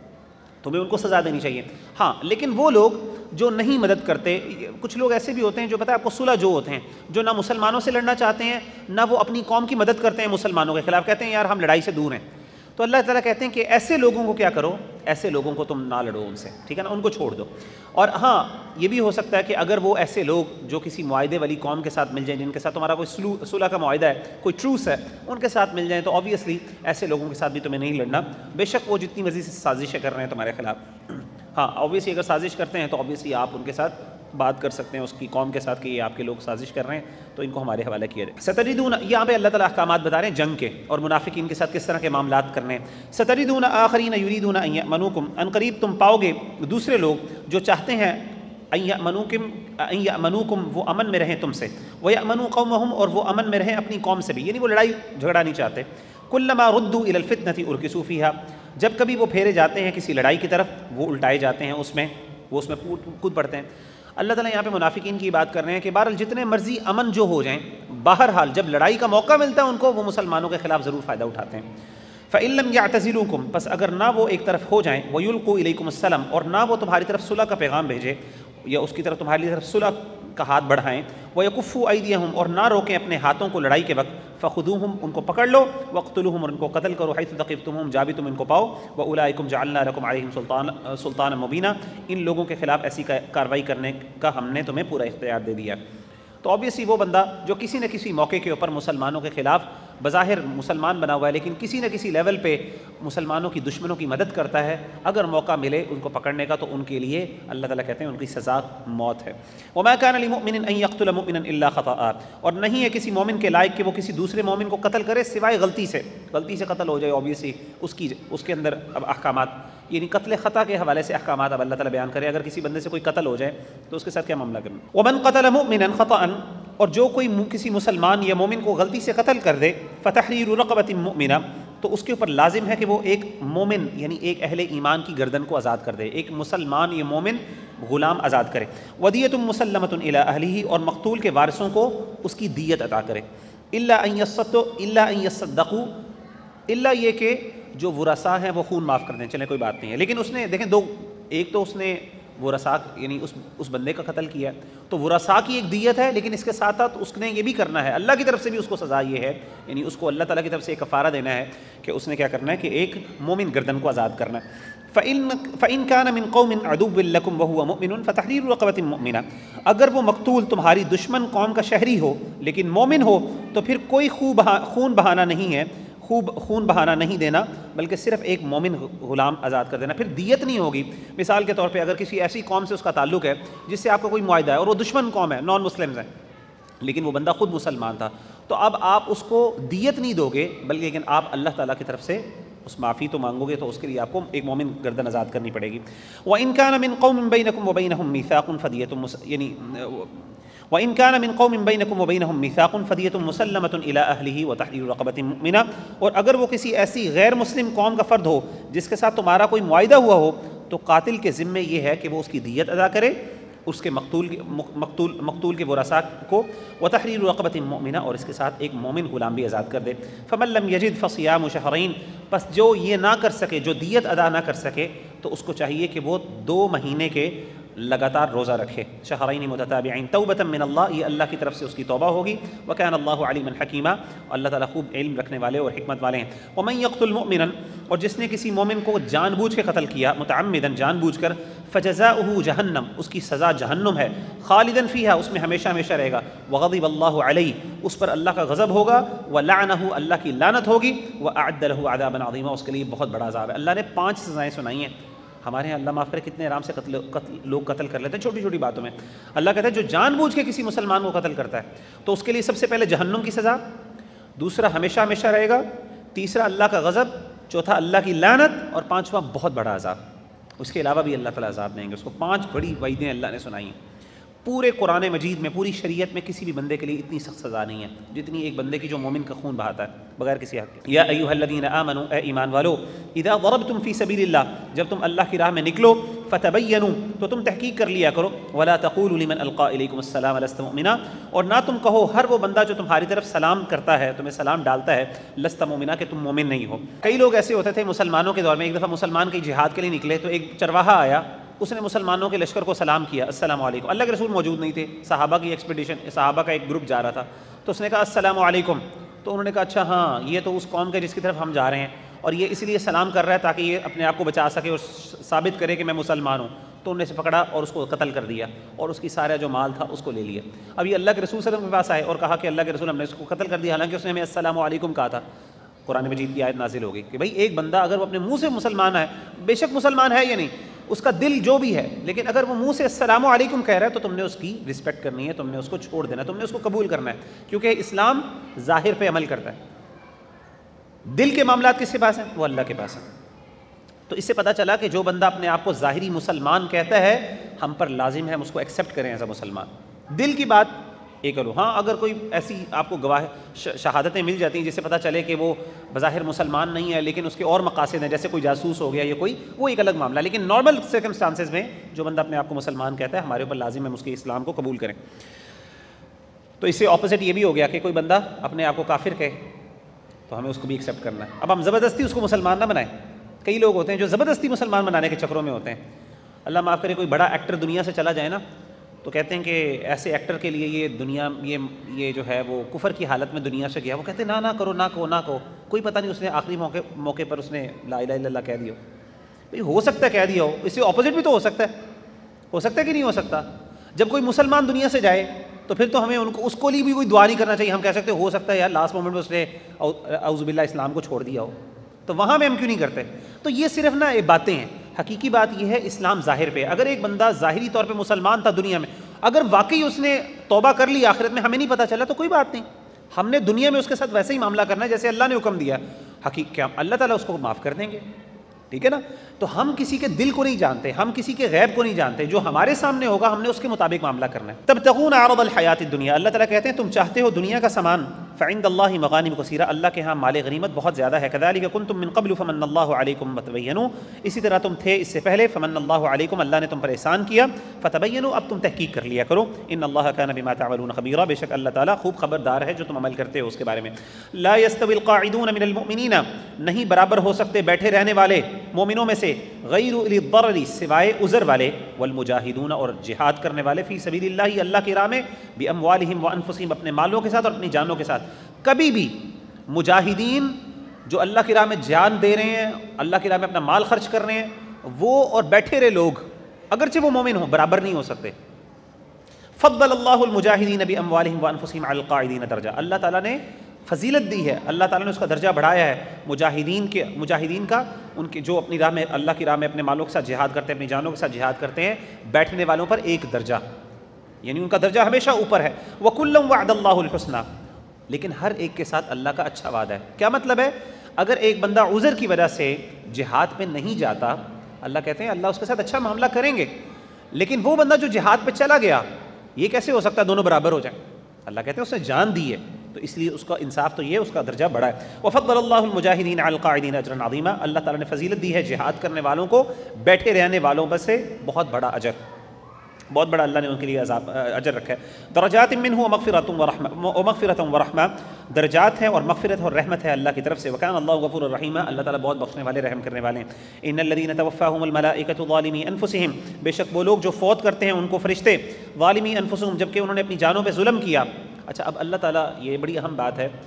تمہیں ان کو سزا دینی چاہیے۔ ہاں لیکن وہ لوگ جو نہیں مدد کرتے، کچھ لوگ ایسے بھی ہوتے ہیں جو پتہ ہے آپ کو صلح جو ہوتے ہیں، جو نہ مسلمانوں سے لڑنا چاہتے ہیں نہ وہ اپنی قوم کی مدد کرتے ہیں مسلمانوں کے خلاف، کہتے ہیں یار ہم لڑائی سے دور ہیں۔ تو اللہ تعالیٰ کہتے ہیں کہ ایسے لوگوں کو کیا کرو، ایسے لوگوں کو تم نہ لڑو ان سے، ٹھیک ہے نا، ان کو چھوڑ دو۔ اور ہاں یہ بھی ہو سکتا ہے کہ اگر وہ ایسے لوگ جو کسی معاہدے والی قوم کے ساتھ مل جائیں، جن کے ساتھ تمہارا کوئی صلح کا معاہدہ ہے، کوئی ٹروس ہے، ان کے ساتھ مل جائیں، تو آبویسلی ایسے لوگوں کے ساتھ بھی تمہیں نہیں لڑنا، بے شک وہ جتنی مزید سازشیں کر رہے ہیں تمہارے خلاف۔ ہاں آبویسلی اگر سازش کرتے ہیں تو آبویسلی آپ ان کے ساتھ بات کر سکتے ہیں اس کی قوم کے ساتھ کہ یہ آپ کے لوگ سازش کر رہے ہیں، تو ان کو ہمارے حوالے کیا جائے۔ ستجدون، یہاں پہ اللہ تعالیٰ احکامات بتا رہے ہیں جنگ کے اور منافقین کے ساتھ کس طرح کے معاملات کرنے ہیں۔ ستجدون آخرین یریدون ان یأمنوکم، ان قریب تم پاؤ گے دوسرے لوگ جو چاہتے ہیں ان یأمنوکم ان یأمنوکم، وہ امن میں رہیں تم سے، ویأمنوا قومہم، اور وہ امن میں رہیں اپنی قوم سے بھی، یعنی وہ لڑائی جھگڑا نہیں چاہتے۔ کلما ردوا الی الفتنۃ ارکسوا فیہا، جب کبھی وہ پھیرے جاتے ہیں کسی لڑائی کی طرف وہ الٹائے جاتے ہیں اس میں، وہ اس میں کود پڑتے ہیں۔ اللہ تعالیٰ یہاں پہ منافقین کی بات کر رہے ہیں کہ بہرحال جتنے مرضی امن جو ہو جائیں، بہرحال جب لڑائی کا موقع ملتا ہے ان کو وہ مسلمانوں کے خلاف ضرور فائدہ اٹھاتے ہیں۔ فإن لم يعتزلوكم، پس اگر نہ وہ ایک طرف ہو جائیں، ويلقوا إليكم السلام، اور نہ وہ تمہاری طرف صلح کا پیغام بھیجے یا اس کی طرف تمہاری طرف صلح کا ہاتھ بڑھائیں، ويكفوا أيديهم، اور نہ روکیں اپنے ہاتھوں کو لڑائی کے وقت، فخذوهم، ان کو پکڑ لو، وقتلوهم، اور ان کو قتل کرو، حيث ثقفتموهم، جا بھی تم ان کو پاؤ، وأولئكم جعلنا لكم عليهم سلطان سلطانا مبينا، ان لوگوں کے خلاف ایسی کارروائی کرنے کا ہم نے تمہیں پورا اختیار دے دیا۔ تو آبویسلی وہ بندہ جو کسی نہ کسی موقع کے اوپر مسلمانوں کے خلاف بظاہر مسلمان بنا ہوا ہے لیکن کسی نہ کسی لیول پہ مسلمانوں کی دشمنوں کی مدد کرتا ہے، اگر موقع ملے ان کو پکڑنے کا تو ان کے لیے اللہ تعالیٰ کہتے ہیں ان کی سزا موت ہے۔ وما كان لمؤمن ان يقتل مؤمنا الا خطأ، اور نہیں ہے کسی مومن کے لائق کہ وہ کسی دوسرے مومن کو قتل کرے سوائے غلطی سے، غلطی سے قتل ہو جائے آبویسلی اس کی اس کے اندر اب احکامات، یعنی قتل خطا کے حوالے سے احکامات اب اللہ تعالیٰ بیان کرے، اگر کسی بندے سے کوئی قتل ہو جائے تو اس کے ساتھ کیا معاملہ کرنا۔ ومن قتل مؤمنا خطأ، اور جو کوئی کسی مسلمان یا مومن کو غلطی سے قتل کر دے، فتحریر رقبۃ مؤمنہ، تو اس کے اوپر لازم ہے کہ وہ ایک مومن یعنی ایک اہل ایمان کی گردن کو آزاد کر دے، ایک مسلمان یا مومن غلام آزاد کرے، ودیۃ مسلمۃ الی اہلہ، اور مقتول کے وارثوں کو اس کی دیت عطا کرے، الا ان یصدقوا الا ان یصدقوا، الا یہ کہ جو ورثاء ہیں وہ خون معاف کر دیں، چلیں کوئی بات نہیں ہے، لیکن اس نے دیکھیں دو، ایک تو اس نے ورثاء یعنی اس اس بندے کا قتل کیا تو ورثاء کی ایک دیت ہے، لیکن اس کے ساتھ ساتھ اس نے یہ بھی کرنا ہے، اللہ کی طرف سے بھی اس کو سزا یہ ہے، یعنی اس کو اللہ تعالیٰ کی طرف سے ایک کفارہ دینا ہے کہ اس نے کیا کرنا ہے کہ ایک مومن گردن کو آزاد کرنا ہے۔ فَإِن فَإِن كَانَ مِن قَوْمٍ عَدُوٍّ لَكُمْ وَهُوَ مُؤْمِنٌ فَتَحْرِيرُ رَقَبَةٍ مُؤْمِنَةٍ، اگر وہ مقتول تمہاری دشمن قوم کا شہری ہو لیکن مومن ہو تو پھر کوئی خون بہانا نہیں ہے، خوب خون بہانا نہیں دینا، بلکہ صرف ایک مومن غلام آزاد کر دینا، پھر دیت نہیں ہوگی۔ مثال کے طور پہ اگر کسی ایسی قوم سے اس کا تعلق ہے جس سے آپ کا کوئی معاہدہ ہے اور وہ دشمن قوم ہے، نان مسلمز ہیں، لیکن وہ بندہ خود مسلمان تھا، تو اب آپ اس کو دیت نہیں دو گے بلکہ لیکن آپ اللہ تعالیٰ کی طرف سے اس معافی تو مانگو گے، تو اس کے لیے آپ کو ایک مومن گردن آزاد کرنی پڑے گی۔ وَإِن كَانَ مِن قَوْمٍ بَيْنَكُمْ وَبَيْنَهُم مِّيثَاقٌ فَدِيَةٌ، یعنی وَإِن كَانَ مِن قَوْمٍ بَيْنَكُمْ وَبَيْنَهُم مِّيثَاقٌ فَدِيَةٌ مُّسَلَّمَةٌ إِلَىٰ أَهْلِهِ وَتَحْرِيرُ رَقَبَةٍ مُؤْمِنَةٍ، اور اگر وہ کسی ایسی غیر مسلم قوم کا فرد ہو جس کے ساتھ تمہارا کوئی معاہدہ ہوا ہو تو قاتل کے ذمے یہ ہے کہ وہ اس کی دیت ادا کرے، اس کے مقتول مقتول مقتول کے ورثاء کو، وتحریر رقبۃ مؤمنہ، اور اس کے ساتھ ایک مومن غلام بھی آزاد کر دے۔ فمن لم یجد فصیام شہرین، پس جو یہ نہ کر سکے، جو دیت ادا نہ کر سکے، تو اس کو چاہیے کہ وہ دو مہینے کے لگاتار روزہ رکھے، شہرین متتابعین، توبۃ من اللہ، یہ اللہ کی طرف سے اس کی توبہ ہوگی، وکان اللہ علیما حکیما، اللہ تعالیٰ خوب علم رکھنے والے اور حکمت والے ہیں۔ ومن یقتل مؤمنا، اور جس نے کسی مومن کو جان بوجھ کے قتل کیا، متعمدا جان بوجھ کر، فجزاؤہ جہنم، اس کی سزا جہنم ہے، خالدا فیہا، اس میں ہمیشہ ہمیشہ رہے گا، وغضب اللہ علیہ، اس پر اللہ کا غضب ہوگا، ولعنہ، اللہ کی لعنت ہوگی، واعد لہ عذابا عظیما، اس کے لیے بہت بڑا عذاب ہے۔ اللہ نے پانچ سزائیں سنائی ہیں، ہمارے یہاں اللہ معاف کرے کتنے آرام سے قتل, قتل لوگ قتل کر لیتے ہیں چھوٹی چھوٹی باتوں میں. اللہ کہتا ہے جو جان بوجھ کے کسی مسلمان کو قتل کرتا ہے تو اس کے لیے سب سے پہلے جہنم کی سزا, دوسرا ہمیشہ ہمیشہ رہے گا, تیسرا اللہ کا غضب, چوتھا اللہ کی لعنت, اور پانچواں بہت بڑا عذاب. اس کے علاوہ بھی اللہ تعالیٰ عذاب دیں گے اس کو. پانچ بڑی وعیدیں اللہ نے سنائی ہیں. پورے قرآن مجید میں, پوری شریعت میں کسی بھی بندے کے لیے اتنی سخت سزا نہیں ہے جتنی ایک بندے کی جو مومن کا خون بہاتا ہے بغیر کسی حق کے. یا ایھا الذین آمنوا, اے ایمان والو, اذا ضربتم فی سبیل اللہ, جب تم اللہ کی راہ میں نکلو, فتبینوا, تو تم تحقیق کر لیا کرو, ولا تقولوا لمن القى الیکم السلام لست مؤمنا, اور نہ تم کہو ہر وہ بندہ جو تمہاری طرف سلام کرتا ہے, تمہیں سلام ڈالتا ہے, لست مؤمنا, کہ تم مومن نہیں ہو. کئی لوگ ایسے ہوتے تھے مسلمانوں کے دور میں. ایک دفعہ مسلمان کہیں جہاد کے لیے نکلے تو ایک چرواہا آیا, اس نے مسلمانوں کے لشکر کو سلام کیا, السلام علیکم. اللہ کے رسول موجود نہیں تھے, صحابہ کی ایکسپیڈیشن, صحابہ کا ایک گروپ جا رہا تھا, تو اس نے کہا السلام علیکم. تو انہوں نے کہا اچھا ہاں یہ تو اس قوم کے جس کی طرف ہم جا رہے ہیں, اور یہ اس لیے سلام کر رہا ہے تاکہ یہ اپنے آپ کو بچا سکے اور ثابت کرے کہ میں مسلمان ہوں. تو انہوں نے اسے پکڑا اور اس کو قتل کر دیا, اور اس کی سارا جو مال تھا اس کو لے لیا. اب یہ اللہ کے رسول صلی اللہ علیہ وسلم کے پاس آئے اور کہا کہ اللہ کے رسول ہم نے اس کو قتل کر دیا, حالانکہ اس نے ہمیں السلام علیکم کہا تھا. قرآن مجید کی آیت نازل ہوگی کہ بھائی ایک بندہ اگر وہ اپنے منہ سے مسلمان ہے, بے شک مسلمان ہے یا نہیں, اس کا دل جو بھی ہے, لیکن اگر وہ منہ سے السلام علیکم کہہ رہا ہے تو تم نے اس کی رسپیکٹ کرنی ہے, تم نے اس کو چھوڑ دینا ہے, تم نے اس کو قبول کرنا ہے, کیونکہ اسلام ظاہر پہ عمل کرتا ہے. دل کے معاملات کس کے پاس ہیں؟ وہ اللہ کے پاس ہیں. تو اس سے پتہ چلا کہ جو بندہ اپنے آپ کو ظاہری مسلمان کہتا ہے, ہم پر لازم ہے ہم اس کو ایکسیپٹ کریں ایز اے مسلمان. دل کی بات ایک کرو. ہاں اگر کوئی ایسی آپ کو گواہ شہادتیں مل جاتی ہیں جس سے پتہ چلے کہ وہ بظاہر مسلمان نہیں ہے لیکن اس کے اور مقاصد ہیں, جیسے کوئی جاسوس ہو گیا یا کوئی, وہ ایک الگ معاملہ. لیکن نارمل سرکمسٹانسز میں جو بندہ اپنے آپ کو مسلمان کہتا ہے, ہمارے اوپر لازم ہے اس کے اسلام کو قبول کریں. تو اس سے اپوزٹ یہ بھی ہو گیا کہ کوئی بندہ اپنے آپ کو کافر کہے تو ہمیں اس کو بھی ایکسیپٹ کرنا ہے. اب ہم زبردستی اس کو مسلمان نہ بنائیں. کئی لوگ ہوتے ہیں جو زبردستی مسلمان بنانے کے چکروں میں ہوتے ہیں. اللہ معاف کرے, کوئی بڑا ایکٹر دنیا سے چلا جائے نا تو کہتے ہیں کہ ایسے ایکٹر کے لیے یہ دنیا یہ یہ جو ہے وہ کفر کی حالت میں دنیا سے گیا. وہ کہتے ہیں نہ نہ کرو نہ کہو نہ کہو, کوئی پتہ نہیں اس نے آخری موقع موقع پر اس نے لا الہ الا اللہ کہہ دیا. بھائی ہو سکتا ہے کہہ دیا ہو, اس سے اپوزٹ بھی تو ہو سکتا ہے, ہو سکتا ہے کہ نہیں ہو سکتا. جب کوئی مسلمان دنیا سے جائے تو پھر تو ہمیں ان کو اس کو لیے بھی کوئی دعا نہیں کرنا چاہیے. ہم کہہ سکتے ہو سکتا ہے یار لاسٹ مومنٹ میں اس نے اعوذ باللہ اسلام کو چھوڑ دیا ہو, تو وہاں میں ہم کیوں نہیں کرتے؟ تو یہ صرف نا یہ باتیں ہیں. حقیقی بات یہ ہے اسلام ظاہر پہ. اگر ایک بندہ ظاہری طور پہ مسلمان تھا دنیا میں, اگر واقعی اس نے توبہ کر لی آخرت میں ہمیں نہیں پتہ چلا تو کوئی بات نہیں, ہم نے دنیا میں اس کے ساتھ ویسے ہی معاملہ کرنا ہے جیسے اللہ نے حکم دیا. حقیقت کیا اللہ تعالیٰ اس کو معاف کر دیں گے, ٹھیک ہے نا. تو ہم کسی کے دل کو نہیں جانتے, ہم کسی کے غیب کو نہیں جانتے. جو ہمارے سامنے ہوگا ہم نے اس کے مطابق معاملہ کرنا ہے. تبتغون عرض الحیات الدنیا, اللہ تعالیٰ کہتے ہیں تم چاہتے ہو دنیا کا سامان. فعند اللہ مغانم کثیرہ, اللہ کے ہاں مال غنیمت بہت زیادہ ہے. کذالک کنتم من قبل فمن اللہ علیکم فتبینوا, اسی طرح تم تھے اس سے پہلے, فمن اللہ علیکم, اللہ نے تم پر احسان کیا, فتبینوا, اب تم تحقیق کر لیا کرو. ان اللہ کان بما تعملون خبیرا, بے شک اللہ تعالیٰ خوب خبردار ہے جو تم عمل کرتے ہو اس کے بارے میں. لا یستوی القاعدون من المؤمنین, نہیں برابر ہو سکتے بیٹھے رہنے والے مومنوں میں سے, غیر اولی الضرر, سوائے عذر والے, والمجاہدون, اور جہاد کرنے والے, فی سبیل اللہ, اللہ کی راہ میں, باموالہم وانفسہم, اپنے مالوں کے ساتھ اور اپنی جانوں کے ساتھ. کبھی بھی مجاہدین جو اللہ کی راہ میں جان دے رہے ہیں, اللہ کی راہ میں اپنا مال خرچ کر رہے ہیں, وہ اور بیٹھے رہے لوگ اگرچہ وہ مومن ہوں برابر نہیں ہو سکتے. فضل اللہ المجاہدین باموالہم وانفسہم علی القاعدین درجہ, اللہ تعالیٰ نے فضیلت دی ہے, اللہ تعالیٰ نے اس کا درجہ بڑھایا ہے مجاہدین کے مجاہدین کا, ان کے جو اپنی راہ میں اللہ کی راہ میں اپنے مالوں کے ساتھ جہاد کرتے ہیں, اپنی جانوں کے ساتھ جہاد کرتے ہیں, بیٹھنے والوں پر ایک درجہ, یعنی ان کا درجہ ہمیشہ اوپر ہے. وَكُلًّا وَعَدَ اللَّهُ الْحُسْنَى, لیکن ہر ایک کے ساتھ اللہ کا اچھا وعدہ ہے. کیا مطلب ہے؟ اگر ایک بندہ عذر کی وجہ سے جہاد پہ نہیں جاتا, اللہ کہتے ہیں اللہ اس کے ساتھ اچھا معاملہ کریں گے. لیکن وہ بندہ جو جہاد پہ چلا گیا, یہ کیسے ہو سکتا ہے دونوں برابر ہو جائیں؟ اللہ کہتے ہیں اس نے جان دی ہے, تو اس لیے اس کا انصاف تو یہ, اس کا درجہ بڑا ہے. وفضل اللہ المجاہدین علی القاعدین اجرا عظیما, اللہ تعالیٰ نے فضیلت دی ہے جہاد کرنے والوں کو بیٹھے رہنے والوں پر سے بہت بڑا اجر, بہت بڑا اللہ نے ان کے لیے عذاب اجر رکھا ہے. درجات منہ ومغفرۃ ورحمہ ومغفرۃ ورحمہ, درجات ہیں اور مغفرت اور رحمت ہے اللہ کی طرف سے. وکان اللہ غفور الرحیم, اللہ تعالیٰ بہت بخشنے والے رحم کرنے والے ہیں. ان الذین توفاہم الملائکۃ ظالمی انفسہم, بے شک وہ لوگ جو فوت کرتے ہیں ان کو فرشتے ظالمی انفسہم, جبکہ انہوں نے اپنی جانوں پہ ظلم کیا. اچھا, اب اللہ تعالیٰ, یہ بڑی اہم بات ہے,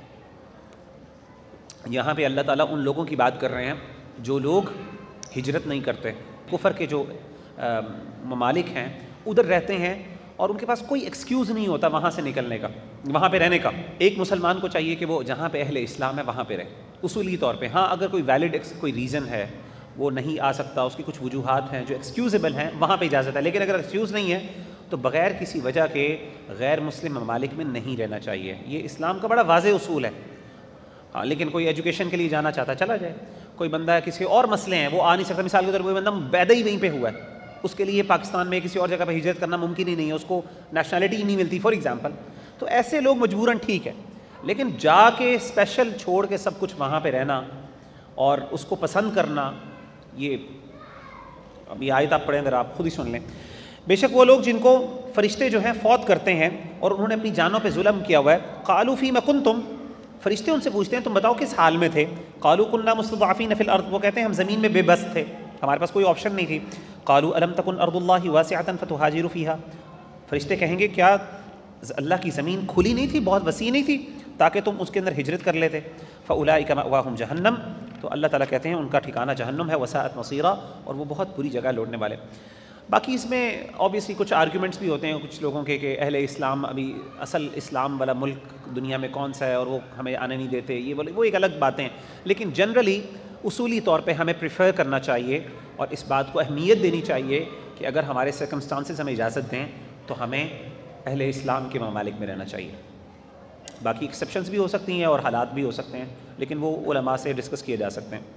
یہاں پہ اللہ تعالیٰ ان لوگوں کی بات کر رہے ہیں جو لوگ ہجرت نہیں کرتے, کفر کے جو ممالک ہیں ادھر رہتے ہیں اور ان کے پاس کوئی ایکسکیوز نہیں ہوتا وہاں سے نکلنے کا, وہاں پہ رہنے کا. ایک مسلمان کو چاہیے کہ وہ جہاں پہ اہل اسلام ہے وہاں پہ رہے اصولی طور پہ. ہاں اگر کوئی ویلڈ کوئی ریزن ہے, وہ نہیں آ سکتا، اس کی کچھ وجوہات ہیں جو ایکسکیوزیبل ہیں، وہاں پہ اجازت ہے. لیکن اگر ایکسکیوز نہیں ہے تو بغیر کسی وجہ کے غیر مسلم ممالک میں نہیں رہنا چاہیے. یہ اسلام کا بڑا واضح اصول ہے. ہاں لیکن کوئی ایجوکیشن کے لیے جانا چاہتا چلا جائے. کوئی بندہ ہے کسی اور مسئلے ہیں وہ آ نہیں سکتا، مثال کے طور پر کوئی بندہ پیدا ہی وہیں پہ ہوا ہے، اس کے لیے پاکستان میں کسی اور جگہ پہ ہجرت کرنا ممکن ہی نہیں ہے، اس کو نیشنلٹی ہی نہیں ملتی فار ایگزامپل، تو ایسے لوگ مجبوراً ٹھیک ہے. لیکن جا کے اسپیشل چھوڑ کے سب کچھ وہاں پہ رہنا اور اس کو پسند کرنا، یہ اب یہ آیت آپ پڑھیں اگر آپ خود ہی سن لیں. بے شک وہ لوگ جن کو فرشتے جو ہیں فوت کرتے ہیں اور انہوں نے اپنی جانوں پہ ظلم کیا ہوا ہے، قالوا فیما کنتم، فرشتے ان سے پوچھتے ہیں تم بتاؤ کس حال میں تھے. قالوا كنا مستضعفین فی الارض، وہ کہتے ہیں ہم زمین میں بے بس تھے، ہمارے پاس کوئی آپشن نہیں تھی. قالوا الم تکن ارض اللہ واسعۃ فتہاجروا فیہا، فرشتے کہیں گے کیا اللہ کی زمین کھلی نہیں تھی، بہت وسیع نہیں تھی تاکہ تم اس کے اندر ہجرت کر لیتے. فاولئک مأواہم جہنم، تو اللہ تعالیٰ کہتے ہیں ان کا ٹھکانہ جہنم ہے، وساءت مصیرا، اور وہ بہت بری جگہ لوٹنے والے. باقی اس میں آبویسلی کچھ آرگیومنٹس بھی ہوتے ہیں کچھ لوگوں کے کہ اہل اسلام ابھی اصل اسلام والا ملک دنیا میں کون سا ہے اور وہ ہمیں آنے نہیں دیتے، یہ بولے وہ ایک الگ باتیں. لیکن جنرلی اصولی طور پہ ہمیں پریفر کرنا چاہیے اور اس بات کو اہمیت دینی چاہیے کہ اگر ہمارے سرکمسٹانسز ہمیں اجازت دیں تو ہمیں اہل اسلام کے ممالک میں رہنا چاہیے. باقی ایکسیپشنز بھی ہو سکتی ہیں اور حالات بھی ہو سکتے ہیں، لیکن وہ علماء سے ڈسکس کیے جا سکتے ہیں.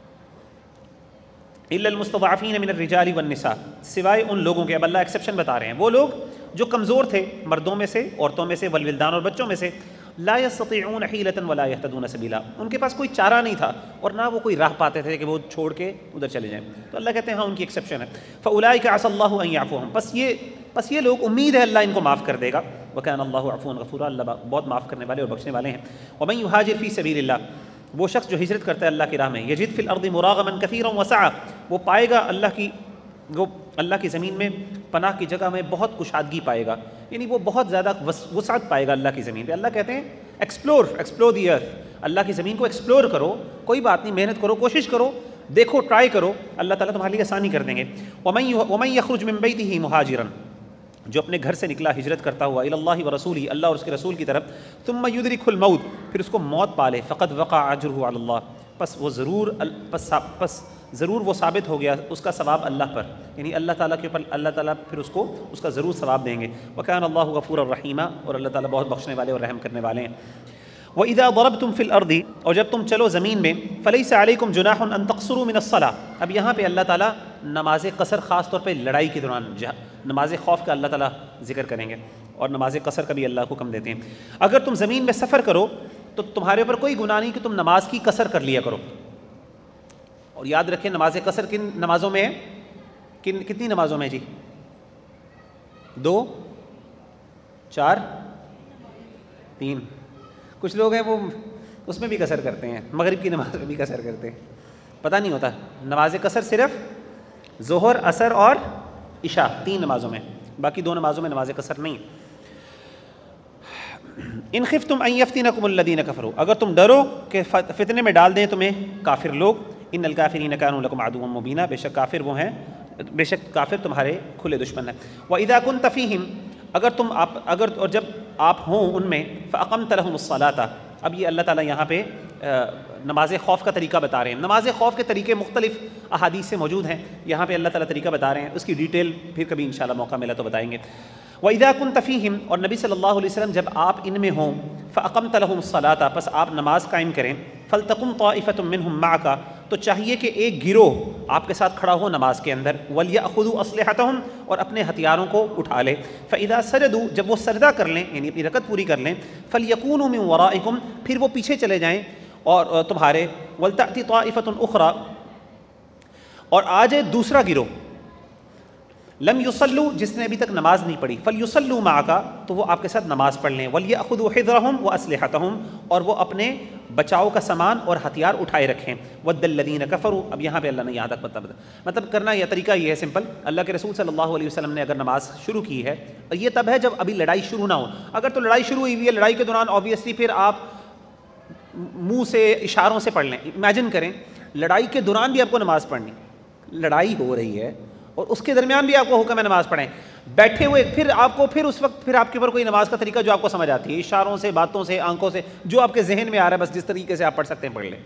الا المستضعفین من الرجال والنساء، سوائے ان لوگوں کے، اب اللہ ایکسیپشن بتا رہے ہیں، وہ لوگ جو کمزور تھے مردوں میں سے، عورتوں میں سے، والولدان اور بچوں میں سے، لا يستطيعون حیلۃ ولا يهتدون سبیلا، ان کے پاس کوئی چارہ نہیں تھا اور نہ وہ کوئی راہ پاتے تھے کہ وہ چھوڑ کے ادھر چلے جائیں. تو اللہ کہتے ہیں ہاں ان کی ایکسیپشن ہے. فاولئک عسى الله ان يعفوهم، بس یہ بس یہ لوگ امید ہے اللہ ان کو معاف کر دے گا. وکان اللہ عفوا غفورا، اللہ بہت معاف کرنے والے اور بخشنے والے ہیں. ومن يهاجر في سبيل اللہ، وہ شخص جو ہجرت کرتا ہے اللہ کی راہ میں، یجد فی الارض مراغما کثیرا وسعا، وہ پائے گا اللہ کی وہ اللہ کی زمین میں پناہ کی جگہ میں بہت کشادگی پائے گا، یعنی وہ بہت زیادہ وسعت پائے گا اللہ کی زمین پہ. اللہ کہتے ہیں ایکسپلور ایکسپلور دی ارتھ، اللہ کی زمین کو ایکسپلور کرو، کوئی بات نہیں، محنت کرو، کوشش کرو، دیکھو، ٹرائی کرو، اللہ تعالیٰ تمہارے لیے آسانی کر دیں گے. ومن یخرج من بیتہ مہاجرا، جو اپنے گھر سے نکلا ہجرت کرتا ہوا، الی اللہ ورسولہ، اللہ اور اس کے رسول کی طرف، ثم یدرکہ الموت، پھر اس کو موت پالے، فقد وقع اجرہ علی اللہ، پس وہ ضرور پس, پس ضرور وہ ثابت ہو گیا اس کا ثواب اللہ پر، یعنی اللہ تعالیٰ کے اوپر اللہ تعالیٰ پھر اس کو اس کا ضرور ثواب دیں گے. وکان اللہ غفورا رحیما، اور اللہ تعالیٰ بہت بخشنے والے اور رحم کرنے والے ہیں. وَإِذَا ضَرَبْتُمْ فِي الْأَرْضِ، اور جب تم چلو زمین میں، فَلَيْسَ عَلَيْكُمْ جُنَاحٌ أَن تَقْصُرُوا مِنَ الصَّلَاةِ، اب یہاں پہ اللہ تعالیٰ نماز قصر خاص طور پہ لڑائی کے دوران، نماز خوف کا اللہ تعالیٰ ذکر کریں گے اور نماز قصر کا بھی اللہ حکم دیتے ہیں. اگر تم زمین میں سفر کرو تو تمہارے اوپر کوئی گناہ نہیں کہ تم نماز کی قصر کر لیا کرو. اور یاد رکھیں نماز قصر کن نمازوں میں ہے، کن کتنی نمازوں میں جی؟ دو، چار، تین. کچھ لوگ ہیں وہ اس میں بھی قصر کرتے ہیں، مغرب کی نماز میں بھی قصر کرتے ہیں، پتہ نہیں ہوتا. نماز قصر صرف ظہر، عصر اور عشاء، تین نمازوں میں، باقی دو نمازوں میں نماز قصر نہیں. ان خفتم ان یفتنکم الذین کفروا، اگر تم ڈرو کہ فتنے میں ڈال دیں تمہیں کافر لوگ. ان الکافرین کانوا لکم عدوا مبینا، بے شک کافر وہ ہیں، بے شک کافر تمہارے کھلے دشمن ہیں. وَإِذَا كُنْتَ فِيهِمْ، اگر تم آپ اگر اور جب آپ ہوں ان میں، فَأَقَمْتَ لَهُمُ الصَّلَاةَ، اب یہ اللہ تعالیٰ یہاں پہ نماز خوف کا طریقہ بتا رہے ہیں. نماز خوف کے طریقے مختلف احادیث سے موجود ہیں، یہاں پہ اللہ تعالیٰ طریقہ بتا رہے ہیں، اس کی ڈیٹیل پھر کبھی انشاءاللہ موقع ملا تو بتائیں گے. وَإِذَا كُنْتَ فِيهِمْ، اور نبی صلی اللہ علیہ وسلم جب آپ ان میں ہوں، فَأَقَمْتَ لَهُمُ الصَّلَاةَ، پس آپ نماز قائم کریں. فَلْتَقُمْ طَائِفَةٌ مِّنْهُمْ مَعَكَ، تو چاہیے کہ ایک گروہ آپ کے ساتھ کھڑا ہو نماز کے اندر. وَلْيَأْخُذُوا أَسْلِحَتَهُمْ، اور اپنے ہتھیاروں کو اٹھا لے. فَإِذَا سَجَدُوا، جب وہ سجدہ کر لیں یعنی اپنی رکعت پوری کر لیں، فَلْيَكُونُوا مِنْ وَرَائِكُمْ، پھر وہ پیچھے چلے جائیں اور تمہارے. وَلْتَأْتِ طَائِفَةٌ أُخْرَى، اور آ جائے دوسرا گروہ. لم یصلوا، جس نے ابھی تک نماز نہیں پڑھی، فلیصلوا معک، تو وہ آپ کے ساتھ نماز پڑھ لیں. ولیأخذوا حذرهم واسلحتهم، اور وہ اپنے بچاؤ کا سامان اور ہتھیار اٹھائے رکھیں. ود الذین کفروا، اب یہاں پہ اللہ نے یہاں تک مطلب مطلب کرنا یہ طریقہ یہ ہے سمپل. اللہ کے رسول صلی اللہ علیہ وسلم نے اگر نماز شروع کی ہے، یہ تب ہے جب ابھی لڑائی شروع نہ ہو. اگر تو لڑائی شروع ہوئی ہوئی ہے، لڑائی کے دوران آبویسلی پھر آپ منہ سے اشاروں سے پڑھ لیں. امیجن کریں لڑائی کے دوران بھی آپ کو نماز پڑھنی، لڑائی ہو رہی ہے اور اس کے درمیان بھی آپ کو حکم ہے نماز پڑھیں، بیٹھے ہوئے، پھر آپ کو پھر اس وقت پھر آپ کے اوپر کوئی نماز کا طریقہ جو آپ کو سمجھ آتی ہے، اشاروں سے، باتوں سے، آنکھوں سے، جو آپ کے ذہن میں آ رہا ہے، بس جس طریقے سے آپ پڑھ سکتے ہیں پڑھ لیں.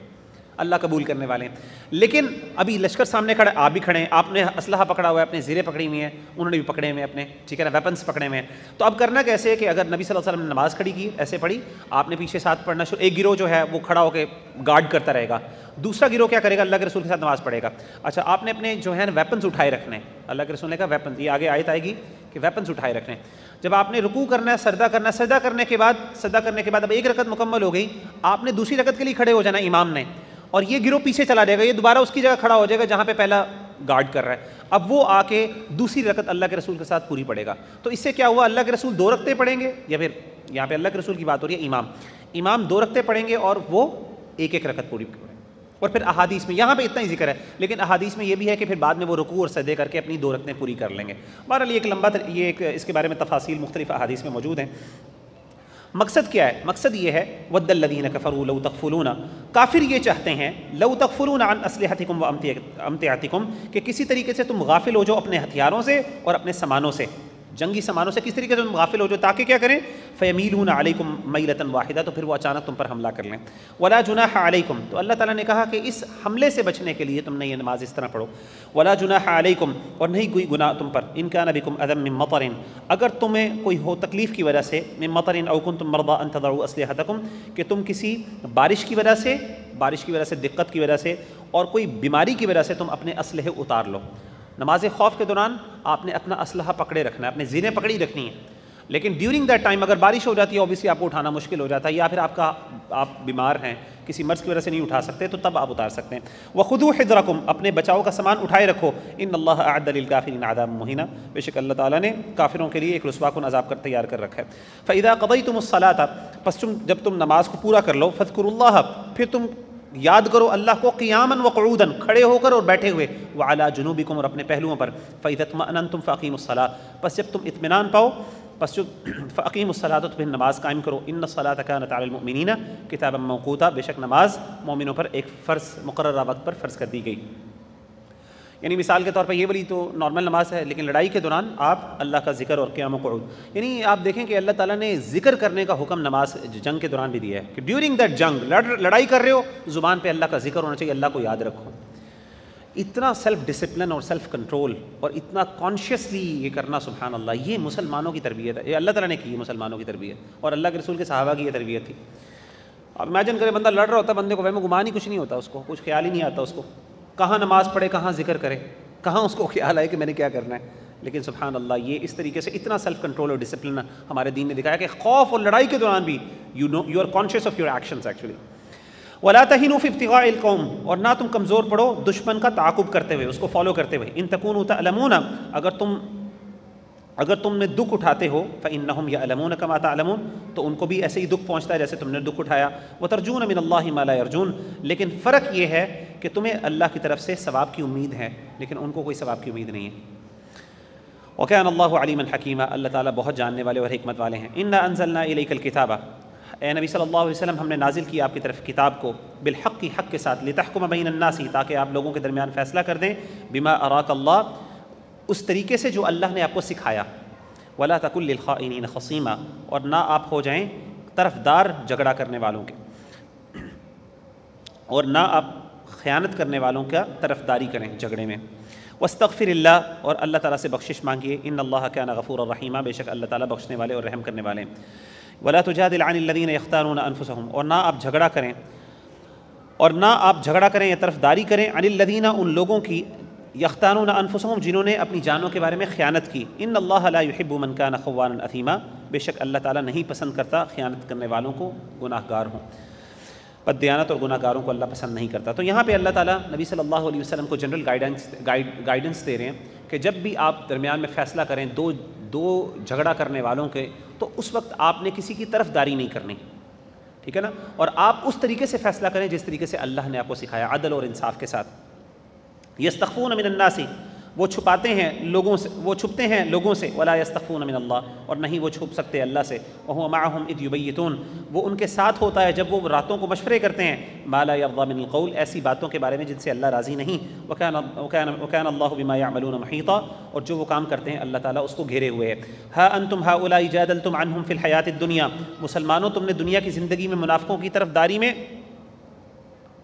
اللہ قبول کرنے والے ہیں. لیکن ابھی لشکر سامنے کھڑا ہے, آپ بھی کھڑے ہیں, آپ نے اسلحہ پکڑا ہوا ہے, اپنے زیریں پکڑی ہوئی ہیں, انہوں نے بھی پکڑے ہوئے ہیں اپنے, ٹھیک ہے نا, ویپنس پکڑے ہوئے ہیں. تو اب کرنا کیسے ہے کہ اگر نبی صلی اللہ علیہ وسلم نے نماز کھڑی کی, ایسے پڑھی, آپ نے پیچھے ساتھ پڑھنا شروع, ایک گروہ جو ہے وہ کھڑا ہو کے گارڈ کرتا رہے گا, دوسرا گروہ کیا کرے گا, اللہ کے رسول کے ساتھ نماز پڑھے گا. اچھا, آپ نے اپنے جو ہے نا ویپنس اٹھائے رکھنے ہیں, اللہ کے رسول نے کہا ویپنس, یہ آگے آیت آئے گی کہ ویپنس اٹھائے رکھنے ہیں. جب آپ نے رکوع کرنا ہے, سجدہ کرنا ہے, سجدہ کرنے کے بعد سجدہ کرنے کے بعد اب ایک رکعت مکمل ہو گئی, آپ نے دوسری رکعت کے لیے کھڑے ہو جانا امام نے, اور یہ گروہ پیچھے چلا جائے گا, یہ دوبارہ اس کی جگہ کھڑا ہو جائے گا جہاں پہ پہلا گارڈ کر رہا ہے. اب وہ آ کے دوسری رکعت اللہ کے رسول کے ساتھ پوری پڑھے گا. تو اس سے کیا ہوا, اللہ کے رسول دو رکعتیں پڑھیں گے, یا پھر یہاں پہ اللہ کے رسول کی بات ہو رہی ہے, امام امام دو رکعتیں پڑھیں گے اور وہ ایک ایک رکعت پوری پڑھیں. اور پھر احادیث میں یہاں پہ اتنا ہی ذکر ہے, لیکن احادیث میں یہ بھی ہے کہ پھر بعد میں وہ رکوع اور سجدے کر کے اپنی دو رکعتیں پوری کر لیں گے. بہرحال یہ ایک لمبا, یہ ایک اس کے بارے میں تفاصیل مختلف احادیث میں موجود ہیں. مقصد کیا ہے, مقصد یہ ہے وَدَّ الَّذِينَ كَفَرُوا لَوْ تَغْفُلُونَ, کافر یہ چاہتے ہیں لَوْ تَغْفُلُونَ عَنْ أَسْلِحَتِكُمْ وَأَمْتِعَتِكُمْ, کہ کسی طریقے سے تم غافل ہو جاؤ اپنے ہتھیاروں سے اور اپنے سامانوں سے, جنگی سامانوں سے کس طریقے سے تم غافل ہو جاؤ, تاکہ کیا کریں, فَيَمِيلُونَ عَلَيْكُمْ مَيْلَةً وَاحِدَةً, تو پھر وہ اچانک تم پر حملہ کر لیں. وَلَا جُنَاحَ عَلَيْكُمْ, تو اللہ تعالیٰ نے کہا کہ اس حملے سے بچنے کے لیے تم نے یہ نماز اس طرح پڑھو. وَلَا جُنَاحَ عَلَيْكُمْ, اور نہیں کوئی گناہ تم پر, إِن كَانَ بِكُمْ أَذًى مِّن مَطَرٍ, اگر تمہیں کوئی ہو تکلیف کی وجہ سے, مِّن مَطَرٍ أَوْ كُنتُم مَرْضَىٰ أَن تَضَعُوا أَسْلِحَتَكُمْ, کہ تم کسی بارش کی وجہ سے, بارش کی وجہ سے, دقت کی وجہ سے, اور کوئی بیماری کی وجہ سے تم اپنے اسلحے اتار لو. نماز خوف کے دوران آپ نے اپنا اسلحہ پکڑے رکھنا ہے, اپنی زیریں پکڑی رکھنی ہیں, لیکن ڈیورنگ دیٹ ٹائم اگر بارش ہو جاتی ہے اوبیسلی آپ کو اٹھانا مشکل ہو جاتا ہے, یا پھر آپ کا آپ بیمار ہیں, کسی مرض کی وجہ سے نہیں اٹھا سکتے, تو تب آپ اتار سکتے ہیں. وَخُذُوا حِذْرَكُمْ, اپنے بچاؤ کا سامان اٹھائے رکھو. إِنَّ اللَّهَ أَعَدَّ لِلْكَافِرِينَ عَذَابًا مُهِينًا, بے شک اللہ تعالیٰ نے کافروں کے لیے ایک رسوا کن عذاب کر تیار کر رکھا ہے. فَإِذَا قَضَيْتُمُ الصَّلَاةَ, پس تم جب تم نماز کو پورا کر لو, فَاذْكُرُوا اللَّهَ, پھر تم یاد کرو اللہ کو, قیاماً وقعوداً, کھڑے ہو کر اور بیٹھے ہوئے, وعلی جنوبکم, اور اپنے پہلوؤں پر, فَإِذَا اطْمَأْنَنْتُمْ فَأَقِیمُوا الصَّلَاةَ, پس جب تم اطمینان پاؤ, پس جو فَأَقِیمُوا الصَّلَاةَ, تو پھر نماز قائم کرو. إِنَّ الصَّلَاةَ كَانَتْ عَلَى الْمُؤْمِنِينَ كِتَابًا مَوْقُوتًا, بے شک نماز مومنوں پر ایک فرض, مقررہ وقت پر فرض کر دی گئی. یعنی مثال کے طور پر یہ والی تو نارمل نماز ہے, لیکن لڑائی کے دوران آپ اللہ کا ذکر اور قیام و قعود, یعنی آپ دیکھیں کہ اللہ تعالیٰ نے ذکر کرنے کا حکم نماز جنگ کے دوران بھی دیا ہے, کہ ڈیورنگ دیٹ جنگ, لڑائی کر رہے ہو, زبان پہ اللہ کا ذکر ہونا چاہیے, اللہ کو یاد رکھو. اتنا سیلف ڈسپلن اور سیلف کنٹرول اور اتنا کانشیسلی یہ کرنا, سبحان اللہ, یہ مسلمانوں کی تربیت ہے, یہ اللہ تعالیٰ نے کی ہے مسلمانوں کی تربیت, اور اللہ کے رسول کے صحابہ کی یہ تربیت تھی. اب امیجن کرے بندہ لڑ رہا ہوتا ہے, بندے کو وہم گمان ہی کچھ نہیں ہوتا, اس کو کچھ خیال ہی نہیں آتا, اس کو کہاں نماز پڑھے, کہاں ذکر کرے, کہاں اس کو خیال آئے کہ میں نے کیا کرنا ہے. لیکن سبحان اللہ, یہ اس طریقے سے اتنا سیلف کنٹرول اور ڈسپلن ہمارے دین نے دکھایا کہ خوف اور لڑائی کے دوران بھی you know you are conscious of your actions actually. وَلَا تَهِنُوا فِي ابْتِغَاءِ الْقَوْمِ, اور نہ تم کمزور پڑو دشمن کا تعاقب کرتے ہوئے, اس کو فالو کرتے ہوئے. إِن تَكُونُوا تَعْلَمُونَ, اگر تم اگر تم نے دکھ اٹھاتے ہو, فَإِنَّهُمْ يَعْلَمُونَ كَمَا تَعْلَمُونَ, تو ان کو بھی ایسے ہی دکھ پہنچتا ہے جیسے تم نے دکھ اٹھایا. وَتَرْجُونَ مِنَ اللَّهِ مَا لَا يَرْجُونَ, لیکن فرق یہ ہے کہ تمہیں اللہ کی طرف سے ثواب کی امید ہے, لیکن ان کو کوئی ثواب کی امید نہیں ہے. وَكَانَ اللَّهُ عَلِيمًا حَكِيمًا, اللہ تعالیٰ بہت جاننے والے اور حکمت والے ہیں. إِنَّا أَنزَلْنَا إِلَيْكَ الْكِتَابَ, اے نبی صلی اللہ علیہ وسلم, ہم نے نازل کیا آپ کی طرف کتاب کو, بالحق, کی حق کے ساتھ, لِتَحْكُمَ بَيْنَ النَّاسِ, تاکہ آپ لوگوں کے درمیان فیصلہ کر دیں, بِمَا أَرَاكَ اللَّهُ, اس طریقے سے جو اللہ نے آپ کو سکھایا. وَلَا تَكُن لِّلْخَائِنِينَ خَصِيمًا, اور نہ آپ ہو جائیں طرفدار جھگڑا کرنے والوں کے, اور نہ آپ خیانت کرنے والوں کا طرفداری کریں جھگڑے میں. وَاسْتَغْفِرِ اللَّهَ, اور اللہ تعالیٰ سے بخشش مانگیے. إِنَّ اللَّهَ كَانَ غَفُورًا رَحِيمًا, بے شک اللہ تعالیٰ بخشنے والے اور رحم کرنے والے ہیں. وَلَا تُجَادِلْ عَنِ الَّذِينَ يَخْتَانُونَ أَنفُسَهُمْ, اور نہ آپ جھگڑا کریں اور نہ آپ جھگڑا کریں یا طرفداری کریں, عن الذین, ان لوگوں کی, یختانون انفسہم, جنہوں نے اپنی جانوں کے بارے میں خیانت کی. ان اللہ لا يحب من كان خوانا اثیما, بے شک اللہ تعالیٰ نہیں پسند کرتا خیانت کرنے والوں کو, گناہ گار ہوں. بددیانت اور گناہ گاروں کو اللہ پسند نہیں کرتا. تو یہاں پہ اللہ تعالیٰ نبی صلی اللہ علیہ وسلم کو جنرل گائیڈنس گائیڈنس دے رہے ہیں کہ جب بھی آپ درمیان میں فیصلہ کریں دو دو جھگڑا کرنے والوں کے, تو اس وقت آپ نے کسی کی طرفداری نہیں کرنی, ٹھیک ہے نا, اور آپ اس طریقے سے فیصلہ کریں جس طریقے سے اللہ نے آپ کو سکھایا, عدل اور انصاف کے ساتھ. یستخفون من الناس, وہ چھپاتے ہیں لوگوں سے, وہ چھپتے ہیں لوگوں سے. ولا یستخفون من اللہ, اور نہیں وہ چھپ سکتے اللہ سے. وهو معهم اذ یبیتون, وہ ان کے ساتھ ہوتا ہے جب وہ راتوں کو مشورے کرتے ہیں. ما لا یرضى من القول, ایسی باتوں کے بارے میں جن سے اللہ راضی نہیں. وکان وکان وکان اللہ بما يعملون محیطا, اور جو وہ کام کرتے ہیں اللہ تعالیٰ اس کو گھیرے ہوئے ہے. ها انتم هؤلاء جادلتم عنهم في الحیاۃ الدنیا, مسلمانوں تم نے دنیا کی زندگی میں منافقوں کی طرف داری میں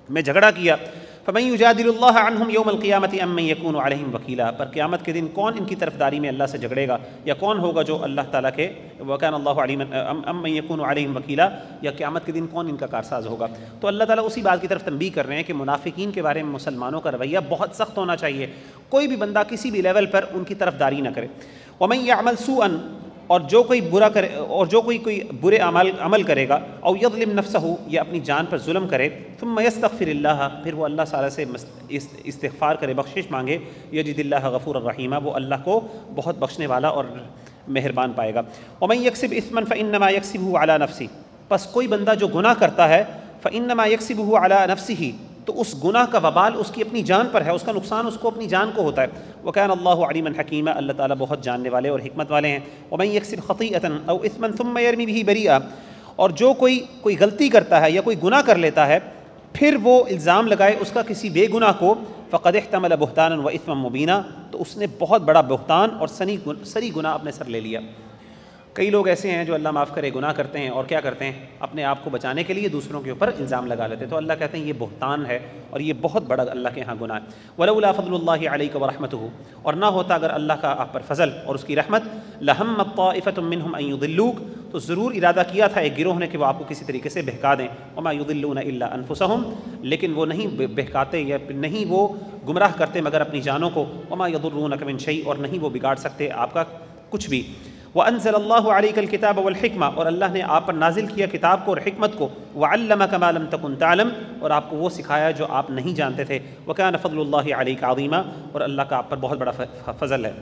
میں جھگڑا کیا. فمن یجادل اللہ عنہم یوم القیامۃ ام من یکون علیہم وکیلا، پر قیامت کے دن کون ان کی طرفداری میں اللہ سے جھگڑے گا، یا کون ہوگا جو اللہ تعالیٰ کے وکان اللہ علیما ام من یکون علیہم وکیلا، یا قیامت کے دن کون ان کا کارساز ہوگا. تو اللہ تعالیٰ اسی بات کی طرف تنبیہ کر رہے ہیں کہ منافقین کے بارے میں مسلمانوں کا رویہ بہت سخت ہونا چاہیے. کوئی بھی بندہ کسی بھی لیول پر ان کی طرفداری نہ کرے. ومن یعمل سوءا، اور جو کوئی برا کرے اور جو کوئی کوئی برے عمل عمل کرے گا، او یظلم نفسہ، یا اپنی جان پر ظلم کرے، ثم یستغفر اللہ، پھر وہ اللہ تعالیٰ سے استغفار کرے، بخشش مانگے، یجد اللہ غفور الرحیم، وہ اللہ کو بہت بخشنے والا اور مہربان پائے گا. ومن یکسب اثما فانما یکسبہ علی نفسہ، پس کوئی بندہ جو گناہ کرتا ہے، فانما یکسبہ علی نفسہ، تو اس گناہ کا وبال اس کی اپنی جان پر ہے، اس کا نقصان اس کو اپنی جان کو ہوتا ہے. وَكَانَ اللَّهُ عَلِيمًا حَكِيمًا، اللہ تعالیٰ بہت جاننے والے اور حکمت والے ہیں. وَمَن يَكْسِبْ خَطِيئَةً أَوْ إِثْمًا ثُمَّ يَرْمِ بِهِ بَرِيئًا، اور جو کوئی کوئی غلطی کرتا ہے یا کوئی گناہ کر لیتا ہے پھر وہ الزام لگائے اس کا کسی بے گناہ کو، فَقَدِ احْتَمَلَ بُهْتَانًا وَإِثْمًا مُبِينًا، تو اس نے بہت بڑا بہتان اور سنی سری گناہ اپنے سر لے لیا. کئی لوگ ایسے ہیں جو اللہ معاف کرے گناہ کرتے ہیں اور کیا کرتے ہیں، اپنے آپ کو بچانے کے لیے دوسروں کے اوپر الزام لگا لیتے ہیں. تو اللہ کہتے ہیں یہ بہتان ہے اور یہ بہت بڑا اللہ کے ہاں گناہ ہے. وَلَوْلَا فَضْلُ اللَّهِ عَلَيْكَ وَرَحْمَتُهُ، اور نہ ہوتا اگر اللہ کا آپ پر فضل اور اس کی رحمت، لَهَمَّتْ طَائِفَةٌ مِّنْهُمْ أَن يُضِلُّوكَ، تو ضرور ارادہ کیا تھا ایک گروہ نے کہ وہ آپ کو کسی طریقے سے بہکا دیں. وَمَا يُضِلُّونَ إِلَّا أَنفُسَهُمْ، لیکن وہ نہیں بہکاتے یا نہیں وہ گمراہ کرتے مگر اپنی جانوں کو. وَمَا يَضُرُّونَكَ مِن شَيْءٍ، اور نہیں وہ بگاڑ سکتے آپ کا کچھ بھی. وَأَنزَلَ اللَّهُ عَلَيْكَ الْكِتَابَ وَالْحِكْمَةَ، اور اللہ نے آپ پر نازل کیا کتاب کو اور حکمت کو. وَعَلَّمَكَ مَا لَمْ تَكُنْ تَعْلَمْ، اور آپ کو وہ سکھایا جو آپ نہیں جانتے تھے. وَكَانَ فَضْلُ اللَّهِ عَلَيْكَ عَظِيمًا، اور اللہ کا آپ پر بہت بڑا فضل ہے.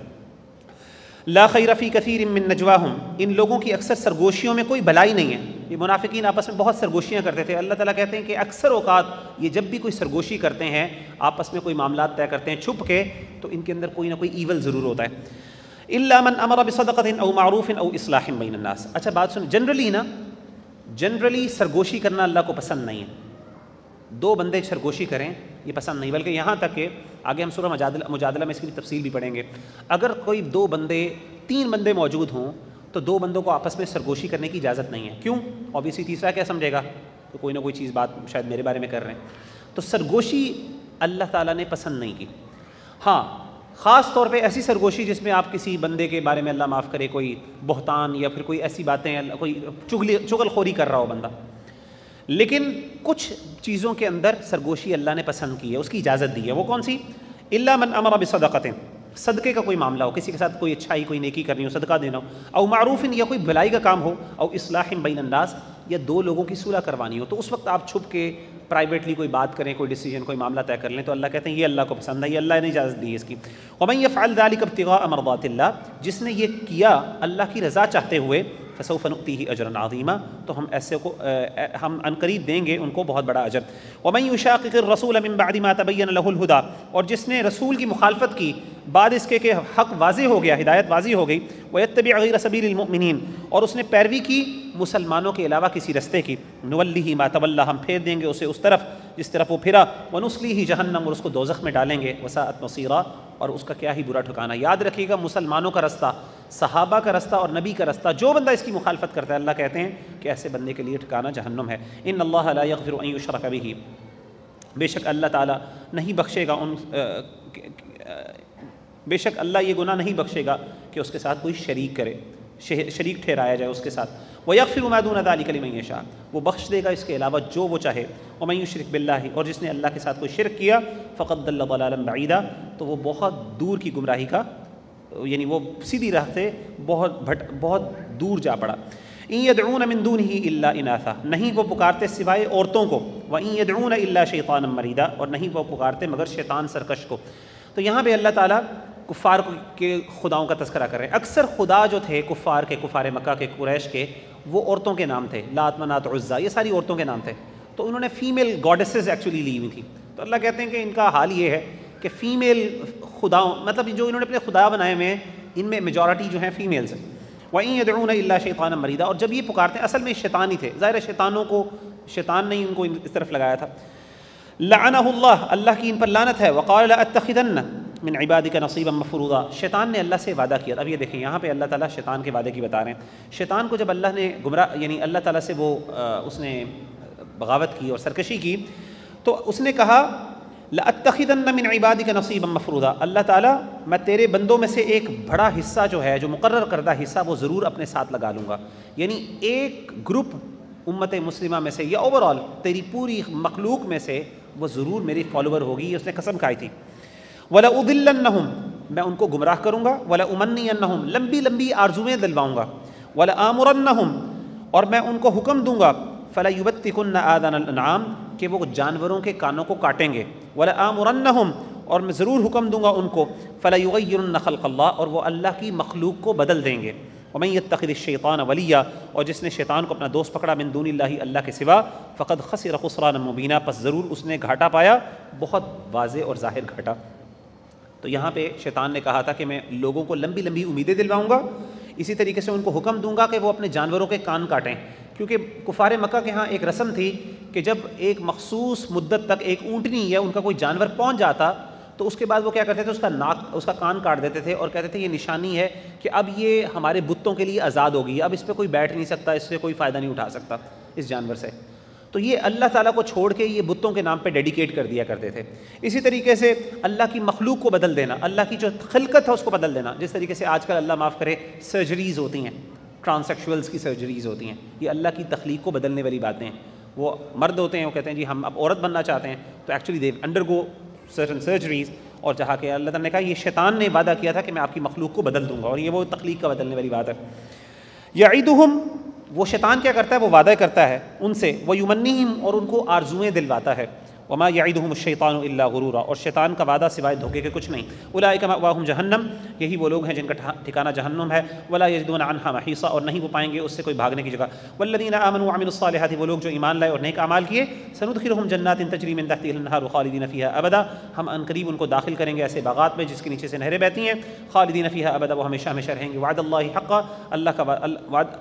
لا خیر فی کثیر من نجواہم، ان لوگوں کی اکثر سرگوشیوں میں کوئی بھلائی نہیں ہے. یہ منافقین آپس میں بہت سرگوشیاں کرتے تھے. اللہ تعالیٰ کہتے ہیں کہ اکثر اوقات یہ جب بھی کوئی سرگوشی کرتے ہیں، آپس میں کوئی معاملات طے کرتے ہیں چھپ کے، تو ان کے اندر کوئی نہ کوئی ایول ضرور ہوتا ہے. الا من امر بصدقۃ او معروف او اصلاح بین الناس. اچھا بات سن، جنرلی نا جنرلی سرگوشی کرنا اللہ کو پسند نہیں ہے. دو بندے سرگوشی کریں یہ پسند نہیں، بلکہ یہاں تک کہ آگے ہم سورہ مجادلہ مجادلہ میں اس کی تفصیل بھی پڑھیں گے. اگر کوئی دو بندے تین بندے موجود ہوں تو دو بندوں کو آپس میں سرگوشی کرنے کی اجازت نہیں ہے. کیوں؟ اوبیسلی تیسرا کیا سمجھے گا کہ کوئی نہ کوئی چیز بات شاید میرے بارے میں کر رہے ہیں. تو سرگوشی اللہ تعالیٰ نے پسند نہیں کی. ہاں خاص طور پہ ایسی سرگوشی جس میں آپ کسی بندے کے بارے میں اللہ معاف کرے کوئی بہتان یا پھر کوئی ایسی باتیں، کوئی چگلی چغل خوری کر رہا ہو بندہ. لیکن کچھ چیزوں کے اندر سرگوشی اللہ نے پسند کی ہے، اس کی اجازت دی ہے. وہ کون سی؟ الا من امر بصدقۃ، صدقے کا کوئی معاملہ ہو، کسی کے ساتھ کوئی اچھائی کوئی نیکی کرنی ہو، صدقہ دینا ہو. او معروف، یا کوئی بھلائی کا کام ہو. او اصلاح بین الناس، یا دو لوگوں کی صلح کروانی ہو. تو اس وقت آپ چھپ کے پرائیویٹلی کوئی بات کریں، کوئی ڈیسیجن کوئی معاملہ طے کر لیں، تو اللہ کہتے ہیں یہ اللہ کو پسند ہے، یہ اللہ نے اجازت دی ہے اس کی. ومن یفعل ذلک ابتغاء مرضات اللہ، جس نے یہ کیا اللہ کی رضا چاہتے ہوئے، فسوف نؤتیہ اجرا عظیما، تو ہم ایسے کو ہم عنقریب دیں گے ان کو بہت بڑا اجر. ومن یشاقق الرسول من بعد ما تبین له الهدى، اور جس نے رسول کی مخالفت کی بعد اس کے کہ حق واضح ہو گیا، ہدایت واضح ہو گئی. ویتبع غیر سبیل المؤمنین، اور اس نے پیروی کی مسلمانوں کے علاوہ کسی رستے کی. نولہ ما تولی، ہم پھیر دیں گے اسے اس طرف جس طرف وہ پھرا. ونصلیہ جہنم، اور اس کو دوزخ میں ڈالیں گے. وساءت مصیرا، اور اس کا کیا ہی برا ٹھکانہ. یاد رکھیے گا مسلمانوں کا رستہ، صحابہ کا رستہ اور نبی کا رستہ، جو بندہ اس کی مخالفت کرتا ہے اللہ کہتے ہیں کہ ایسے بندے کے لیے ٹھکانہ جہنم ہے. ان اللہ لا یغفر ان یشرک بہ، بے شک اللہ تعالیٰ نہیں بخشے گا ان بے شک اللہ یہ گناہ نہیں بخشے گا کہ اس کے ساتھ کوئی شریک کرے، شریک ٹھہرایا جائے اس کے ساتھ. وَيَغْفِرُ مَا دُونَ ذَلِكَ لِمَن يَشَاءُ، وہ بخش دے گا اس کے علاوہ جو وہ چاہے. وَمَن يُشْرِكْ بِاللَّهِ، اور جس نے اللہ کے ساتھ کوئی شرک کیا، فَقَدْ ضَلَّ ضَلَالًا بَعِيدًا، تو وہ بہت دور کی گمراہی کا، یعنی وہ سیدھی راہ سے بہت بھٹ بہت دور جا پڑا. إِن يَدْعُونَ مِن دُونِهِ إِلَّا إِنَاثًا، نہیں وہ پکارتے سوائے عورتوں کو. وَإِن يَدْعُونَ إِلَّا شَيْطَانًا مَرِيدًا، اور نہیں وہ پکارتے مگر شیطان سرکش کو. تو یہاں پہ اللہ تعالیٰ کفار کے خداؤں کا تذکرہ کر رہے ہیں. اکثر خدا جو تھے کفار کے، کفار مکہ کے، قریش کے، وہ عورتوں کے نام تھے. لات، منات، عزا، یہ ساری عورتوں کے نام تھے. تو انہوں نے فیمیل گاڈیسز ایکچولی لی ہوئی تھی. تو اللہ کہتے ہیں کہ ان کا حال یہ ہے کہ فیمیل خداؤں، مطلب جو انہوں نے اپنے خدا بنائے ہوئے ہیں ان میں میجورٹی جو ہیں فیمیلز ہیں. وَإِن يَدْعُونَ إِلَّا شَيْطَانًا مَرِيدًا، اور جب یہ پکارتے ہیں اصل میں شیطان ہی تھے. ظاہر شیطانوں کو شیطان نے ان کو اس طرف لگایا تھا. لعنہ اللہ، اللہ کی ان پر لعنت ہے. وقال لأتخذن من عبادك نصیبا مفروضا، شیطان نے اللہ سے وعدہ کیا. اب یہ دیکھیں یہاں پہ اللہ تعالیٰ شیطان کے وعدے کی بتا رہے ہیں. شیطان کو جب اللہ نے گمراہ، یعنی اللہ تعالیٰ سے وہ اس نے بغاوت کی اور سرکشی کی، تو اس نے کہا لَأَتَّخِذَنَّ مِنْ عِبَادِكَ نَصِيبًا مَفْرُوضًا، اللہ تعالیٰ میں تیرے بندوں میں سے ایک بڑا حصہ جو ہے، جو مقرر کردہ حصہ، وہ ضرور اپنے ساتھ لگا لوں گا. یعنی ایک گروپ امت مسلمہ میں سے یا اوور آل تیری پوری مخلوق میں سے وہ ضرور میری فالوور ہوگی. اس نے قسم کھائی تھی. وَلَأُضِلَّنَّهُمْ، میں ان کو گمراہ کروں گا. وَلَأُمَنِّيَنَّهُمْ، لمبی لمبی آرزویں دلواؤں گا. وَلَآمُرَنَّهُمْ، اور میں ان کو حکم دوں گا. فَلَيُبَتِّكُنَّ آذَانَ الْأَنْعَامِ، کہ وہ جانوروں کے کانوں کو کاٹیں گے. وَلَآمُرَنَّهُمْ، اور میں ضرور حکم دوں گا ان کو. فَلَيُغَيِّرُنَّ خَلْقَ اللَّهِ، اور وہ اللہ کی مخلوق کو بدل دیں گے. وَمَن يَتَّخِذِ الشَّيْطَانَ وَلِيًّا، اور جس نے شیطان کو اپنا دوست پکڑا، من دون اللہ، اللہ کے سوا، فقد خسر خسرانا مبینا، پس ضرور اس نے گھاٹا پایا، بہت واضح اور ظاہر گھاٹا. تو یہاں پہ شیطان نے کہا تھا کہ میں لوگوں کو لمبی لمبی امیدیں دلواؤں گا، اسی طریقے سے ان کو حکم دوں گا کہ وہ اپنے جانوروں کے کان کاٹیں. کیونکہ کفار مکہ کے ہاں ایک رسم تھی کہ جب ایک مخصوص مدت تک ایک اونٹنی یا ان کا کوئی جانور پہنچ جاتا تو اس کے بعد وہ کیا کرتے تھے، اس کا ناک اس کا کان کاٹ دیتے تھے اور کہتے تھے یہ نشانی ہے کہ اب یہ ہمارے بتوں کے لیے آزاد ہوگی، اب اس پہ کوئی بیٹھ نہیں سکتا، اس سے کوئی فائدہ نہیں اٹھا سکتا اس جانور سے. تو یہ اللہ تعالیٰ کو چھوڑ کے یہ بتوں کے نام پہ ڈیڈیکیٹ کر دیا کرتے تھے. اسی طریقے سے اللہ کی مخلوق کو بدل دینا، اللہ کی جو خلقت ہے اس کو بدل دینا. جس طریقے سے آج کل اللہ معاف کرے سرجریز ہوتی ہیں، ٹرانسیکشولز کی سرجریز ہوتی ہیں، یہ اللہ کی تخلیق کو بدلنے والی باتیں ہیں. وہ مرد ہوتے ہیں، وہ کہتے ہیں جی ہم اب عورت بننا چاہتے ہیں، تو actually they undergo certain surgeries. اور جہاں کہ اللہ تعالیٰ نے کہا یہ شیطان نے وعدہ کیا تھا کہ میں آپ کی مخلوق کو بدل دوں گا، اور یہ وہ تخلیق کا بدلنے والی بات ہے. یعیدہم، وہ شیطان کیا کرتا ہے، وہ وعدہ کرتا ہے ان سے. ویمنیہم، اور ان کو آرزویں دلواتا ہے. وما یعیدہم الشیطان الا غرورا، اور شیطان کا وعدہ سوائے دھوکے کے کچھ نہیں. اولئک مأواہم جہنم، یہی وہ لوگ ہیں جن کا ٹھکانہ جہنم ہے. ولا یجدون عنہا محیصا، اور نہیں وہ پائیں گے اس سے کوئی بھاگنے کی جگہ. والذین آمنوا وعملوا الصالحات، وہ لوگ جو ایمان لائے اور نیک اعمال کیے. سندخلہم جنات تجری من تحتہا الانہار خالدین فیہا ابدا، ہم ان قریب ان کو داخل کریں گے ایسے باغات میں جس کے نیچے سے نہریں بہتی ہیں. خالدین فیہا ابدا، وہ ہمیشہ ہمیشہ رہیں گے. وعد اللہ حقا، اللہ کا وعد،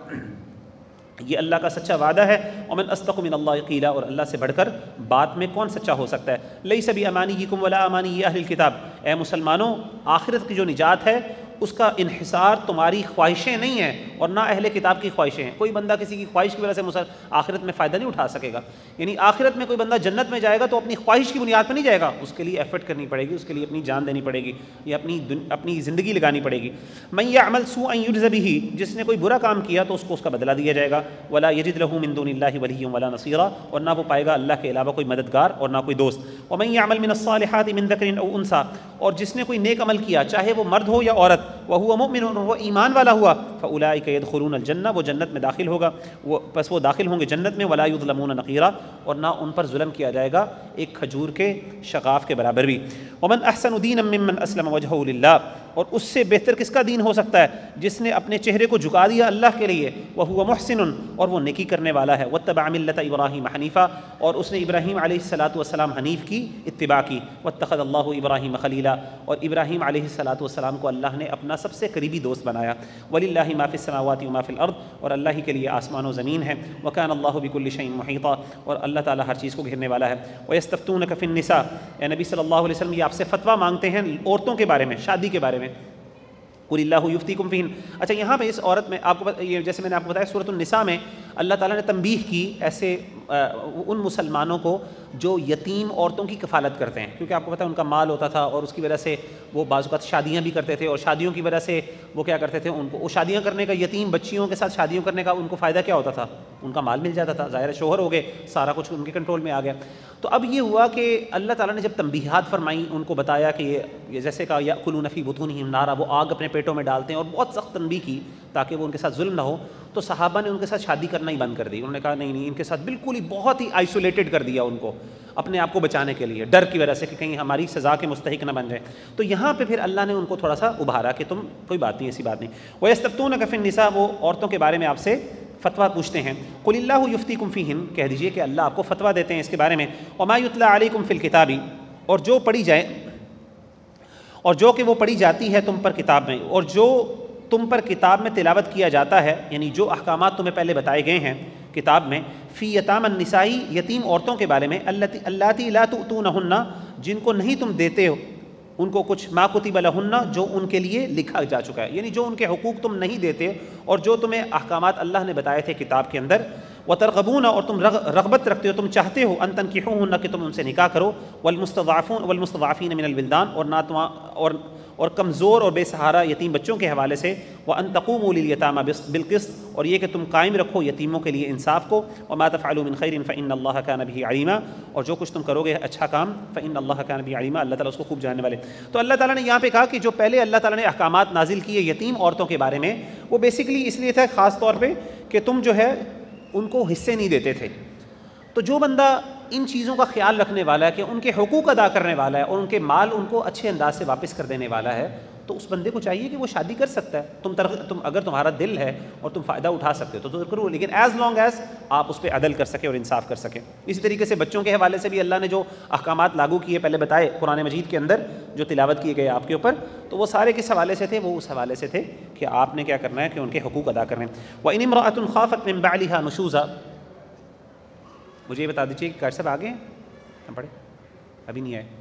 یہ اللہ کا سچا وعدہ ہے. ومن اصدق من اللہ قیلا، اور اللہ سے بڑھ کر بات میں کون سچا ہو سکتا ہے. لیس بامانیکم ولا امانی اہل الکتاب، اے مسلمانوں آخرت کی جو نجات ہے اس کا انحصار تمہاری خواہشیں نہیں ہیں اور نہ اہل کتاب کی خواہشیں ہیں. کوئی بندہ کسی کی خواہش کی وجہ سے آخرت میں فائدہ نہیں اٹھا سکے گا. یعنی آخرت میں کوئی بندہ جنت میں جائے گا تو اپنی خواہش کی بنیاد پہ نہیں جائے گا، اس کے لیے ایفرٹ کرنی پڑے گی، اس کے لیے اپنی جان دینی پڑے گی، یا اپنی اپنی زندگی لگانی پڑے گی. من یعمل سوءا یجز بہ، جس نے کوئی برا کام کیا تو اس کو اس کا بدلہ دیا جائے گا. ولا یجد له من دون اللہ ولی ولا نصیرا، اور نہ وہ پائے گا اللہ کے علاوہ کوئی مددگار اور نہ کوئی دوست. ومن یعمل من الصالحات من ذکر او انثى، اور جس نے کوئی نیک عمل کیا چاہے وہ مرد ہو یا عورت، وهو مؤمن، اور وہ ایمان والا ہوا، فاولئک يدخلون الجنہ، وہ جنت میں داخل ہوگا، وہ پس وہ داخل ہوں گے جنت میں. ولا یظلمون نقیرا، اور نہ ان پر ظلم کیا جائے گا ایک کھجور کے شغاف کے برابر بھی. ومن احسن دینا ممن اسلم وجهه للہ، اور اس سے بہتر کس کا دین ہو سکتا ہے جس نے اپنے چہرے کو جھکا دیا اللہ کے لیے. وهو محسن، اور وہ نیکی کرنے والا ہے. واتبع ملت ابراہیم حنیفا، اور اس نے ابراہیم علیہ الصلاۃ والسلام حنیف کی اتباع کی. واتخذ اللہ ابراہیم خلیلا، اور ابراہیم علیہ الصلاۃ والسلام کو اللہ نے اپنا سب سے قریبی دوست بنایا. وللہ ما فی السماوات وما فی الارض، اور اللہ ہی کے لیے آسمان و زمین ہے. وکان اللہ بکل شیء محیطا، اور اللہ تعالیٰ ہر چیز کو گھیرنے والا ہے. ویستفتونک فی النساء، اے نبی صلی اللہ علیہ وسلم یہ آپ سے فتویٰ مانگتے ہیں عورتوں کے بارے میں، شادی کے بارے میں. قل اللہ یفتیکم فیہن. اچھا یہاں پہ اس عورت میں آپ کو یہ جیسے میں نے آپ کو بتایا سورۃ النساء میں اللہ تعالیٰ نے تنبیہ کی ایسے ان مسلمانوں کو جو یتیم عورتوں کی کفالت کرتے ہیں، کیونکہ آپ کو پتہ ہے ان کا مال ہوتا تھا اور اس کی وجہ سے وہ بعض اوقات شادیاں بھی کرتے تھے، اور شادیوں کی وجہ سے وہ کیا کرتے تھے، ان کو وہ شادیاں کرنے کا، یتیم بچیوں کے ساتھ شادیوں کرنے کا ان کو فائدہ کیا ہوتا تھا، ان کا مال مل جاتا تھا، ظاہر شوہر ہو گئے، سارا کچھ ان کے کنٹرول میں آ گیا. تو اب یہ ہوا کہ اللہ تعالیٰ نے جب تنبیہات فرمائیں، ان کو بتایا کہ یہ جیسے کہا یأکلون فی بطونہم نارا، وہ آگ اپنے پیٹوں میں ڈالتے ہیں، اور بہت سخت تنبیہ کی تاکہ وہ ان کے ساتھ ظلم نہ ہو. تو صحابہ نے ان کے ساتھ شادی کرنا ہی بند کر دی. انہوں نے کہا نہیں نہیں، ان کے ساتھ بالکل ہی بہت ہی آئسولیٹڈ کر دیا ان کو اپنے آپ کو بچانے کے لیے، ڈر کی وجہ سے کہ کہیں ہماری سزا کے مستحق نہ بن جائیں. تو یہاں پہ پھر اللہ نے ان کو تھوڑا سا ابھارا کہ تم کوئی بات نہیں، ایسی بات نہیں. وَيَسْتَفْتُونَكَ فِي النِّسَاءِ، وہ عورتوں کے بارے میں آپ سے فتویٰ پوچھتے ہیں. قُلِ اللَّهُ يُفْتِيكُمْ فِيهِنَّ، کہہ دیجئے کہ اللہ آپ کو فتویٰ دیتے ہیں اس کے بارے میں. وَمَا يُتْلَى عَلَيْكُمْ فِي الْكِتَابِ، اور جو پڑھی جائے اور جو کہ وہ پڑھی جاتی ہے تم پر کتاب میں، اور جو تم پر کتاب میں تلاوت کیا جاتا ہے، یعنی جو احکامات تمہیں پہلے بتائے گئے ہیں کتاب میں. فی یتام النساء، یتیم عورتوں کے بارے میں. اللاتی لا تؤتونہن، جن کو نہیں تم دیتے ہو ان کو کچھ ما کتب لہن، جو ان کے لیے لکھا جا چکا ہے، یعنی جو ان کے حقوق تم نہیں دیتے اور جو تمہیں احکامات اللہ نے بتائے تھے کتاب کے اندر. وترغبون اور تم رغبت رکھتے ہو، تم چاہتے ہو ان تنکحوہن کہ تم ان سے نکاح کرو، والمستضعفون والمستضعفین من الولدان اور ناتواں اور اور کمزور اور بے سہارا یتیم بچوں کے حوالے سے، وان تقوموا للیتامی بالقسط اور یہ کہ تم قائم رکھو یتیموں کے لیے انصاف کو، وما تفعلوا من خیر فإن اللہ کان بہ علیما اور جو کچھ تم کرو گے اچھا کام فإن اللہ کان بہ علیما اللہ تعالیٰ اس کو خوب جاننے والے۔ تو اللہ تعالیٰ نے یہاں پہ کہا کہ جو پہلے اللہ تعالیٰ نے احکامات نازل کیے یتیم عورتوں کے بارے میں، وہ بیسیکلی اس لیے تھا خاص طور پہ کہ تم جو ہے ان کو حصے نہیں دیتے تھے۔ تو جو بندہ ان چیزوں کا خیال رکھنے والا ہے کہ ان کے حقوق ادا کرنے والا ہے اور ان کے مال ان کو اچھے انداز سے واپس کر دینے والا ہے، تو اس بندے کو چاہیے کہ وہ شادی کر سکتا ہے۔ تم تر... تم اگر تمہارا دل ہے اور تم فائدہ اٹھا سکتے ہو تو تو کرو، لیکن ایز لانگ ایز آپ اس پہ عدل کر سکیں اور انصاف کر سکیں۔ اسی طریقے سے بچوں کے حوالے سے بھی اللہ نے جو احکامات لاگو کیے پہلے بتائے قرآن مجید کے اندر جو تلاوت کیے گئے آپ کے اوپر، تو وہ سارے کس حوالے سے تھے؟ وہ اس حوالے سے تھے کہ آپ نے کیا کرنا ہے کہ ان کے حقوق ادا کرنے۔ وَإِنِ امْرَأَةٌ خَافَتْ مِن بَعْلِهَا نُشُوزًا، مجھے یہ بتا دیجیے کہ کار صاحب آگے ہیں؟ ہم پڑھیں، ابھی نہیں آئے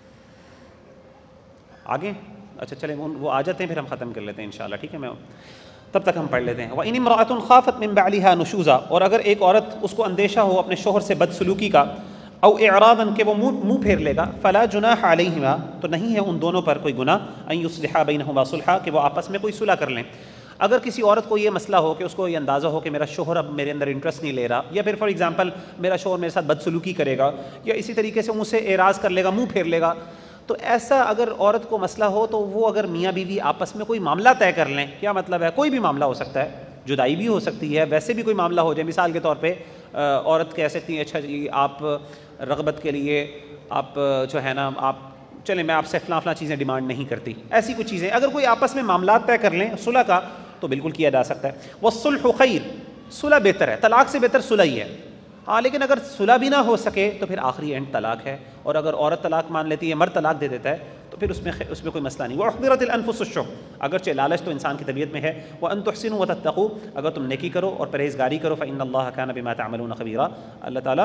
آگے؟ اچھا چلیں وہ آ جاتے ہیں پھر ہم ختم کر لیتے ہیں انشاءاللہ، ٹھیک ہے، میں تب تک ہم پڑھ لیتے ہیں۔ وَإِنِ امْرَأَةٌ خَافَتْ مِن بَعْلِهَا نُشُوزًا اور اگر ایک عورت اس کو اندیشہ ہو اپنے شوہر سے بدسلوکی کا، او اعراضاً کہ وہ منہ پھیر لے گا، فلا جناح علیہما تو نہیں ہے ان دونوں پر کوئی گناہ، ان یصلحا بینہما صلحا کہ وہ آپس میں کوئی صلح کر لیں۔ اگر کسی عورت کو یہ مسئلہ ہو کہ اس کو یہ اندازہ ہو کہ میرا شوہر اب میرے اندر انٹرسٹ نہیں لے رہا، یا پھر فار ایگزامپل میرا شوہر میرے ساتھ بدسلوکی کرے گا یا اسی طریقے سے مجھ سے اعراض کر لے گا، منہ پھیر لے گا، تو ایسا اگر عورت کو مسئلہ ہو تو وہ اگر میاں بیوی آپس میں کوئی معاملہ طے کر لیں، کیا مطلب ہے؟ کوئی بھی معاملہ ہو سکتا ہے، جدائی بھی ہو سکتی ہے، ویسے بھی کوئی معاملہ ہو جائے، مثال کے طور پہ عورت کہہ سکتی ہے اچھا جی آپ رغبت کے لیے آپ جو ہے نا آپ چلیں میں آپ سے فلاں فلاں چیزیں ڈیمانڈ نہیں کرتی، ایسی کچھ چیزیں اگر کوئی آپس میں معاملات طے کر لیں صلح کا تو بالکل کیا جا سکتا ہے۔ والصلح خیر، صلح بہتر ہے، طلاق سے بہتر صلح ہی ہے۔ ہاں لیکن اگر صلح بھی نہ ہو سکے تو پھر آخری اینڈ طلاق ہے، اور اگر عورت طلاق مان لیتی ہے، مرد طلاق دے دیتا ہے تو پھر اس میں اس میں کوئی مسئلہ نہیں۔ وَأُحْضِرَتِ الْأَنفُسُ الشُّحَّ اگرچہ لالچ تو انسان کی طبیعت میں ہے، وَأَن تُحْسِنُوا وَتَتَّقُوا اگر تم نیکی کرو اور پرہیزگاری کرو، فَإِنَّ اللَّهَ كَانَ بِمَا تَعْمَلُونَ خَبِيرًا اللہ تعالیٰ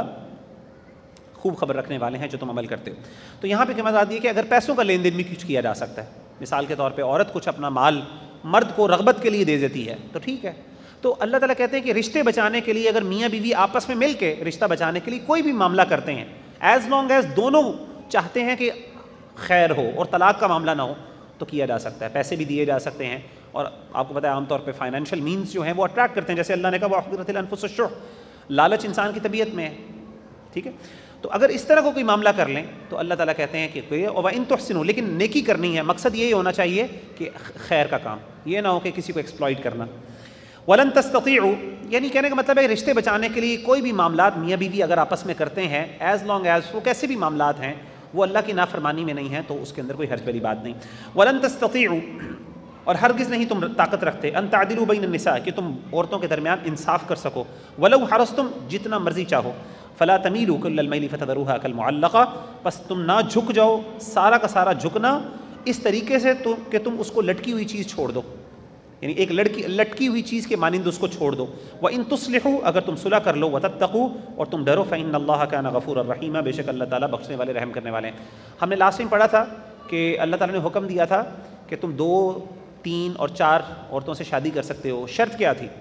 خوب خبر رکھنے والے ہیں جو تم عمل کرتے ہو۔ تو یہاں پہ کیا مزاد یہ کہ اگر پیسوں کا لین دین بھی کچھ کیا جا سکتا ہے، مثال کے طور پہ عورت کچھ اپنا مال مرد کو رغبت کے لیے دے دیتی ہے تو ٹھیک ہے۔ تو اللہ تعالیٰ کہتے ہیں کہ رشتے بچانے کے لیے اگر میاں بیوی آپس میں مل کے رشتہ بچانے کے لیے کوئی بھی معاملہ کرتے ہیں، ایز لانگ ایز دونوں چاہتے ہیں کہ خیر ہو اور طلاق کا معاملہ نہ ہو تو کیا جا سکتا ہے، پیسے بھی دیے جا سکتے ہیں، اور آپ کو پتہ ہے عام طور پہ فائنینشیل مینز جو ہیں وہ اٹریکٹ کرتے ہیں، جیسے اللہ نے کہا وَأُحْضِرَتِ الْأَنفُسُ الشُّحَّ لالچ انسان کی طبیعت میں ہے، ٹھیک ہے۔ تو اگر اس طرح کو کوئی معاملہ کر لیں تو اللہ تعالیٰ کہتے ہیں کہ وَإِن تُحْسِنُوا لیکن نیکی کرنی ہے، مقصد یہی ہونا چاہیے کہ خیر کا کام، یہ نہ ہو کہ کسی کو ایکسپلائٹ کرنا۔ وَلَن تَسْتَطِيعُوا یعنی کہنے کا مطلب ہے رشتے بچانے کے لیے کوئی بھی معاملات میاں بیوی اگر آپس میں کرتے ہیں، ایز لانگ ایز وہ کیسے بھی معاملات ہیں وہ اللہ کی نافرمانی میں نہیں ہیں تو اس کے اندر کوئی حرج والی بات نہیں۔ وَلَن تَسْتَطِيعُوا اور ہرگز نہیں تم طاقت رکھتے ان تعدلوا بین النساء کہ تم عورتوں کے درمیان انصاف کر سکو، وَلَوْ حَرَصْتُمْ جتنا مرضی چاہو، فَلَا تَمِيلُوا كُلَّ الْمَيْلِ فَتَذَرُوهَا كَالْمُعَلَّقَةِ بس تم نہ جھک جاؤ سارا کا سارا جھکنا اس طریقے سے کہ تم اس کو لٹکی ہوئی چیز چھوڑ دو، یعنی ایک لڑکی لٹکی ہوئی چیز کے مانند اس کو چھوڑ دو۔ وَإِن تُصْلِحُوا اگر تم صلح کر لو، وَتَتَّقُوا اور تم ڈرو، فَإِنَّ اللَّهَ كَانَ غَفُورًا رَحِيمًا بے شک اللہ تعالیٰ بخشنے والے رحم کرنے والے ہیں۔ ہم نے لاسٹ میں پڑھا تھا کہ اللہ تعالیٰ نے حکم دیا تھا کہ تم دو تین اور چار عورتوں سے شادی کر سکتے ہو، شرط کیا تھی؟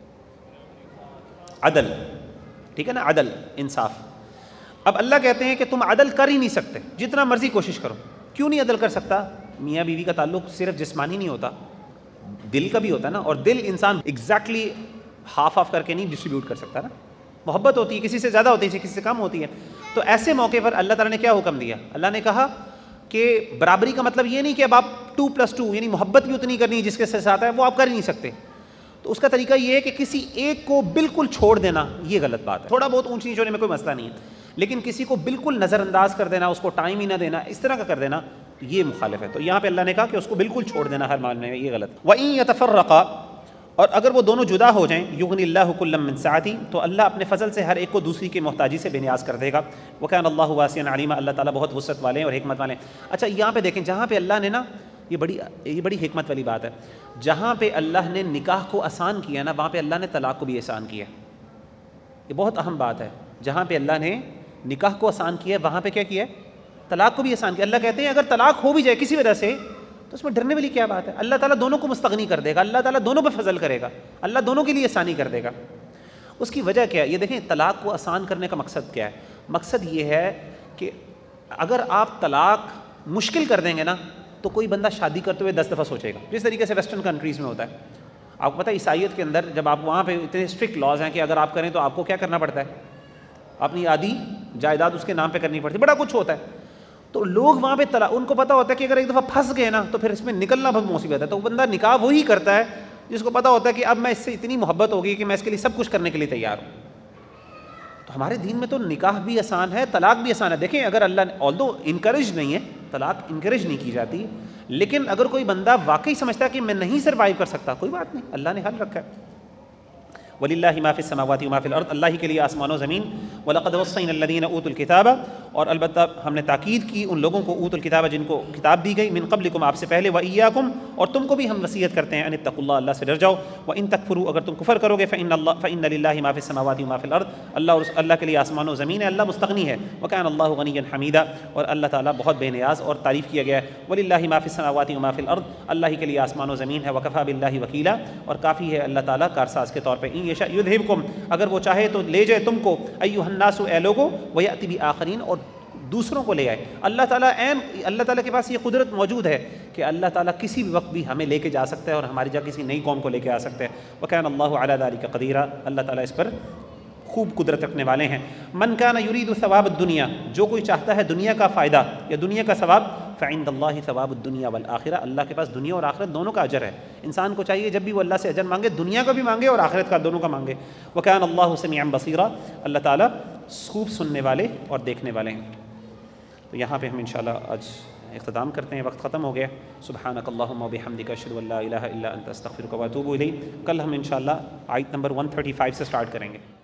عدل، ٹھیک ہے نا، عدل انصاف۔ اب اللہ کہتے ہیں کہ تم عدل کر ہی نہیں سکتے جتنا مرضی کوشش کرو۔ کیوں نہیں عدل کر سکتا؟ میاں بیوی کا تعلق صرف جسمانی نہیں ہوتا، دل کا بھی ہوتا ہے نا، اور دل انسان ایگزیکٹلی ہاف آف کر کے نہیں ڈسٹریبیوٹ کر سکتا نا، محبت ہوتی ہے، کسی سے زیادہ ہوتی ہے کسی سے کم ہوتی ہے۔ تو ایسے موقع پر اللہ تعالیٰ نے کیا حکم دیا؟ اللہ نے کہا کہ برابری کا مطلب یہ نہیں کہ اب آپ ٹو پلس ٹو یعنی محبت بھی اتنی کرنی جس کے ساتھ ہے وہ آپ کر ہی نہیں سکتے۔ تو اس کا طریقہ یہ ہے کہ کسی ایک کو بالکل چھوڑ دینا یہ غلط بات ہے۔ تھوڑا بہت اونچ نیچ ہونے میں کوئی مسئلہ نہیں ہے، لیکن کسی کو بالکل نظر انداز کر دینا، اس کو ٹائم ہی نہ دینا، اس طرح کا کر دینا یہ مخالف ہے۔ تو یہاں پہ اللہ نے کہا کہ اس کو بالکل چھوڑ دینا ہر معاملے میں، یہ غلط۔ وَإِن يَتَفَرَّقَا اور اگر وہ دونوں جدا ہو جائیں، یغنی اللہ کلا من سعتی تو اللہ اپنے فضل سے ہر ایک کو دوسری کی محتاجی سے بے نیاز کر دے گا۔ وَكَانَ اللَّهُ وَاسِعًا عَلِيمًا اللہ تعالیٰ بہت وسعت والے ہیں اور حکمت والے ہیں۔ اچھا یہاں پہ دیکھیں، جہاں پہ اللہ نے نا یہ بڑی یہ بڑی حکمت والی بات ہے، جہاں پہ اللہ نے نکاح کو آسان کیا نا وہاں پہ اللہ نے طلاق کو بھی آسان کیا۔ یہ بہت اہم بات ہے، جہاں پہ اللہ نے نکاح کو آسان کیا وہاں پہ کیا کیا ہے؟ طلاق کو بھی آسان کیا۔ اللہ کہتے ہیں اگر طلاق ہو بھی جائے کسی وجہ سے تو اس میں ڈرنے والی کیا بات ہے؟ اللہ تعالیٰ دونوں کو مستغنی کر دے گا، اللہ تعالیٰ دونوں پہ فضل کرے گا، اللہ دونوں کے لیے آسانی کر دے گا۔ اس کی وجہ کیا ہے؟ یہ دیکھیں طلاق کو آسان کرنے کا مقصد کیا ہے؟ مقصد یہ ہے کہ اگر آپ طلاق مشکل کر دیں گے نا تو کوئی بندہ شادی کرتے ہوئے دس دفعہ سوچے گا، جس طریقے سے ویسٹرن کنٹریز میں ہوتا ہے۔ آپ کو پتہ ہے عیسائیت کے اندر جب آپ وہاں پہ اتنے اسٹرکٹ لاز ہیں کہ اگر آپ کریں تو آپ کو کیا کرنا پڑتا ہے؟ اپنی آدھی جائیداد اس کے نام پہ کرنی پڑتی ہے، بڑا کچھ ہوتا ہے۔ تو لوگ وہاں پہ طلاق، ان کو پتہ ہوتا ہے کہ اگر ایک دفعہ پھنس گئے نا تو پھر اس میں نکلنا بہت مصیبت ہے، تو بندہ نکاح وہی کرتا ہے جس کو پتہ ہوتا ہے کہ اب میں اس سے اتنی محبت ہوگی کہ میں اس کے لیے سب کچھ کرنے کے لیے تیار ہوں۔ تو ہمارے دین میں تو نکاح بھی آسان ہے، طلاق بھی آسان ہے۔ دیکھیں اگر اللہ نے آلدو انکریج نہیں ہے، طلاق انکریج نہیں کی جاتی، لیکن اگر کوئی بندہ واقعی سمجھتا ہے کہ میں نہیں سروائیو کر سکتا، کوئی بات نہیں، اللہ نے حل رکھا ہے۔ وَلِلَّهِ مَا فِي السَّمَاوَاتِ وَمَا فِي الْأَرْضِ، اللہ ہی کے لیے آسمان و زمین۔ وَلَقَدْ وَصَّيْنَا الَّذِينَ أُوتُوا الْكِتَابَ، اور البتہ ہم نے تاکید کی ان لوگوں کو اوتوا الکتاب جن کو کتاب دی گئی، من قبلکم آپ سے پہلے، وَإِيَّاكُمْ اور تم کو بھی ہم وصیت کرتے ہیں، ان اتقوا اللہ اللہ سے ڈر جاؤ، وَإِن تَكْفُرُوا اگر تم کفر کرو گے، فإن اللہ فإن للہ ما فی السماوات وما فی الأرض، اللہ اور اللہ کے لیے آسمان و زمین ہے، اللہ مستغنی ہے، وكان اللہ غنیا حمیدا، اور اللہ تعالیٰ بہت بے نیاز اور تعریف کیا گیا ہے۔ وَلِلَّهِ مَا فِي السَّمَاوَاتِ وَمَا فِي الْأَرْضِ، اللہ ہی کے لیے آسمان و زمین ہے، وَكَفَىٰ بِاللَّهِ وَكِيلًا، اور کافی ہے اللہ تعالیٰ کارساز کے طور پہ۔ إِن يَشَأْ يُذْهِبْكُمْ، اگر وہ چاہے تو لے جائے تم کو، أَيُّهَا النَّاسُ اے لوگو، وَيَأْتِ بِآخَرِينَ اور دوسروں کو لے آئے۔ اللہ تعالیٰ عین اللہ تعالیٰ کے پاس یہ قدرت موجود ہے کہ اللہ تعالیٰ کسی بھی وقت بھی ہمیں لے کے جا سکتا ہے اور ہماری جگہ کسی نئی قوم کو لے کے آ سکتا ہے۔ وَكَانَ اللَّهُ عَلَىٰ ذَلِكَ قَدِيرًا، اللہ تعالیٰ اس پر خوب قدرت رکھنے والے ہیں۔ من کان یرید ثواب الدنیا، جو کوئی چاہتا ہے دنیا کا فائدہ یا دنیا کا ثواب، فعند اللہ ثواب الدنیا والآخرہ، اللہ کے پاس دنیا اور آخرت دونوں کا اجر ہے۔ انسان کو چاہیے جب بھی وہ اللہ سے اجر مانگے، دنیا کا بھی مانگے اور آخرت کا، دونوں کا مانگے۔ وکان اللہ سمیعا بصیرا، اللہ تعالیٰ خوب سننے والے اور دیکھنے والے ہیں۔ تو یہاں پہ ہم انشاءاللہ آج اختتام کرتے ہیں، وقت ختم ہو گیا۔ سبحانک اللہم وبحمدک، اشہد ان لا الہ الا انت، استغفرک واتوب الیک۔ کل ہم انشاءاللہ آیت نمبر ایک سو پینتیس سے سٹارٹ کریں گے۔